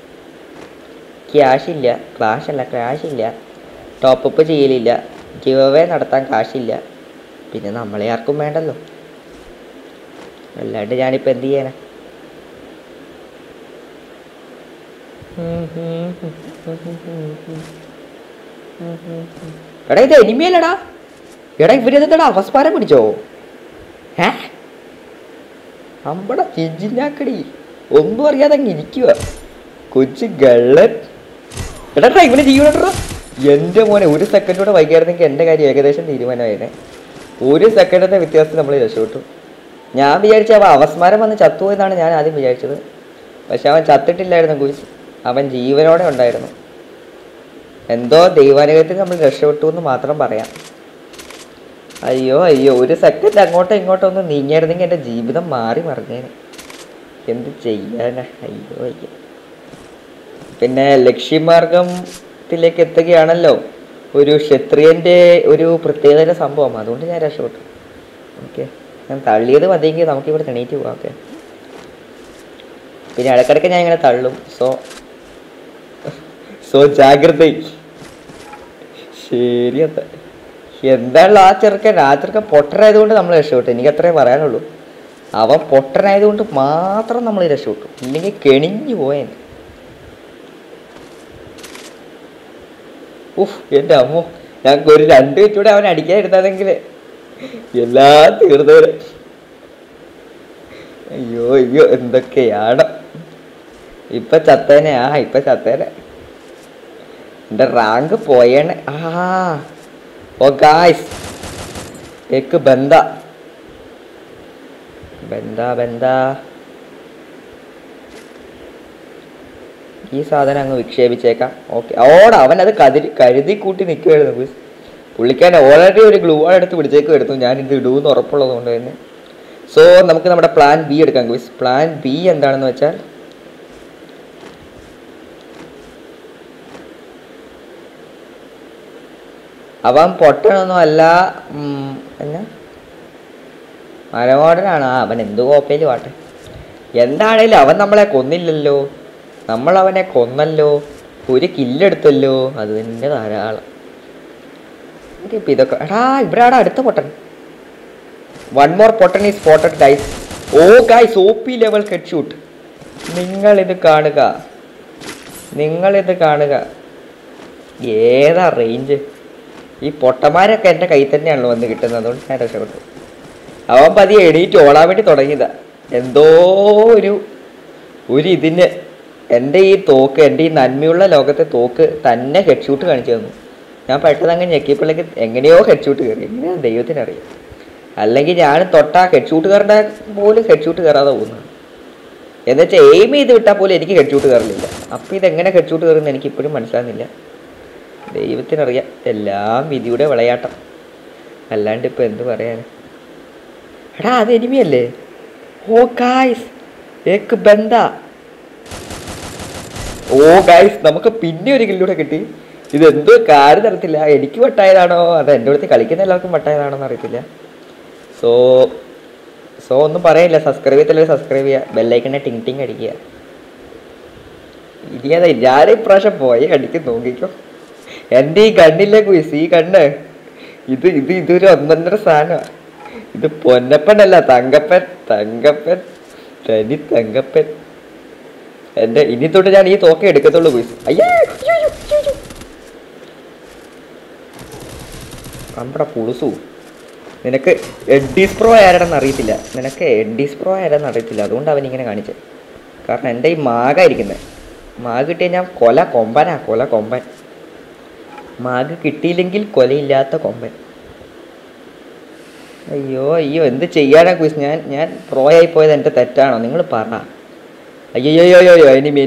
ടോപ്പപ്പ് ചെയ്യലില്ല, ഗിവ് അവേ നടത്താൻ കാശില്ല, പിന്നെ നമ്മളെ ആർക്കും വേണ്ടല്ലോ. അല്ലാണ്ട് ഞാനിപ്പോൾ എന്ത് ചെയ്യാനാ? എടാ ഇത് എനിമിയല്ലടാ. എടാ ഇവരെന്താടാ അവസ്മാരം പിടിച്ചോ? നമ്മടെ ചിഞ്ചിനാക്കടി ഒന്നും അറിയാതെ അങ്ങ് ഇരിക്കുക കൊച്ചു ഗള്ളൻ. എടാ ഇവനെ ജീവനോ എൻ്റെ മോനെ. 1 സെക്കൻഡ് കൂടെ വൈകിയായിരുന്നെങ്കിൽ എൻ്റെ കാര്യം ഏകദേശം തീരുമാനമായിരുന്നേ. 1 സെക്കൻഡിൻ്റെ വ്യത്യാസത്തിൽ നമ്മൾ രക്ഷപ്പെട്ടു. ഞാൻ വിചാരിച്ച അവൻ അവസ്മാരം വന്ന് ചത്തുപോയെന്നാണ് ഞാൻ ആദ്യം വിചാരിച്ചത്. പക്ഷെ അവൻ ചത്തിട്ടില്ലായിരുന്നു ഗുയിസ്, അവൻ ജീവനോടെ ഉണ്ടായിരുന്നു. എന്തോ ദൈവാനുഗ്രഹത്തിൽ നമ്മൾ രക്ഷപ്പെട്ടു എന്ന് മാത്രം പറയാം. അയ്യോ അയ്യോ, ഒരു സെക്കൻഡ് അങ്ങോട്ടോ ഇങ്ങോട്ടോ ഒന്ന് നീങ്ങിയായിരുന്നെങ്കിൽ എൻ്റെ ജീവിതം മാറി മറിഞ്ഞേനെ. എന്ത് ചെയ്യാനാ, അയ്യോ അയ്യോ. പിന്നെ ലക്ഷ്യമാർഗത്തിലേക്ക് എത്തുകയാണല്ലോ ഒരു ക്ഷത്രിയൻ്റെ ഒരു പ്രത്യേകത സംഭവം. അതുകൊണ്ട് ഞാൻ രക്ഷപ്പെട്ടു. ഓക്കെ, ഞാൻ തള്ളിയത് മതിയെങ്കിൽ നമുക്കിവിടെ എണീറ്റ് പോവാം. ഓക്കെ, പിന്നെ ഇടയ്ക്കിടയ്ക്ക് ഞാൻ ഇങ്ങനെ തള്ളും. സോ ജാഗ്രത. ശരി, എന്താണല്ലോ ആ ചെറുക്കൻ പൊട്ടനായതുകൊണ്ട് നമ്മൾ രക്ഷപ്പെട്ടു. എനിക്ക് അത്രേ പറയാനുള്ളൂ. അവൻ പൊട്ടനായതുകൊണ്ട് മാത്രം നമ്മൾ രക്ഷപ്പെട്ടു, ഇല്ലെങ്കിൽ കെണിഞ്ഞു പോയേനെ. എൻ്റെ അമ്മോ, ഞങ്ങൾക്ക് ഒരു 2 മിനിറ്റ് കൂടെ അവൻ അടിക്കാൻ എടുത്താണെങ്കിൽ എല്ലാം തീർന്നവരെ. അയ്യോ അയ്യോ, എന്തൊക്കെയാണ്. ഇപ്പൊ ചത്തേനെ. ഇപ്പൊ ചത്തേനെ. എൻ്റെ റാങ്ക് പോയേനെ. ഓ ഗായ്സ്, एक बंदा ഈ സാധനം അങ്ങ് വിക്ഷേപിച്ചേക്കാം. ഓക്കെ, അവൻ അത് കരുതി കൂട്ടി നിൽക്കുമായിരുന്നു. പുള്ളിക്കാൻ ഓൾറെഡി ഒരു ഗ്ലൂ വാൾ എടുത്ത് പിടിച്ചേക്കുമായിരുന്നു. ഞാൻ ഇത് ഇടുമെന്ന് ഉറപ്പുള്ളത് കൊണ്ട് തന്നെ. സോ നമുക്ക് നമ്മുടെ പ്ലാൻ ബി എടുക്കാം ഗുയ്സ്. പ്ലാൻ ബി എന്താണെന്ന് വെച്ചാൽ, അവൻ പൊട്ടനൊന്നും അല്ല, എന്നാ മരമോടനാണ്. അവൻ എന്ത് കോപ്പയിൽ പാട്ടെ. എന്താണേലും അവൻ നമ്മളെ കൊന്നില്ലല്ലോ, നമ്മൾ അവനെ കൊന്നല്ലോ, ഒരു കില്ലെടുത്തല്ലോ, അത് തന്നെ ധാരാളം. ഇപ്പം ഇതൊക്കെ ഇവിടെ അടുത്ത പൊട്ടൻ. 1 more പൊട്ടൻ is spotted guys. Oh guys, OP level head shoot. നിങ്ങളിത് കാണുക. ഏതാ റേഞ്ച്. ഈ പൊട്ടന്മാരൊക്കെ എൻ്റെ കയ്യിൽ തന്നെയാണല്ലോ വന്ന് കിട്ടുന്നത്. അതുകൊണ്ട് ഞാൻ രക്ഷപ്പെട്ടു. അവൻ പതിയെ എണീറ്റ് ഓടാൻ വേണ്ടി തുടങ്ങിയതാ. എന്തോ ഒരു ഇതിന് എൻ്റെ ഈ തോക്ക്, എൻ്റെ ഈ നന്മയുള്ള ലോകത്തെ തോക്ക് തന്നെ ഹെഡ് ഷൂട്ട് കാണിച്ചു തന്നു. ഞാൻ പെട്ടെന്ന് അങ്ങ് ഞെക്കിയപ്പോഴേക്ക് എങ്ങനെയോ ഹെഡ് ഷൂട്ട് കയറി. എങ്ങനെയാണ് ദൈവത്തിനറിയാം. അല്ലെങ്കിൽ ഞാൻ തൊട്ടാ ഹെഡ് ഷൂട്ട് കയറേണ്ട പോലും ഹെഡ് ഷൂട്ട് കയറാതെ പോകുന്നു. എന്നുവെച്ചാൽ എയിം ചെയ്ത് വിട്ടാൽ പോലും എനിക്ക് ഹെഡ് ഷൂട്ട് കയറില്ല. അപ്പോൾ ഇതെങ്ങനെ ഹെഡ് ഷൂട്ട് കയറുമെന്ന് എനിക്ക് ഇപ്പോഴും മനസ്സിലാകുന്നില്ല. ദൈവത്തിനറിയാം. എല്ലാം വിധിയുടെ വിളയാട്ടം, അല്ലാണ്ട് ഇപ്പം എന്ത് പറയാൻ. അത് എനിമിയല്ലേ. ഓ ഗായ്സ്, ഏക്ക് ബന്ദ. ഓ ഗായ്സ്, നമുക്ക് പിന്നെ ഒരു കില്ലൂടെ കിട്ടി. ഇതെന്തോ കാര്യം നടത്തില്ല. എനിക്ക് വട്ടായതാണോ അത് എൻ്റെ അടുത്ത് കളിക്കുന്ന എല്ലാവർക്കും വട്ടായതാണോ എന്ന് അറിയത്തില്ല. സോ ഒന്നും പറയില്ല. സബ്സ്ക്രൈബ് ചെയ്തില്ലേ സബ്സ്ക്രൈബ് ചെയ്യുക, ബെല്ലൈക്കണെ ടിങ് അടിക്കുക. ഇനിയതാ ഞാൻ ഇപ്രാവശ്യം പോയി അടിക്കും, നോക്കിക്കോ. എൻ്റെ ഈ കണ്ണില്ലേ കുയിസ്, ഈ കണ്ണ് ഇതൊരു 1.5 സാധനമാണ്. ഇത് പൊന്നപ്പനല്ല, തങ്കപ്പൻ തനി തങ്കപ്പൻ. എൻ്റെ ഇനി തൊട്ട് ഞാൻ ഈ തോക്കെ എടുക്കത്തുള്ളൂ കുയിസ്. അയ്യേ നമ്മുടെ പുളുസു. നിനക്ക് എഡ്ഡീസ് പ്രോ ആരാണെന്ന് അറിയത്തില്ല. അതുകൊണ്ട് അവനിങ്ങനെ കാണിച്ചത്. കാരണം എൻ്റെ ഈ മാഗായിരിക്കുന്നത്. മാഗ് കിട്ടിയാൽ ഞാൻ കൊല കൊമ്പൻ. മാഗ് കിട്ടിയില്ലെങ്കിൽ കൊലയില്ലാത്ത കൊമ്പൻ. അയ്യോ എന്ത് ചെയ്യാനാ ക്വിസ്. ഞാൻ പ്രോ ആയി പോയത് എൻ്റെ തെറ്റാണോ? നിങ്ങൾ പറ. അയ്യോ എനിമി.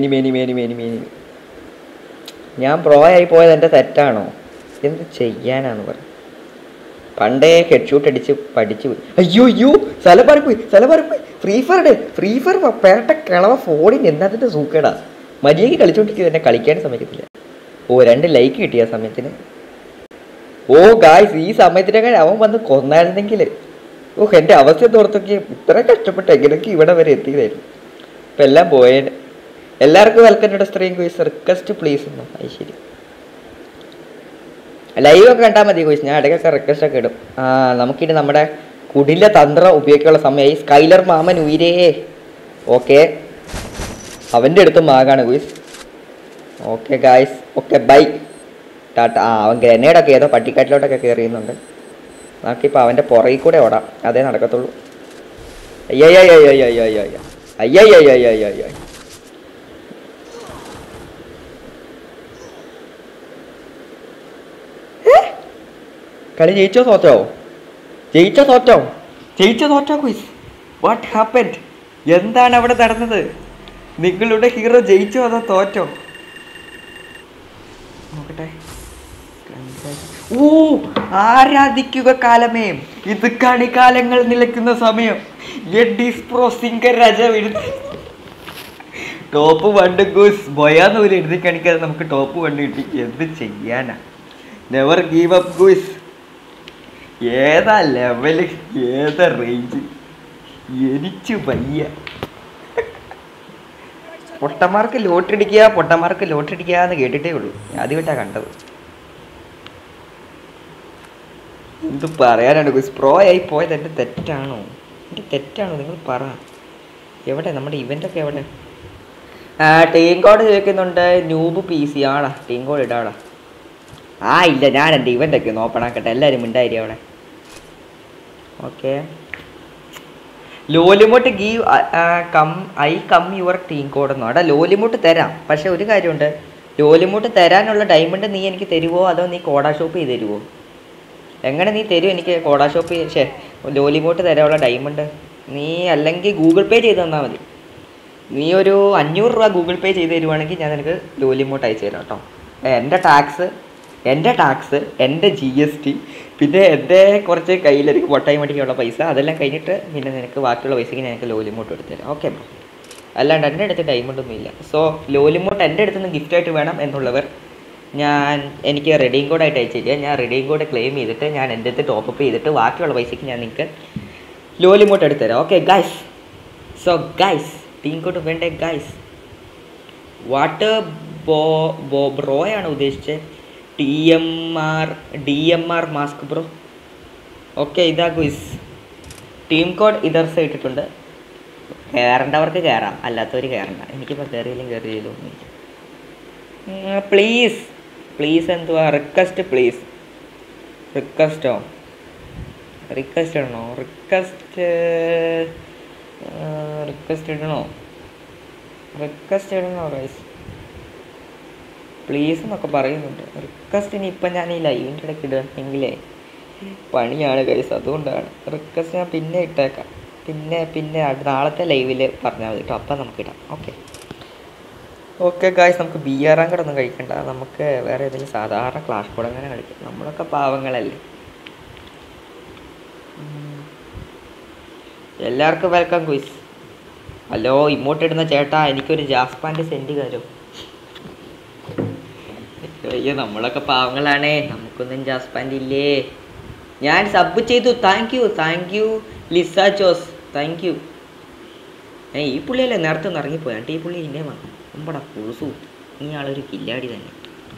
ഞാൻ പ്രോ ആയി പോയത് എൻ്റെ തെറ്റാണോ? എന്ത് ചെയ്യാനാന്ന് പറ. പണ്ടേ ഹെഡ് ഷൂട്ട് അടിച്ച് പഠിച്ചു പോയി. അയ്യോ സ്ഥലം പോയി. ഫ്രീ ഫയർ പേട്ട കിളവ ഫോണിൽ എന്നതിൻ്റെ സൂക്കേടാ. മര്യാദയ്ക്ക് കളിച്ചോണ്ടിരിക്കുന്നത് എന്നെ കളിക്കാൻ സമ്മതിക്കത്തില്ല. 2 ലൈക്ക് കിട്ടിയ സമയത്തിന്. ഓ ഗായ്സ്, ഈ സമയത്തിനൊക്കെ അവൻ വന്ന് കൊന്നായിരുന്നെങ്കിൽ എൻ്റെ അവസ്ഥ തോർത്തൊക്കെ ഇത്ര കഷ്ടപ്പെട്ട് എങ്ങനെയൊക്കെ ഇവിടെ വരെ എത്തിയതായിരുന്നു. ഇപ്പം എല്ലാം പോയേനെ. എല്ലാവർക്കും welcome to stream guys. Request please എന്നോ. അത് ശരി, ലൈവൊക്കെ കണ്ടാൽ മതി ക്വിസ്. ഞാൻ ഇടയ്ക്കൊക്കെ റിക്വസ്റ്റൊക്കെ ഇടും. നമുക്കിനി നമ്മുടെ കുടില തന്ത്രം ഉപയോഗിക്കാനുള്ള സമയമായി. സ്കൈലർ മാമൻ ഉയരേ. ഓക്കെ, അവൻ്റെ അടുത്ത് മാഗാണ് guys. Okay guys, okay bye ടാറ്റ. അവൻ ഗ്രനേഡൊക്കെ ഏതോ പട്ടിക്കാട്ടിലോട്ടൊക്കെ കയറിയുന്നുണ്ട്. നമുക്കിപ്പോൾ അവൻ്റെ പുറകിൽ കൂടെ ഓടാം, അതേ നടക്കത്തുള്ളൂ. അയ്യോ കളി ജയിച്ചോ തോറ്റോ ക്വിസ്. What happened? എന്താണ് അവിടെ നടന്നത്? നിങ്ങളുടെ ഹീറോ ജയിച്ചോ അതോ തോറ്റോ? നോക്കട്ടെ. ഓ, ആരാധിക്കുക കാലമേ, ഇത് കണികാലങ്ങൾ നിലയ്ക്കുന്ന സമയം. എഡീസ് പ്രോ സിംഗർ രാജ എഴുതി ടോപ്പ് 1 ഗൂസ് ബൊയാന്ന് പോലും എഴുതി കാണിക്കാതെ നമുക്ക് ടോപ്പ് 1 കിട്ടി. എന്ത് ചെയ്യാനാ? Never give up guys. ഏതാ ലെവല്, ഏതാ റേഞ്ച്, എനിക്ക് വയ്യ. പൊട്ടന്മാർക്ക് ലോട്ടറി അടിക്കുക എന്ന് കേട്ടിട്ടേ ഉള്ളൂ. ആദ്യമായിട്ടാ കണ്ടത്. എന്ത് പറയാനാണ് ഗുസ്? പ്രോ ആയി പോയത് എൻ്റെ തെറ്റാണോ? നിങ്ങൾ പറ. എവിടെ നമ്മുടെ ഇവൻ്റൊക്കെ എവിടെ? ടീം കോഡ് ചോദിക്കുന്നുണ്ട്. ന്യൂബ് PC ആടാ, ടീം കോഡ് ഇടാടാ. ഇല്ല, ഞാൻ എൻ്റെ ഇവൻ്റൊക്കെ നോക്കണാക്കട്ടെ. എല്ലാവരും മിണ്ടായിരി അവിടെ. ഓക്കെ, ലോലിമോട്ട് give come your team code എന്നോ. അവിടെ ലോലിമോട്ട് തരാം, പക്ഷെ ഒരു കാര്യമുണ്ട്. ലോലിമോട്ട് തരാനുള്ള ഡയമണ്ട് നീ എനിക്ക് തരുമോ, അതോ നീ കോഡാ ഷോപ്പ് ചെയ്ത് തരുമോ? എങ്ങനെ നീ തരും എനിക്ക് കോഡാ ഷോപ്പ് ലോലിമോട്ട് തരാനുള്ള ഡയമണ്ട്? നീ അല്ലെങ്കിൽ ഗൂഗിൾ പേ ചെയ്ത് തന്നാൽ മതി. നീ ഒരു 500 രൂപ ഗൂഗിൾ പേ ചെയ്ത് തരുവാണെങ്കിൽ ഞാൻ നിനക്ക് ലോലിമോട്ട് അയച്ചു തരാം കേട്ടോ. എൻ്റെ ടാക്സ്, എൻ്റെ GST, പിന്നെ എൻ്റെ കുറച്ച് കയ്യിലേക്ക് പൊട്ടായി മടിക്കുള്ള പൈസ, അതെല്ലാം കഴിഞ്ഞിട്ട് പിന്നെ നിനക്ക് ബാക്കിയുള്ള പൈസയ്ക്ക് ഞാൻ എനിക്ക് ലോലിമോട്ട് എടുത്തു തരാം. Okay bro. അല്ലാണ്ട് എൻ്റെ അടുത്ത് ഡയമണ്ടൊന്നും ഇല്ല. സോ ലോലിമോട്ട് എൻ്റെ അടുത്ത് നിന്ന് ഗിഫ്റ്റായിട്ട് വേണം എന്നുള്ളവർ എനിക്ക് റെഡീം കോഡായിട്ട് അയച്ചില്ല. ഞാൻ റെഡീം കോഡ് ക്ലെയിം ചെയ്തിട്ട് ഞാൻ എൻ്റെ അടുത്ത് ടോപ്പപ്പ് ചെയ്തിട്ട് ബാക്കിയുള്ള പൈസയ്ക്ക് ഞാൻ നിങ്ങൾക്ക് ലോലിമോട്ട് എടുത്തു തരാം. Okay guys. So guys, team code വേണ്ടേ ഗൈസ്? വാട്ട് ബ്രോയാണ് ഉദ്ദേശിച്ചത്? DMR mask bro. ഓക്കെ, ഇതാ ഗുയിസ് ടീം കോഡ് ഇതർസ് ഇട്ടിട്ടുണ്ട്. കയറേണ്ടവർക്ക് കയറാം, അല്ലാത്തവർ കയറണ്ട. എനിക്കിപ്പോൾ കയറിയില്ലോ ഒന്നുമില്ല. പ്ലീസ് എന്തുവാ റിക്വസ്റ്റ്? റിക്വസ്റ്റ് ഇടണോ ഗൈസ്? പ്ലീസ് എന്നൊക്കെ പറയുന്നുണ്ട്. റിക്വസ്റ്റിന് ഇപ്പം ഞാൻ ഈ ലൈവിൻ്റെ ഇടയ്ക്ക് ഇടുകയാണെങ്കിലേ പണിയാണ് ഗൈസ്. അതുകൊണ്ടാണ് റിക്വസ്റ്റ് ഞാൻ പിന്നെ ഇട്ടേക്കാം. പിന്നെ നാളത്തെ ലൈവിൽ പറഞ്ഞാൽ മതി കേട്ടോ, അപ്പം നമുക്ക് ഇടാം. ഓക്കെ ഗൈസ്, നമുക്ക് BR കൂടെ ഒന്നും കഴിക്കണ്ട. നമുക്ക് വേറെ ഏതെങ്കിലും സാധാരണ ക്ലാഷ് കോഡ് അങ്ങനെ കളിക്കാം. നമ്മളൊക്കെ പാവങ്ങളല്ലേ. എല്ലാവർക്കും വെൽക്കം ഗുയ്സ്. ഹലോ, ഇമോട്ട് ഇടുന്ന ചേട്ടാ, എനിക്കൊരു ജാസ്പാൻ്റെ സെൻഡ് തരും. അയ്യോ, നമ്മളൊക്കെ പാവങ്ങളാണേ, നമുക്കൊന്നും ജാസ്പാൻ്റ് ഇല്ലേ. ഞാൻ സബ് ചെയ്തു. Thank you Lisa Jose, thank you. ഈ പുള്ളിയല്ലേ നേരത്തെ ഒന്ന് ഇറങ്ങിപ്പോയാണ്ട്. ഈ പുള്ളി ഇന്നെ വന്നു നമ്മടാ കുളുസു. നീ ആളൊരു കില്ലാടി തന്നെ.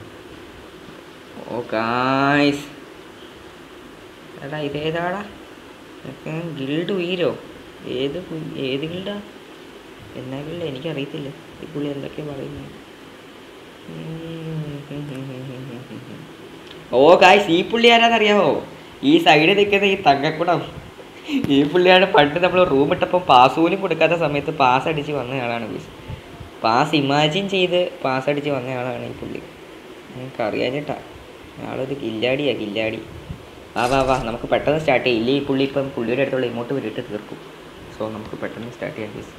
ഓ ഗായ്സ്, എടാ ഇതേതാടാ? ഗിൽഡ് ഉയരോ? ഏത് ഗിൽഡാ? എന്നാ ഗിൽഡ് എനിക്കറിയത്തില്ല. ഈ പുള്ളി എന്തൊക്കെ പറയുന്നു. ഓ ഗായ്സ്, ഈ പുള്ളി ആരാന്നറിയാമോ? ഈ സൈഡിൽ നിൽക്കുന്ന ഈ തങ്കക്കുടം. ഈ പുള്ളിയാണ് പണ്ട് നമ്മൾ റൂം ഇട്ടപ്പം പാസ് പോലും കൊടുക്കാത്ത സമയത്ത് പാസ് അടിച്ച് വന്നയാളാണ്. പാസ് ഇമാജിൻ ചെയ്ത് പാസ് അടിച്ച് വന്നയാളാണ് ഈ പുള്ളി. നിങ്ങൾക്ക് അറിയാഞ്ഞിട്ടാ. ആളൊരു കില്ലാടി. വാ നമുക്ക് പെട്ടെന്ന് സ്റ്റാർട്ട് ചെയ്യും. ഇല്ലേ ഈ പുള്ളി ഇപ്പം പുള്ളിയുടെ അടുത്തുള്ള ഇമോട്ട് വിട്ടിട്ട് തീർക്കും. സോ നമുക്ക് പെട്ടെന്ന് സ്റ്റാർട്ട് ചെയ്യാം പ്ലീസ്.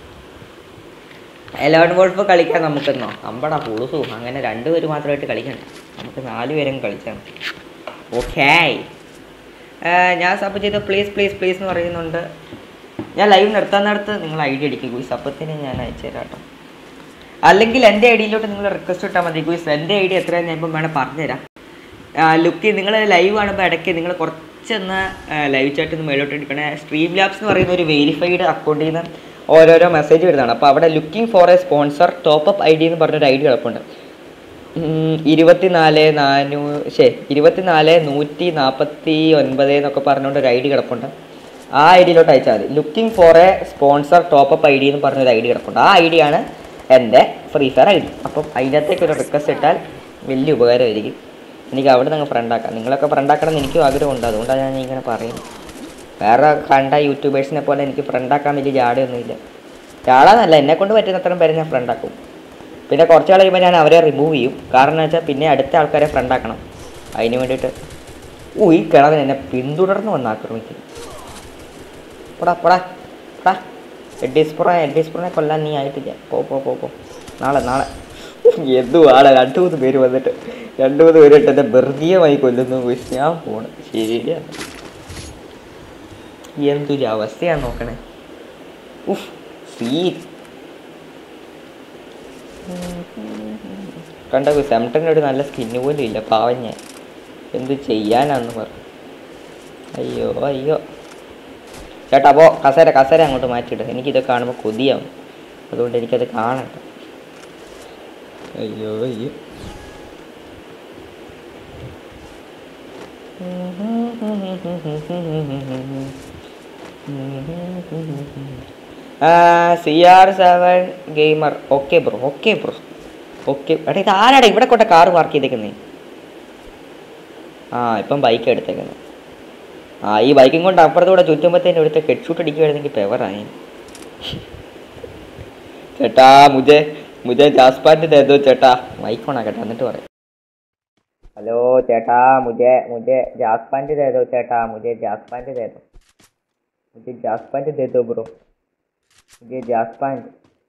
11 വോൾഫ് കളിക്കാൻ നമുക്കെന്നോ? അമ്പടാ പുളുസു. അങ്ങനെ 2 പേര് മാത്രമായിട്ട് കളിക്കണ്ട, നമുക്ക് 4 പേരും കളിച്ചാൽ മതി. ഓക്കേ, ഞാൻ സബ് ചെയ്ത് പ്ലീസ് എന്ന് പറയുന്നുണ്ട്. ഞാൻ ലൈവ് നിർത്താന്നിടത്ത് നിങ്ങൾ ID അടിക്കും ഗുയ്സ്. അപ്പത്തിന് ഞാൻ അയച്ചു തരാം കേട്ടോ. അല്ലെങ്കിൽ എൻ്റെ IDയിലോട്ട് നിങ്ങൾ റിക്വസ്റ്റ് ഇട്ടാൽ മതി ഗുയ്സ്. എൻ്റെ ID എത്രയാണ് ഞാൻ ഇപ്പം വേണം പറഞ്ഞുതരാം. ലുക്ക്, നിങ്ങൾ ലൈവ് കാണുമ്പോൾ ഇടയ്ക്ക് നിങ്ങൾ കുറച്ചൊന്ന് ലൈവ് ചാറ്റ് ഒന്ന് മേലോട്ട് എടുക്കണേ. സ്ട്രീം ലാബ്സ് എന്ന് പറയുന്ന ഒരു വെരിഫൈഡ് അക്കൗണ്ടിൽ നിന്ന് ഓരോരോ മെസ്സേജ് വരുന്നതാണ്. അപ്പോൾ അവിടെ looking for a sponsor top up ID എന്ന് പറഞ്ഞൊരു ID കിടപ്പുണ്ട്. 24,149 എന്നൊക്കെ പറഞ്ഞുകൊണ്ട് ഒരു ID കിടപ്പുണ്ട്. ആ IDയിലോട്ട് അയച്ചാൽ മതി. Looking for a sponsor top up ID എന്ന് പറഞ്ഞൊരു ID കിടപ്പുണ്ട്. ആ ID ആണ് എൻ്റെ ഫ്രീ ഫയർ ID. അപ്പം അതിനകത്തേക്ക് ഒരു റിക്വസ്റ്റ് ഇട്ടാൽ വലിയ ഉപകാരമായിരിക്കും. എനിക്ക് അവിടെ നിന്ന് ഫ്രണ്ടാക്കാം. നിങ്ങളൊക്കെ ഫ്രണ്ടാക്കണം എന്ന് എനിക്കും ആഗ്രഹമുണ്ട്. അതുകൊണ്ടാണ് ഞാൻ ഇങ്ങനെ പറയുന്നത്. വേറെ കണ്ട യൂട്യൂബേഴ്സിനെ പോലെ എനിക്ക് ഫ്രണ്ടാക്കാൻ വലിയ ജാടയൊന്നുമില്ല. ജാടാന്നല്ല, എന്നെക്കൊണ്ട് പറ്റുന്നത്രയും പേരെ ഞാൻ ഫ്രണ്ടാക്കും. പിന്നെ കുറച്ച് കഴിയുമ്പോൾ ഞാൻ അവരെ റിമൂവ് ചെയ്യും. കാരണം എന്ന് വെച്ചാൽ പിന്നെ അടുത്ത ആൾക്കാരെ ഫ്രണ്ടാക്കണം. അതിന് വേണ്ടിയിട്ട് ഈ കിണറിന് എന്നെ പിന്തുടർന്ന് വന്ന് ആക്രമിക്കുന്നു. പോടാ എഡീസ്പുറനെ കൊല്ലാൻ നീ ആയിട്ടില്ല. പോ നാളെ എന്തുവാണ് 2-3 പേര് വന്നിട്ട് രണ്ടു മൂന്ന് പേരിട്ട് എന്നെ വെറുതെയായി കൊല്ലുന്നു. ഞാൻ പോണ് ശരിയാണ്. എന്തൊരു അവസ്ഥയാണ് നോക്കണേ. ഉഫ് സീൻ കണ്ട സെംട്ടൻ്റെ ഒരു നല്ല സ്കിന്ന് പോലും ഇല്ല. പാവം ഞാൻ എന്ത് ചെയ്യാനാന്ന് പറഞ്ഞു. അയ്യോ അയ്യോ ചേട്ടാ അപ്പോൾ കസേര അങ്ങോട്ട് മാറ്റിയിട്ട് എനിക്കിതൊക്കെ കാണുമ്പോൾ കൊതിയാവും. അതുകൊണ്ട് എനിക്കത് കാണണ്ട. അയ്യോ അയ്യോ CR7 gamer. Okay bro okay എടാ ഇത് ആരാടാ ഇവിടെ കൊണ്ട കാറ് പാർക്ക് ചെയ്തേക്കുന്നേ? ഇപ്പം ബൈക്ക് എടുത്തേക്കുന്നത്. ഈ ബൈക്കും കൊണ്ട് അപ്പുറത്തൂടെ ചുറ്റുമ്പത്തേനും ഇവിടുത്തെ ഹെഡ് ഷൂട്ട് അടിക്കുവായിരുന്നെങ്കിൽ പെവറായി. ചേട്ടാ മുജേ ജാസ്പാൻറ്റ് തേതോ ചേട്ടാ. മൈക്കോണാ കേട്ടോ എന്നിട്ട് പറയാം. ഹലോ ചേട്ടാ മുജേ ജാസ്പാൻറ്റ് തേതോ ചേട്ടാ. മുജേ ജാസ്പാൻറ്റ് തേതോ ബ്രോ. मुझे जास पैंट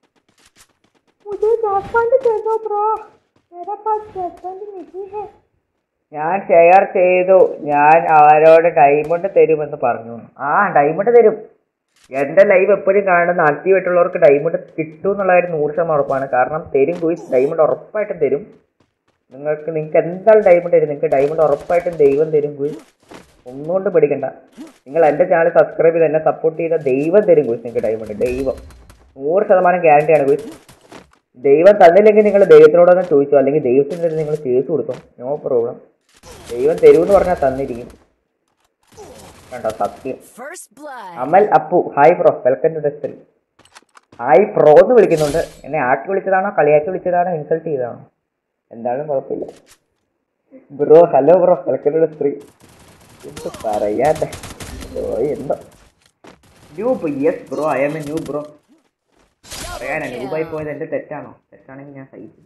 दे दो ब्रो, मेरे पास जास पैंट नहीं है. ഞാൻ ഷെയർ ചെയ്തു. ഞാൻ അവരോട് ഡയമണ്ട് തരുമെന്ന് പറഞ്ഞു. ഡയമണ്ട് തരും. എൻ്റെ ലൈവ് എപ്പോഴും കാണുന്ന ആക്റ്റീവായിട്ടുള്ളവർക്ക് ഡയമണ്ട് കിട്ടും എന്നുള്ള കാര്യം 100% ഉറപ്പാണ്. കാരണം തരും ഗുയിസ്, ഡയമണ്ട് ഉറപ്പായിട്ടും തരും. നിങ്ങൾക്ക് എന്തായാലും ഡയമണ്ട് തരും. നിങ്ങൾക്ക് ഡയമണ്ട് ഉറപ്പായിട്ടും ദൈവം തരും ഗുയിസ്. ഒന്നുകൊണ്ട് പേടിക്കണ്ട. നിങ്ങൾ എൻ്റെ ചാനൽ സബ്സ്ക്രൈബ് ചെയ്ത് എന്നെ സപ്പോർട്ട് ചെയ്ത ദൈവം തരും ഗുയിസ്. നിങ്ങൾക്ക് ഡയമണ്ട് ദൈവം 100% ഗ്യാരണ്ടിയാണ് ഗുയിസ്. ദൈവം തന്നില്ലെങ്കിൽ നിങ്ങൾ ദൈവത്തിനോടൊന്ന് ചോദിച്ചോ, അല്ലെങ്കിൽ ദൈവത്തിൻ്റെ അടുത്ത് നിങ്ങൾ കേസ് കൊടുത്തോ, നോ പ്രോബ്ലം. ദൈവം തരുമെന്ന് പറഞ്ഞാൽ തന്നിരിക്കും. കണ്ടോ സത്യം. Amal Appu hi bro, welcome to the stream. Hi pro എന്ന് വിളിക്കുന്നുണ്ട്. എന്നെ ആക്കി വിളിച്ചതാണോ കളിയാക്കി വിളിച്ചതാണോ ഇൻസൾട്ട് ചെയ്തതാണോ എന്തായാലും കുഴപ്പമില്ല bro. Hello bro, welcome to the stream. എന്ത് പറയാതെ എന്തോ noob. Yes bro, I am a noob bro. പറയാനാ ന്യൂബായി പോയത് എൻ്റെ തെറ്റാണോ? തെറ്റാണെങ്കിൽ ഞാൻ സഹിക്കും.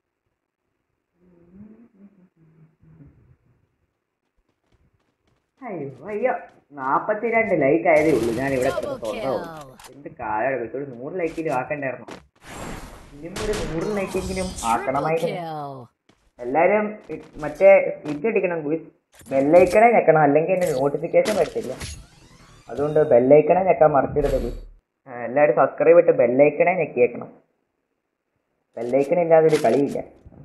അയ്യോ 42 ലൈക്ക് ആയതേ ഉള്ളൂ. ഞാൻ ഇവിടെ തുറന്നു. എന്ത് കാലം ഒരു 100 ലൈക്കിലും ആക്കണ്ടായിരുന്നു. ഇനിയും ഒരു 100 ലൈക്കെങ്കിലും ആക്കണമായിരുന്നു. എല്ലാവരും മറ്റേ ഇതടിക്കണം, ബെല്ലൈക്കണേ ഞെക്കണം, അല്ലെങ്കിൽ എൻ്റെ നോട്ടിഫിക്കേഷൻ വരത്തില്ല. അതുകൊണ്ട് ബെല്ലൈക്കണേ ഞെക്കാൻ മറച്ചിടരുത്. എല്ലാവരും സബ്സ്ക്രൈബ് ഇട്ട് ബെല്ലൈക്കണേ ഞെക്കിയേക്കണം. ബെല്ലൈക്കണ ഇല്ലാതെ ഒരു കളിയില്ല.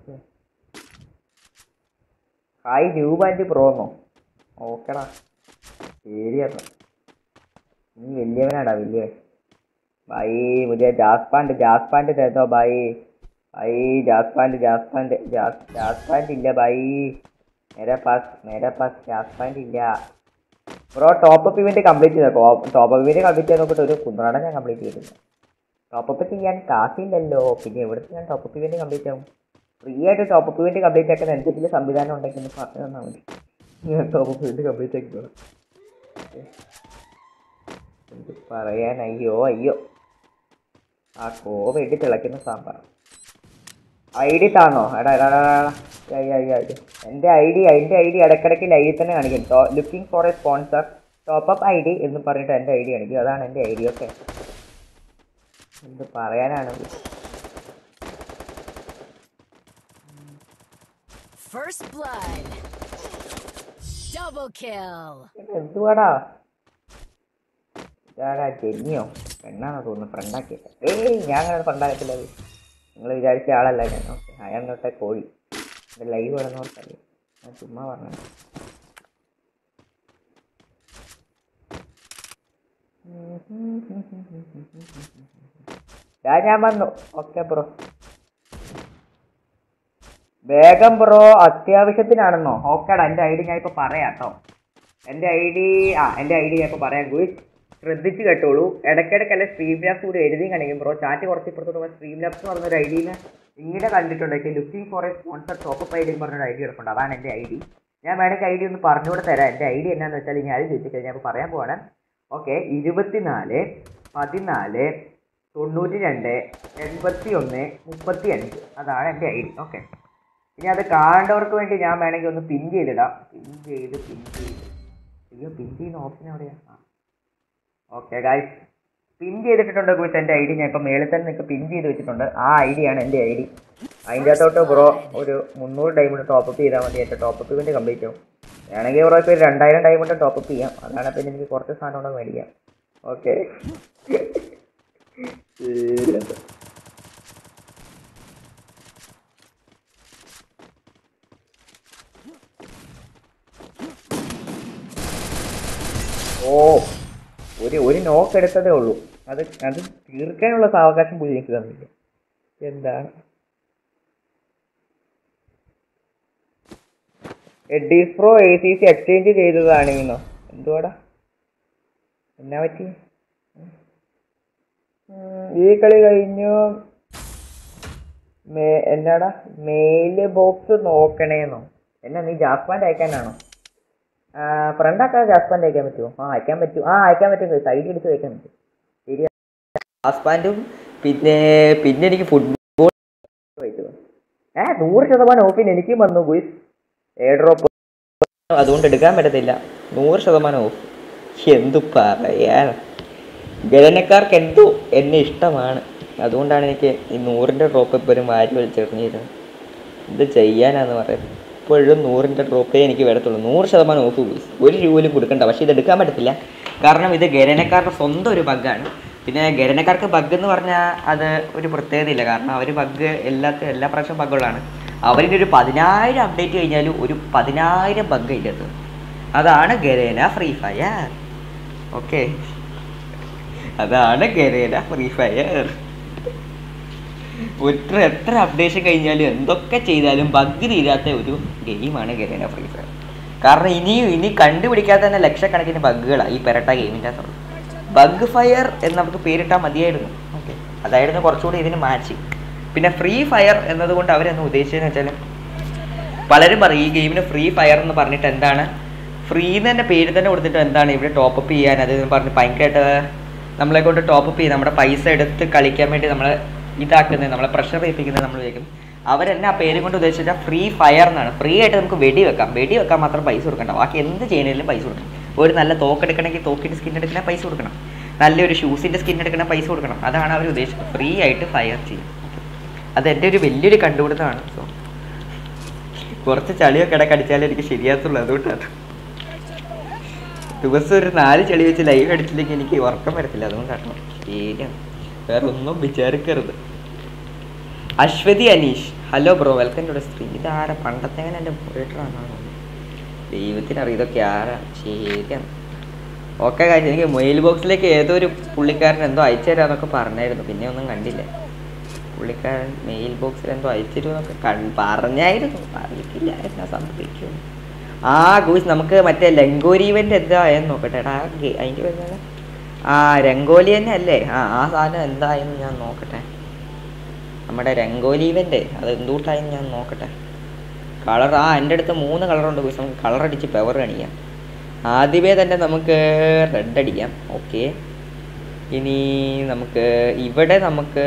ഹായ് ന്യൂബ് ആൻഡ് പ്രോന്നോ? ഓക്കെടാ ശരിയാ. നീ വലിയവനാടാ വലിയവൻ. भाई मुझे जास पैंट दे दो भाई. जास पैंट ഇല്ല भाई. मेरे पास जास पैंट ഇല്ല bro. Top up event complete ചെയ്തോ. ടോപ്പ് അപ്പ് ഇവന്റ് കംപ്ലീറ്റ് ചെയ്യാൻ നോക്കിയിട്ട് ഒരു കുന്ത്രാടം ഞാൻ കംപ്ലീറ്റ് ചെയ്തില്ല. ടോപ്പ് അപ്പ് ചെയ്യാൻ കാശില്ലല്ലോ. പിന്നെ എവിടുത്തെ ഞാൻ ടോപ്പ് അപ്പ് ഇവന്റ് കംപ്ലീറ്റ് ആവും? ഫ്രീ ആയിട്ട് ടോപ്പ് അപ്പ് ഇവന്റ് കംപ്ലീറ്റ് ആക്കാൻ എന്തെങ്കിലും സംവിധാനം ഉണ്ടെങ്കിൽ പറഞ്ഞു തന്നാൽ മതി. ഞാൻ ടോപ്പ് അപ്പ് ഇവന്റ് കംപ്ലീറ്റ് ആക്കിക്കോളാം. എന്ത് പറയാൻ. അയ്യോ ആ കോവെട്ടി തിളയ്ക്കുന്ന സാമ്പാർ. ID താണോ? എടാ എൻ്റെ ഐ ഡി ഇടയ്ക്കിടയ്ക്ക് ലൈവിൽ തന്നെ കാണിക്കും. Looking for a sponsor top up ID എന്ന് പറഞ്ഞിട്ട് എൻ്റെ ID കാണിക്കും. അതാണ് എൻ്റെ ID. ഓക്കെ, എന്ത് പറയാനാണ്. എന്തുവാടാ ഇതാടാ ജെന്നിയോ പെണ്ണാണോ തോന്നുന്നു ഫ്രണ്ടാക്കിയിട്ട്? ഞാൻ അങ്ങനെ ഫ്രണ്ടാക്കത്തില്ല. നിങ്ങൾ വിചാരിച്ച ആളല്ല ഞാൻ. ഓക്കെ, അയാൾ തൊട്ടേ കോഴി. എൻ്റെ ലൈവ് കിടന്നോർക്കല്ലേ, ഞാൻ ചുമ്മാ പറഞ്ഞു. ഞാൻ വന്നു. ഓക്കെ ബ്രോ, വേഗം ബ്രോ. അത്യാവശ്യത്തിനാണെന്നോ? ഓക്കേടാ, എൻ്റെ ID ഞാൻ ഇപ്പോൾ പറയാം കേട്ടോ. എൻ്റെ ID ഞാൻ ഇപ്പോൾ പറയാം. ഗുയിസ് ശ്രദ്ധിച്ച് കേട്ടോളൂ. ഇടയ്ക്കിടയ്ക്കല്ല സ്ട്രീം ലാബ്സ് കൂടി എഴുതി കാണിക്കും ബ്രോ. ചാറ്റ് കുറച്ച് ഇപ്പുറത്തോട്ട് സ്ട്രീം ലാബ്സ് എന്ന് പറഞ്ഞൊരു ID ഇങ്ങനെ കണ്ടിട്ടുണ്ടെങ്കിൽ looking for a sponsor top up ID എന്ന് പറഞ്ഞൊരു ID കിടപ്പുണ്ട്. അതാണ് എൻ്റെ ID. ഞാൻ വേണമെങ്കിൽ ID ഒന്ന് പറഞ്ഞുകൂടെ തരാം. എൻ്റെ ID എന്നാന്ന് വെച്ചാൽ ഞാൻ അത് ചോദിച്ചിട്ട് ഞാൻ ഇപ്പോൾ പറയാൻ പോവാണ്. ഓക്കെ, 24 14 92 81 35 അതാണ് എൻ്റെ ID. ഓക്കെ, ഇനി അത് കാണേണ്ടവർക്ക് വേണ്ടി ഞാൻ വേണമെങ്കിൽ ഒന്ന് പിൻ ചെയ്തിടാം. പിൻ ചെയ്ത് പിൻ ചെയ്യുന്ന ഓപ്ഷൻ എവിടെയാണ്? ഓക്കെ ഗൈസ്, പിൻ ചെയ്തിട്ടുണ്ട് ഗൂസ് എൻ്റെ ഐ ഡി. ഞാൻ ഇപ്പോൾ മേളിൽ തന്നെ നിങ്ങൾക്ക് പിൻ ചെയ്ത് വെച്ചിട്ടുണ്ട്. ആ ഐ ഡിയാണ് എൻ്റെ ഐ ഡി. അതിൻ്റെ അകത്തോട്ട് ബ്രോ ഒരു 300 ഡയമണ്ട് ടോപ്പപ്പ് ചെയ്താൽ മതി. എൻ്റെ ടോപ്പപ്പ് ഇവൻ്റ് കംപ്ലീറ്റ് ആവും. വേണമെങ്കിൽ ബ്രോ ഇപ്പോൾ 2000 ഡയമണ്ട് ടോപ്പപ്പ് ചെയ്യാം. അതാണ് പിന്നെ എനിക്ക് കുറച്ച് സാധനം കൂടെ മേടിക്കാം. ഓക്കെ ഓ ഒരു നോക്ക് എടുത്തതേ ഉള്ളൂ. അത് തീർക്കാനുള്ള സാവകാശം പോലും എനിക്ക് തന്നില്ല. എന്താണ് എഡീസ് പ്രോ ACC എക്സ്ചേഞ്ച് ചെയ്തതാണ് ഇന്നോ? എന്തുവാടാ എന്നാ പറ്റി? ഈ കളി കഴിഞ്ഞു. എന്നാടാ മെയില് ബോക്സ് നോക്കണേന്നോ? എന്നാ നീ ജാസ്പാൻഡ് അയക്കാനാണോ? ഫ്രണ്ടാക്കാൻ ജാസ്പാൻഡ് അയക്കാൻ പറ്റുമോ? അയക്കാൻ പറ്റും. അയക്കാൻ പറ്റും. സൈഡ് അടിച്ച് വയ്ക്കാൻ പറ്റും. ശരി, ജാസ്പാൻഡും പിന്നെ എനിക്ക് ഫുട്ബോൾ 100% ഓഫിന് എനിക്കും വന്നു ഗുയിസ് എയർ ഡ്രോപ്പ്. അതുകൊണ്ട് എടുക്കാൻ പറ്റത്തില്ല. 100% ഓഫ്. എന്തു പറയാൻ, ഗണനക്കാർക്ക് എന്തോ എന്നെ ഇഷ്ടമാണ്. അതുകൊണ്ടാണ് എനിക്ക് ഈ 100ൻ്റെ ഡ്രോപ്പ് എപ്പോഴും വാരി വലിച്ചെറിഞ്ഞിരുന്നത്. ഇത് ചെയ്യാനാന്ന് പറയുന്നത്. എപ്പോഴും 100ൻ്റെ ഡ്രോപ്പേ എനിക്ക് വരത്തുള്ളൂ. 100% ഓഫ് ഗുയിസ്. ഒരു രൂപ പോലും കൊടുക്കണ്ട. പക്ഷേ ഇത് എടുക്കാൻ പറ്റത്തില്ല. കാരണം ഇത് ഗണനക്കാരുടെ സ്വന്തം ഒരു ബഗ്ഗാണ്. പിന്നെ ഗണനക്കാർക്ക് ബഗ് എന്ന് പറഞ്ഞാൽ അത് ഒരു പ്രത്യേകതയില്ല. കാരണം അവർ ബഗ് എല്ലാ പ്രാവശ്യവും ബഗ്ഗുകളാണ്. അവരുടെ ഒരു 10,000 അപ്ഡേറ്റ് കഴിഞ്ഞാലും ഒരു 10,000 ബഗ് ഇല്ലത്. അതാണ് ഗരേന ഫ്രീ ഫയർ. ഓക്കെ, അതാണ് ഗരേന ഫ്രീ ഫയർ. എത്ര അപ്ഡേഷൻ കഴിഞ്ഞാലും എന്തൊക്കെ ചെയ്താലും ബഗ് തീരാത്ത ഒരു ഗെയിമാണ് ഗരേന ഫ്രീ ഫയർ. കാരണം ഇനി കണ്ടുപിടിക്കാത്ത തന്നെ ലക്ഷക്കണക്കിന് ബഗ്ഗുകളാണ് ഈ പെരട്ട ഗെയിമിൻ്റെ അകത്തുള്ളത്. ബഗ് ഫയർ എന്ന് നമുക്ക് പേരിട്ടാൽ മതിയായിരുന്നു. ഓക്കെ, അതായിരുന്നു കുറച്ചുകൂടി ഇതിന് മാച്ചിങ്. പിന്നെ ഫ്രീ ഫയർ എന്നതുകൊണ്ട് അവരെന്ന് ഉദ്ദേശിച്ചതെന്ന് വെച്ചാൽ പലരും പറയും ഈ ഗെയിമിന് ഫ്രീ ഫയർ എന്ന് പറഞ്ഞിട്ട് എന്താണ്, ഫ്രീ തന്നെ പേര് തന്നെ കൊടുത്തിട്ട് എന്താണ് ഇവിടെ ടോപ്പപ്പ് ചെയ്യാൻ അത് പറഞ്ഞ് ഭയങ്കരമായിട്ട് നമ്മളെ കൊണ്ട് ടോപ്പപ്പ് ചെയ്ത് നമ്മുടെ പൈസ എടുത്ത് കളിക്കാൻ വേണ്ടി നമ്മളെ ഇതാക്കുന്നത്, നമ്മളെ പ്രഷർ ഏൽപ്പിക്കുന്നത് നമ്മൾ വിചാരിക്കും. അവരെന്നെ ആ പേര് കൊണ്ട് ഉദ്ദേശിച്ചാൽ ഫ്രീ ഫയർ എന്നാണ്. ഫ്രീ ആയിട്ട് നമുക്ക് വെടി വെക്കാൻ മാത്രം പൈസ കൊടുക്കണ്ട. ബാക്കി എന്ത് ചെയ്യുന്നതിലും പൈസ കൊടുക്കണം. ഒരു നല്ല തോക്കെടുക്കണമെങ്കിൽ തോക്കിൻ്റെ സ്കിൻ എടുക്കണ പൈസ കൊടുക്കണം. നല്ലൊരു ഷൂസിൻ്റെ സ്കിൻ എടുക്കണ പൈസ കൊടുക്കണം. അതാണ് അവർ ഉദ്ദേശിച്ചത്, ഫ്രീ ആയിട്ട് ഫയർ ചെയ്യും. അത് എൻ്റെ ഒരു വലിയൊരു കണ്ടുപിടുത്തമാണ്. സോ കുറച്ച് ചളിയൊക്കെ ഇടയ്ക്കടിച്ചാലേ എനിക്ക് ശരിയാത്തുള്ളൂ. അതുകൊണ്ടാണ് ദിവസം ഒരു 4 ചളി വെച്ച് ലൈവ് അടിച്ചില്ലെങ്കിൽ എനിക്ക് ഉറക്കം വരത്തില്ല. അതുകൊണ്ടാണ്. ശരിയാണ്, വേറെ ഒന്നും വിചാരിക്കരുത്. Aswathy Aneesh, hello bro, welcome to the stream. ഇതാരാ? പണ്ടത്തെ എൻ്റെ മോഡറേറ്ററാണോ? ദൈവത്തിനറിയാം ഇതൊക്കെ ആരാ. ശരിയാണ്. ഓക്കെ കാര്യം, എനിക്ക് മെയിൽ ബോക്സിലേക്ക് ഏതോ ഒരു പുള്ളിക്കാരൻ എന്തോ അയച്ചു തരാമെന്നൊക്കെ പറഞ്ഞായിരുന്നു. പിന്നെ ഒന്നും കണ്ടില്ല. പുള്ളിക്കാരൻ മെയിൽ ബോക്സിൽ എന്തോ അയച്ചിരുന്നൊക്കെ പറഞ്ഞായിരുന്നു. അറിയിക്കില്ല എന്നാ സംഭവിക്കും. ഗൂസ് നമുക്ക് മറ്റേ ലങ്കോലി ഇവൻ്റ് എന്തായെന്ന് നോക്കട്ടെ. അതിൻ്റെ പേര് രംഗോലി തന്നെ അല്ലേ? ആ സാധനം എന്തായെന്ന് ഞാൻ നോക്കട്ടെ. നമ്മുടെ രംഗോലി ഇവൻ്റ് അത് എന്തുകൊണ്ടായെന്ന് ഞാൻ നോക്കട്ടെ. കളർ എൻ്റെ അടുത്ത് 3 കളറുണ്ട് ഗൂസ്. നമുക്ക് കളർ അടിച്ച് പവർ കാണിക്കാം. ആദ്യമേ തന്നെ നമുക്ക് റെഡ് അടിക്കാം. ഓക്കെ, ഇനി നമുക്ക് ഇവിടെ നമുക്ക്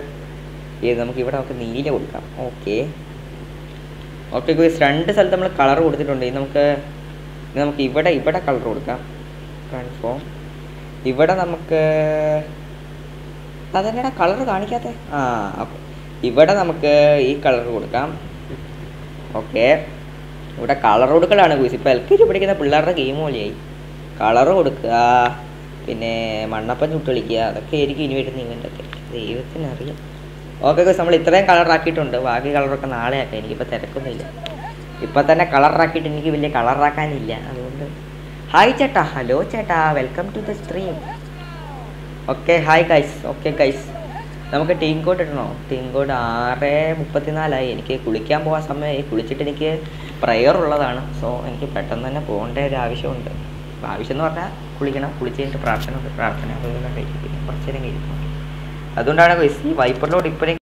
നീല കൊടുക്കാം. ഓക്കെ ഗൂസ്, 2 സ്ഥലത്ത് നമ്മൾ കളർ കൊടുത്തിട്ടുണ്ട്. ഇനി നമുക്ക് ഇവിടെ കളർ കൊടുക്കാം. കൺഫേം. ഇവിടെ നമുക്ക് അതന്നെടാ കളർ കാണിക്കാത്ത. ഇവിടെ നമുക്ക് ഈ കളർ കൊടുക്കാം. ഓക്കെ, ഇവിടെ കളർ കൊടുക്കലാണ് ഗൂസ്. ഇപ്പോൾ LKG പഠിക്കുന്ന പിള്ളേരുടെ ഗെയിം പോലെയായി. കളർ കൊടുക്കുക, പിന്നെ മണ്ണപ്പം ചുട്ട് കളിക്കുക, അതൊക്കെ ആയിരിക്കും ഇനി വരുന്ന ഇവൻ്റൊക്കെ. ദൈവത്തിനറിയാം. ഓക്കെ ഗൂസ്, നമ്മൾ ഇത്രയും കളറാക്കിയിട്ടുണ്ട്. ബാക്കി കളറൊക്കെ നാളെ ആക്കാം. എനിക്കിപ്പോൾ തിരക്കൊന്നുമില്ല. ഇപ്പം തന്നെ കളറാക്കിയിട്ട് എനിക്ക് വലിയ കളറാക്കാനില്ല. അതുകൊണ്ട് ഹായ് ചേട്ടാ. ഹലോ ചേട്ടാ, welcome to the stream. Okay hi guys. Okay guys, നമുക്ക് ടീം കോഡ് ഇടണോ? ടീം കോഡ് 6:34 എനിക്ക് കുളിക്കാൻ പോകാൻ സമയമായി. കുളിച്ചിട്ട് എനിക്ക് പ്രയർ ഉള്ളതാണ്. സോ എനിക്ക് പെട്ടെന്ന് തന്നെ പോകേണ്ട ഒരു ആവശ്യമുണ്ട്. ആവശ്യം എന്ന് പറഞ്ഞാൽ കുളിക്കണം. കുളിച്ച് കഴിഞ്ഞിട്ട് പ്രാർത്ഥന അതുപോലെ കഴിക്കും. പിന്നെ കുറച്ച് നേരം കഴിക്കും. അതുകൊണ്ടാണ് ഗൈസ് ഈ വൈപ്പറിലോട്ട് ഇപ്പോഴും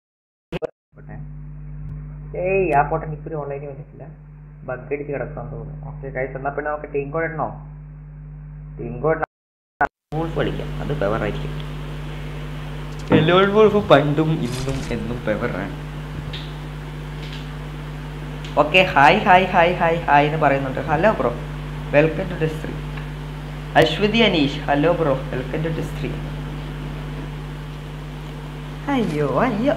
ആ പോട്ടെ ഇപ്പോഴും ഓൺലൈനിൽ വന്നിട്ടില്ല. ബഗ് അടിച്ച് കിടക്കാൻ തോന്നുന്നു. ഓക്കെ ഗൈസ്, എന്നാൽ പിന്നെ നമുക്ക് ടീം കോഡ് ഇടണോ? ടീം കോഡ് വൂൾഫ് കളിക്കാം. അത് പെവറായിരിക്കും. ലോൺ വൂൾഫ് പണ്ടും ഇന്നും എന്നും പെവറാണ്. Okay hi hi hi hi hi എന്ന് പറയുന്നുണ്ട്. Hello bro, welcome to the stream. Aswathy Aneesh, hello bro, welcome to the stream. അയ്യോ അയ്യോ.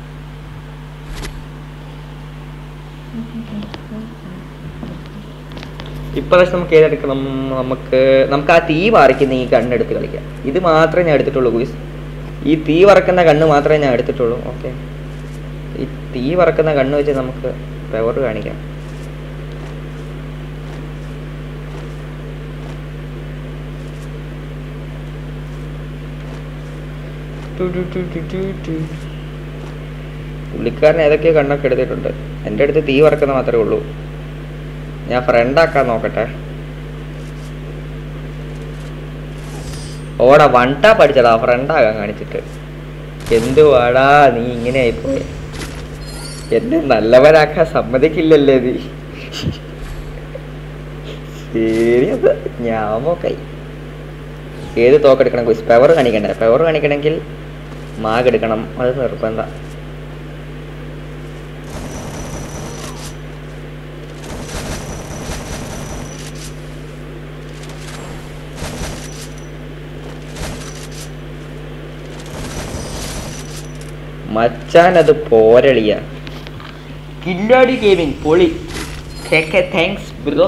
ഇപ്രാവശ്യം നമുക്ക് ഏതെടുക്കണം? നമുക്ക് ആ തീ വറയ്ക്കുന്ന ഈ കണ്ണെടുത്ത് കളിക്കാം. ഇത് മാത്രമേ ഞാൻ എടുത്തിട്ടുള്ളൂ ഗുയിസ്. ഈ തീ വറക്കുന്ന കണ്ണ് മാത്രമേ ഞാൻ എടുത്തിട്ടുള്ളൂ. ഓക്കെ, ഈ തീ വറക്കുന്ന കണ്ണ് വെച്ച് നമുക്ക് പവർ കാണിക്കാം. പുള്ളിക്കാരൻ ഏതൊക്കെയോ കണ്ണൊക്കെ എടുത്തിട്ടുണ്ട്. എൻ്റെ അടുത്ത് തീ വറക്കുന്ന മാത്രമേ ഉള്ളൂ. ഞാൻ ഫ്രണ്ടാക്കാൻ നോക്കട്ടെ. ഓടാ വണ്ടാ പഠിച്ചടാ ഫ്രണ്ടാകാൻ കാണിച്ചിട്ട്. എന്തുവാടാ നീ ഇങ്ങനെ ആയിപ്പോയെ? എന്നെ നല്ലവരാക്കാൻ സമ്മതിക്കില്ലല്ലേ നീ? ശരിയത് ഞാമോക്കായി. ഏത് തോക്കെടുക്കണം? പവർ കാണിക്കണ്ടേ? പവർ കാണിക്കണമെങ്കിൽ മാഗ് എടുക്കണം, അത് നിർബന്ധം. മച്ചാനത് പോരളിയ. കില്ലാടി ഗെയിമിംഗ് പൊളി. Thanks bro.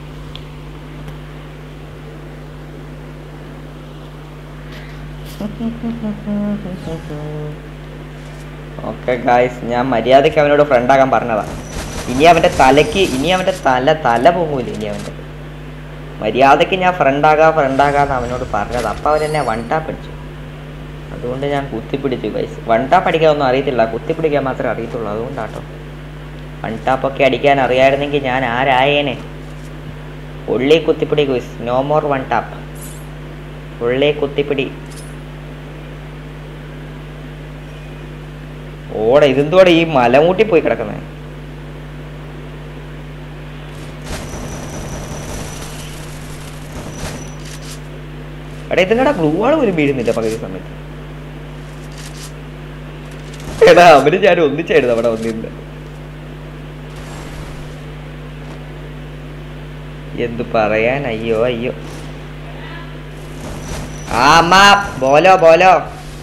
ഓക്കെ ഗായ്സ്, ഞാൻ മര്യാദയ്ക്ക് അവനോട് ഫ്രണ്ടാകാൻ പറഞ്ഞതാ. ഇനി അവൻ്റെ തല പോകൂല. ഇനി അവൻ്റെ മര്യാദയ്ക്ക് ഞാൻ ഫ്രണ്ടാകാന്ന് അവനോട് പറഞ്ഞത്. അപ്പം അവരെന്നെ വൺ ടാപ്പ് അടിച്ചു. അതുകൊണ്ട് ഞാൻ കുത്തിപ്പിടിച്ചു ഗൈസ്. വൺ ടാപ്പ് അടിക്കാനൊന്നും അറിയത്തില്ല, കുത്തിപ്പിടിക്കാൻ മാത്രമേ അറിയത്തുള്ളൂ. അതുകൊണ്ടാട്ടോ. വൺ ടാപ്പൊക്കെ അടിക്കാൻ അറിയായിരുന്നെങ്കിൽ ഞാൻ ആരായേനെ. ഉള്ളി കുത്തിപ്പിടി guys, no more one tap. ഉള്ളി കുത്തിപ്പിടി. ഓടെ ഇതെന്തോടെ ഈ മലമൂട്ടി പോയി കിടക്കുന്നത്? എടാ ഇതിനടാ ഗ്ലൂ വാൾ പോലും വീഴുന്നില്ല പകുതി സമയത്ത്. എടാ അവര് ഞാൻ ഒന്നിച്ചായിരുന്നു അവിടെ വന്നിരുന്നത്. എന്തു പറയാൻ? അയ്യോ അയ്യോ. ആ അമ്മ ബോലോ ബോലോ.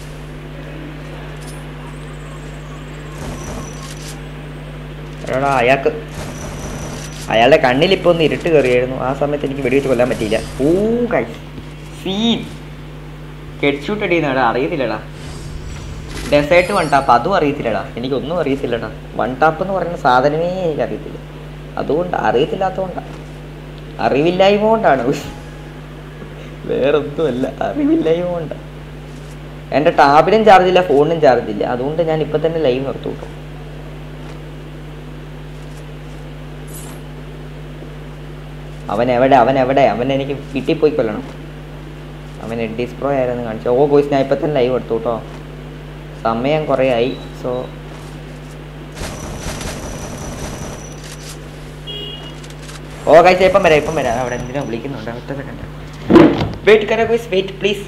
എടാ അയാളുടെ കണ്ണിൽ ഇപ്പൊ ഒന്ന് ഇരുട്ട് കയറിയായിരുന്നു. ആ സമയത്ത് എനിക്ക് വെടിവെച്ച് കൊല്ലാൻ പറ്റിയില്ല. ഓ ഗൈസ് സീൻ ഹെഡ്ഷൂട്ട് അടിയുന്നടാ. അറിയത്തില്ലടാ. ഡെസേർട്ട് വൺ ടാപ്പ് അതും അറിയത്തില്ലടാ. എനിക്കൊന്നും അറിയത്തില്ലടാ. വൺ ടാപ്പ് എന്ന് പറയുന്ന സാധനമേ എനിക്ക് അറിയത്തില്ല. അതുകൊണ്ട് അറിയത്തില്ലാത്തതുകൊണ്ടാണ്, അറിവില്ലായ്മ കൊണ്ടാണ്. വേറൊന്നുമല്ല, അറിവില്ലായ്മ കൊണ്ടാണ്. എൻ്റെ ടാബിനും ചാർജില്ല, ഫോണിനും ചാർജില്ല. അതുകൊണ്ട് ഞാൻ ഇപ്പം തന്നെ ലൈവ് നിർത്തും കേട്ടോ. അവൻ എനിക്ക് വീട്ടിൽ പോയി കൊല്ലണം. അവൻ എഡ്ഡീസ് പ്രോ ആയിരുന്നു കാണിച്ചു. ഓ ഗോയ്സ്, ഞാൻ ഇപ്പം തന്നെ ലൈവ് എടുത്തു കേട്ടോ. സമയം കുറേ ആയി. സോ ഓ ഗൈസ് ഇപ്പം വരാം. അവിടെ എന്തിനാ വിളിക്കുന്നുണ്ട്? ഒറ്റ സെക്കൻഡ് വെയിറ്റ് കരോ guys, wait please.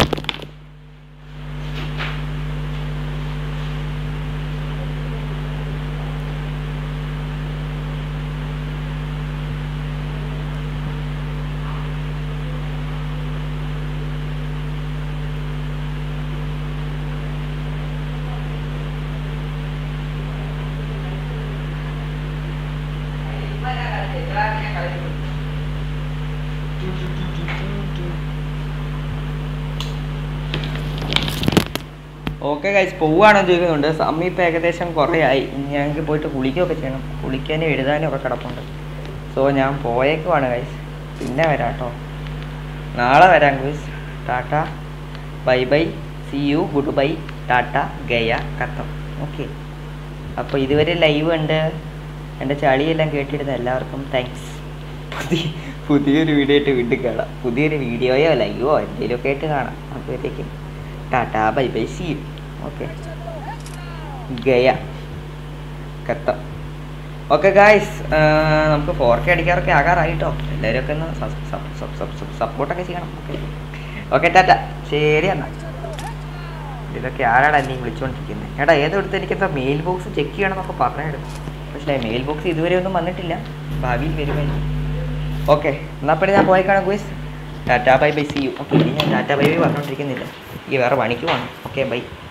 Okay guys, പോവുകയാണോ ചോദിക്കുന്നുണ്ട്. സമയം ഇപ്പം ഏകദേശം കുറേ ആയി. ഇനി ഞങ്ങൾക്ക് പോയിട്ട് കുളിക്കുകയൊക്കെ ചെയ്യണം. കുളിക്കാനും എഴുതാനും ഒക്കെ കിടപ്പുണ്ട്. സോ ഞാൻ പോയേക്കുവാണ് ഗൈസ്. പിന്നെ വരാം കേട്ടോ. നാളെ വരാം guys. Tata bye bye, see you, good bye, tata ഗയ കത്തം. ഓക്കെ, അപ്പോൾ ഇതുവരെ ലൈവ് ഉണ്ട്. എൻ്റെ ചളിയെല്ലാം കേട്ടിരുന്ന എല്ലാവർക്കും താങ്ക്സ്. പുതിയൊരു വീഡിയോ ആയിട്ട് വീണ്ടും കാണാം. പുതിയൊരു വീഡിയോയോ ലൈവോ എന്തെങ്കിലുമൊക്കെ ആയിട്ട് കാണാം. അപ്പോഴത്തേക്കും tata bye bye, see you. Okay, ഗയ കത്തം. ഓക്കെ ഗായ്സ്, നമുക്ക് 4K അടിക്കാറൊക്കെ ആകാറായിട്ടോ. എല്ലാവരും ഒക്കെ ഒന്ന് സപ്പോർട്ടൊക്കെ ചെയ്യണം. ഓക്കെ ടാറ്റ, ശരി എന്നാൽ. ഇതൊക്കെ ആരാടാ നീ വിളിച്ചുകൊണ്ടിരിക്കുന്നത്? എടാ ഏതെടുത്ത് എനിക്കെന്താ മെയിൽ ബോക്സ് ചെക്ക് ചെയ്യണമെന്നൊക്കെ പറഞ്ഞായിരുന്നു. പക്ഷേ മെയിൽ ബോക്സ് ഇതുവരെ ഒന്നും വന്നിട്ടില്ല. ഭാവിയിൽ വരുമായിരിക്കും. ഓക്കെ, എന്നാൽ പിന്നെ ഞാൻ പോയേക്കാണ് guys. Tata bye bye, see you. Okay, ഇനി ഞാൻ ടാറ്റ ബൈ ബൈ പറഞ്ഞുകൊണ്ടിരിക്കുന്നില്ല. ഈ വേറെ പണിക്ക് പോകണം. Okay by.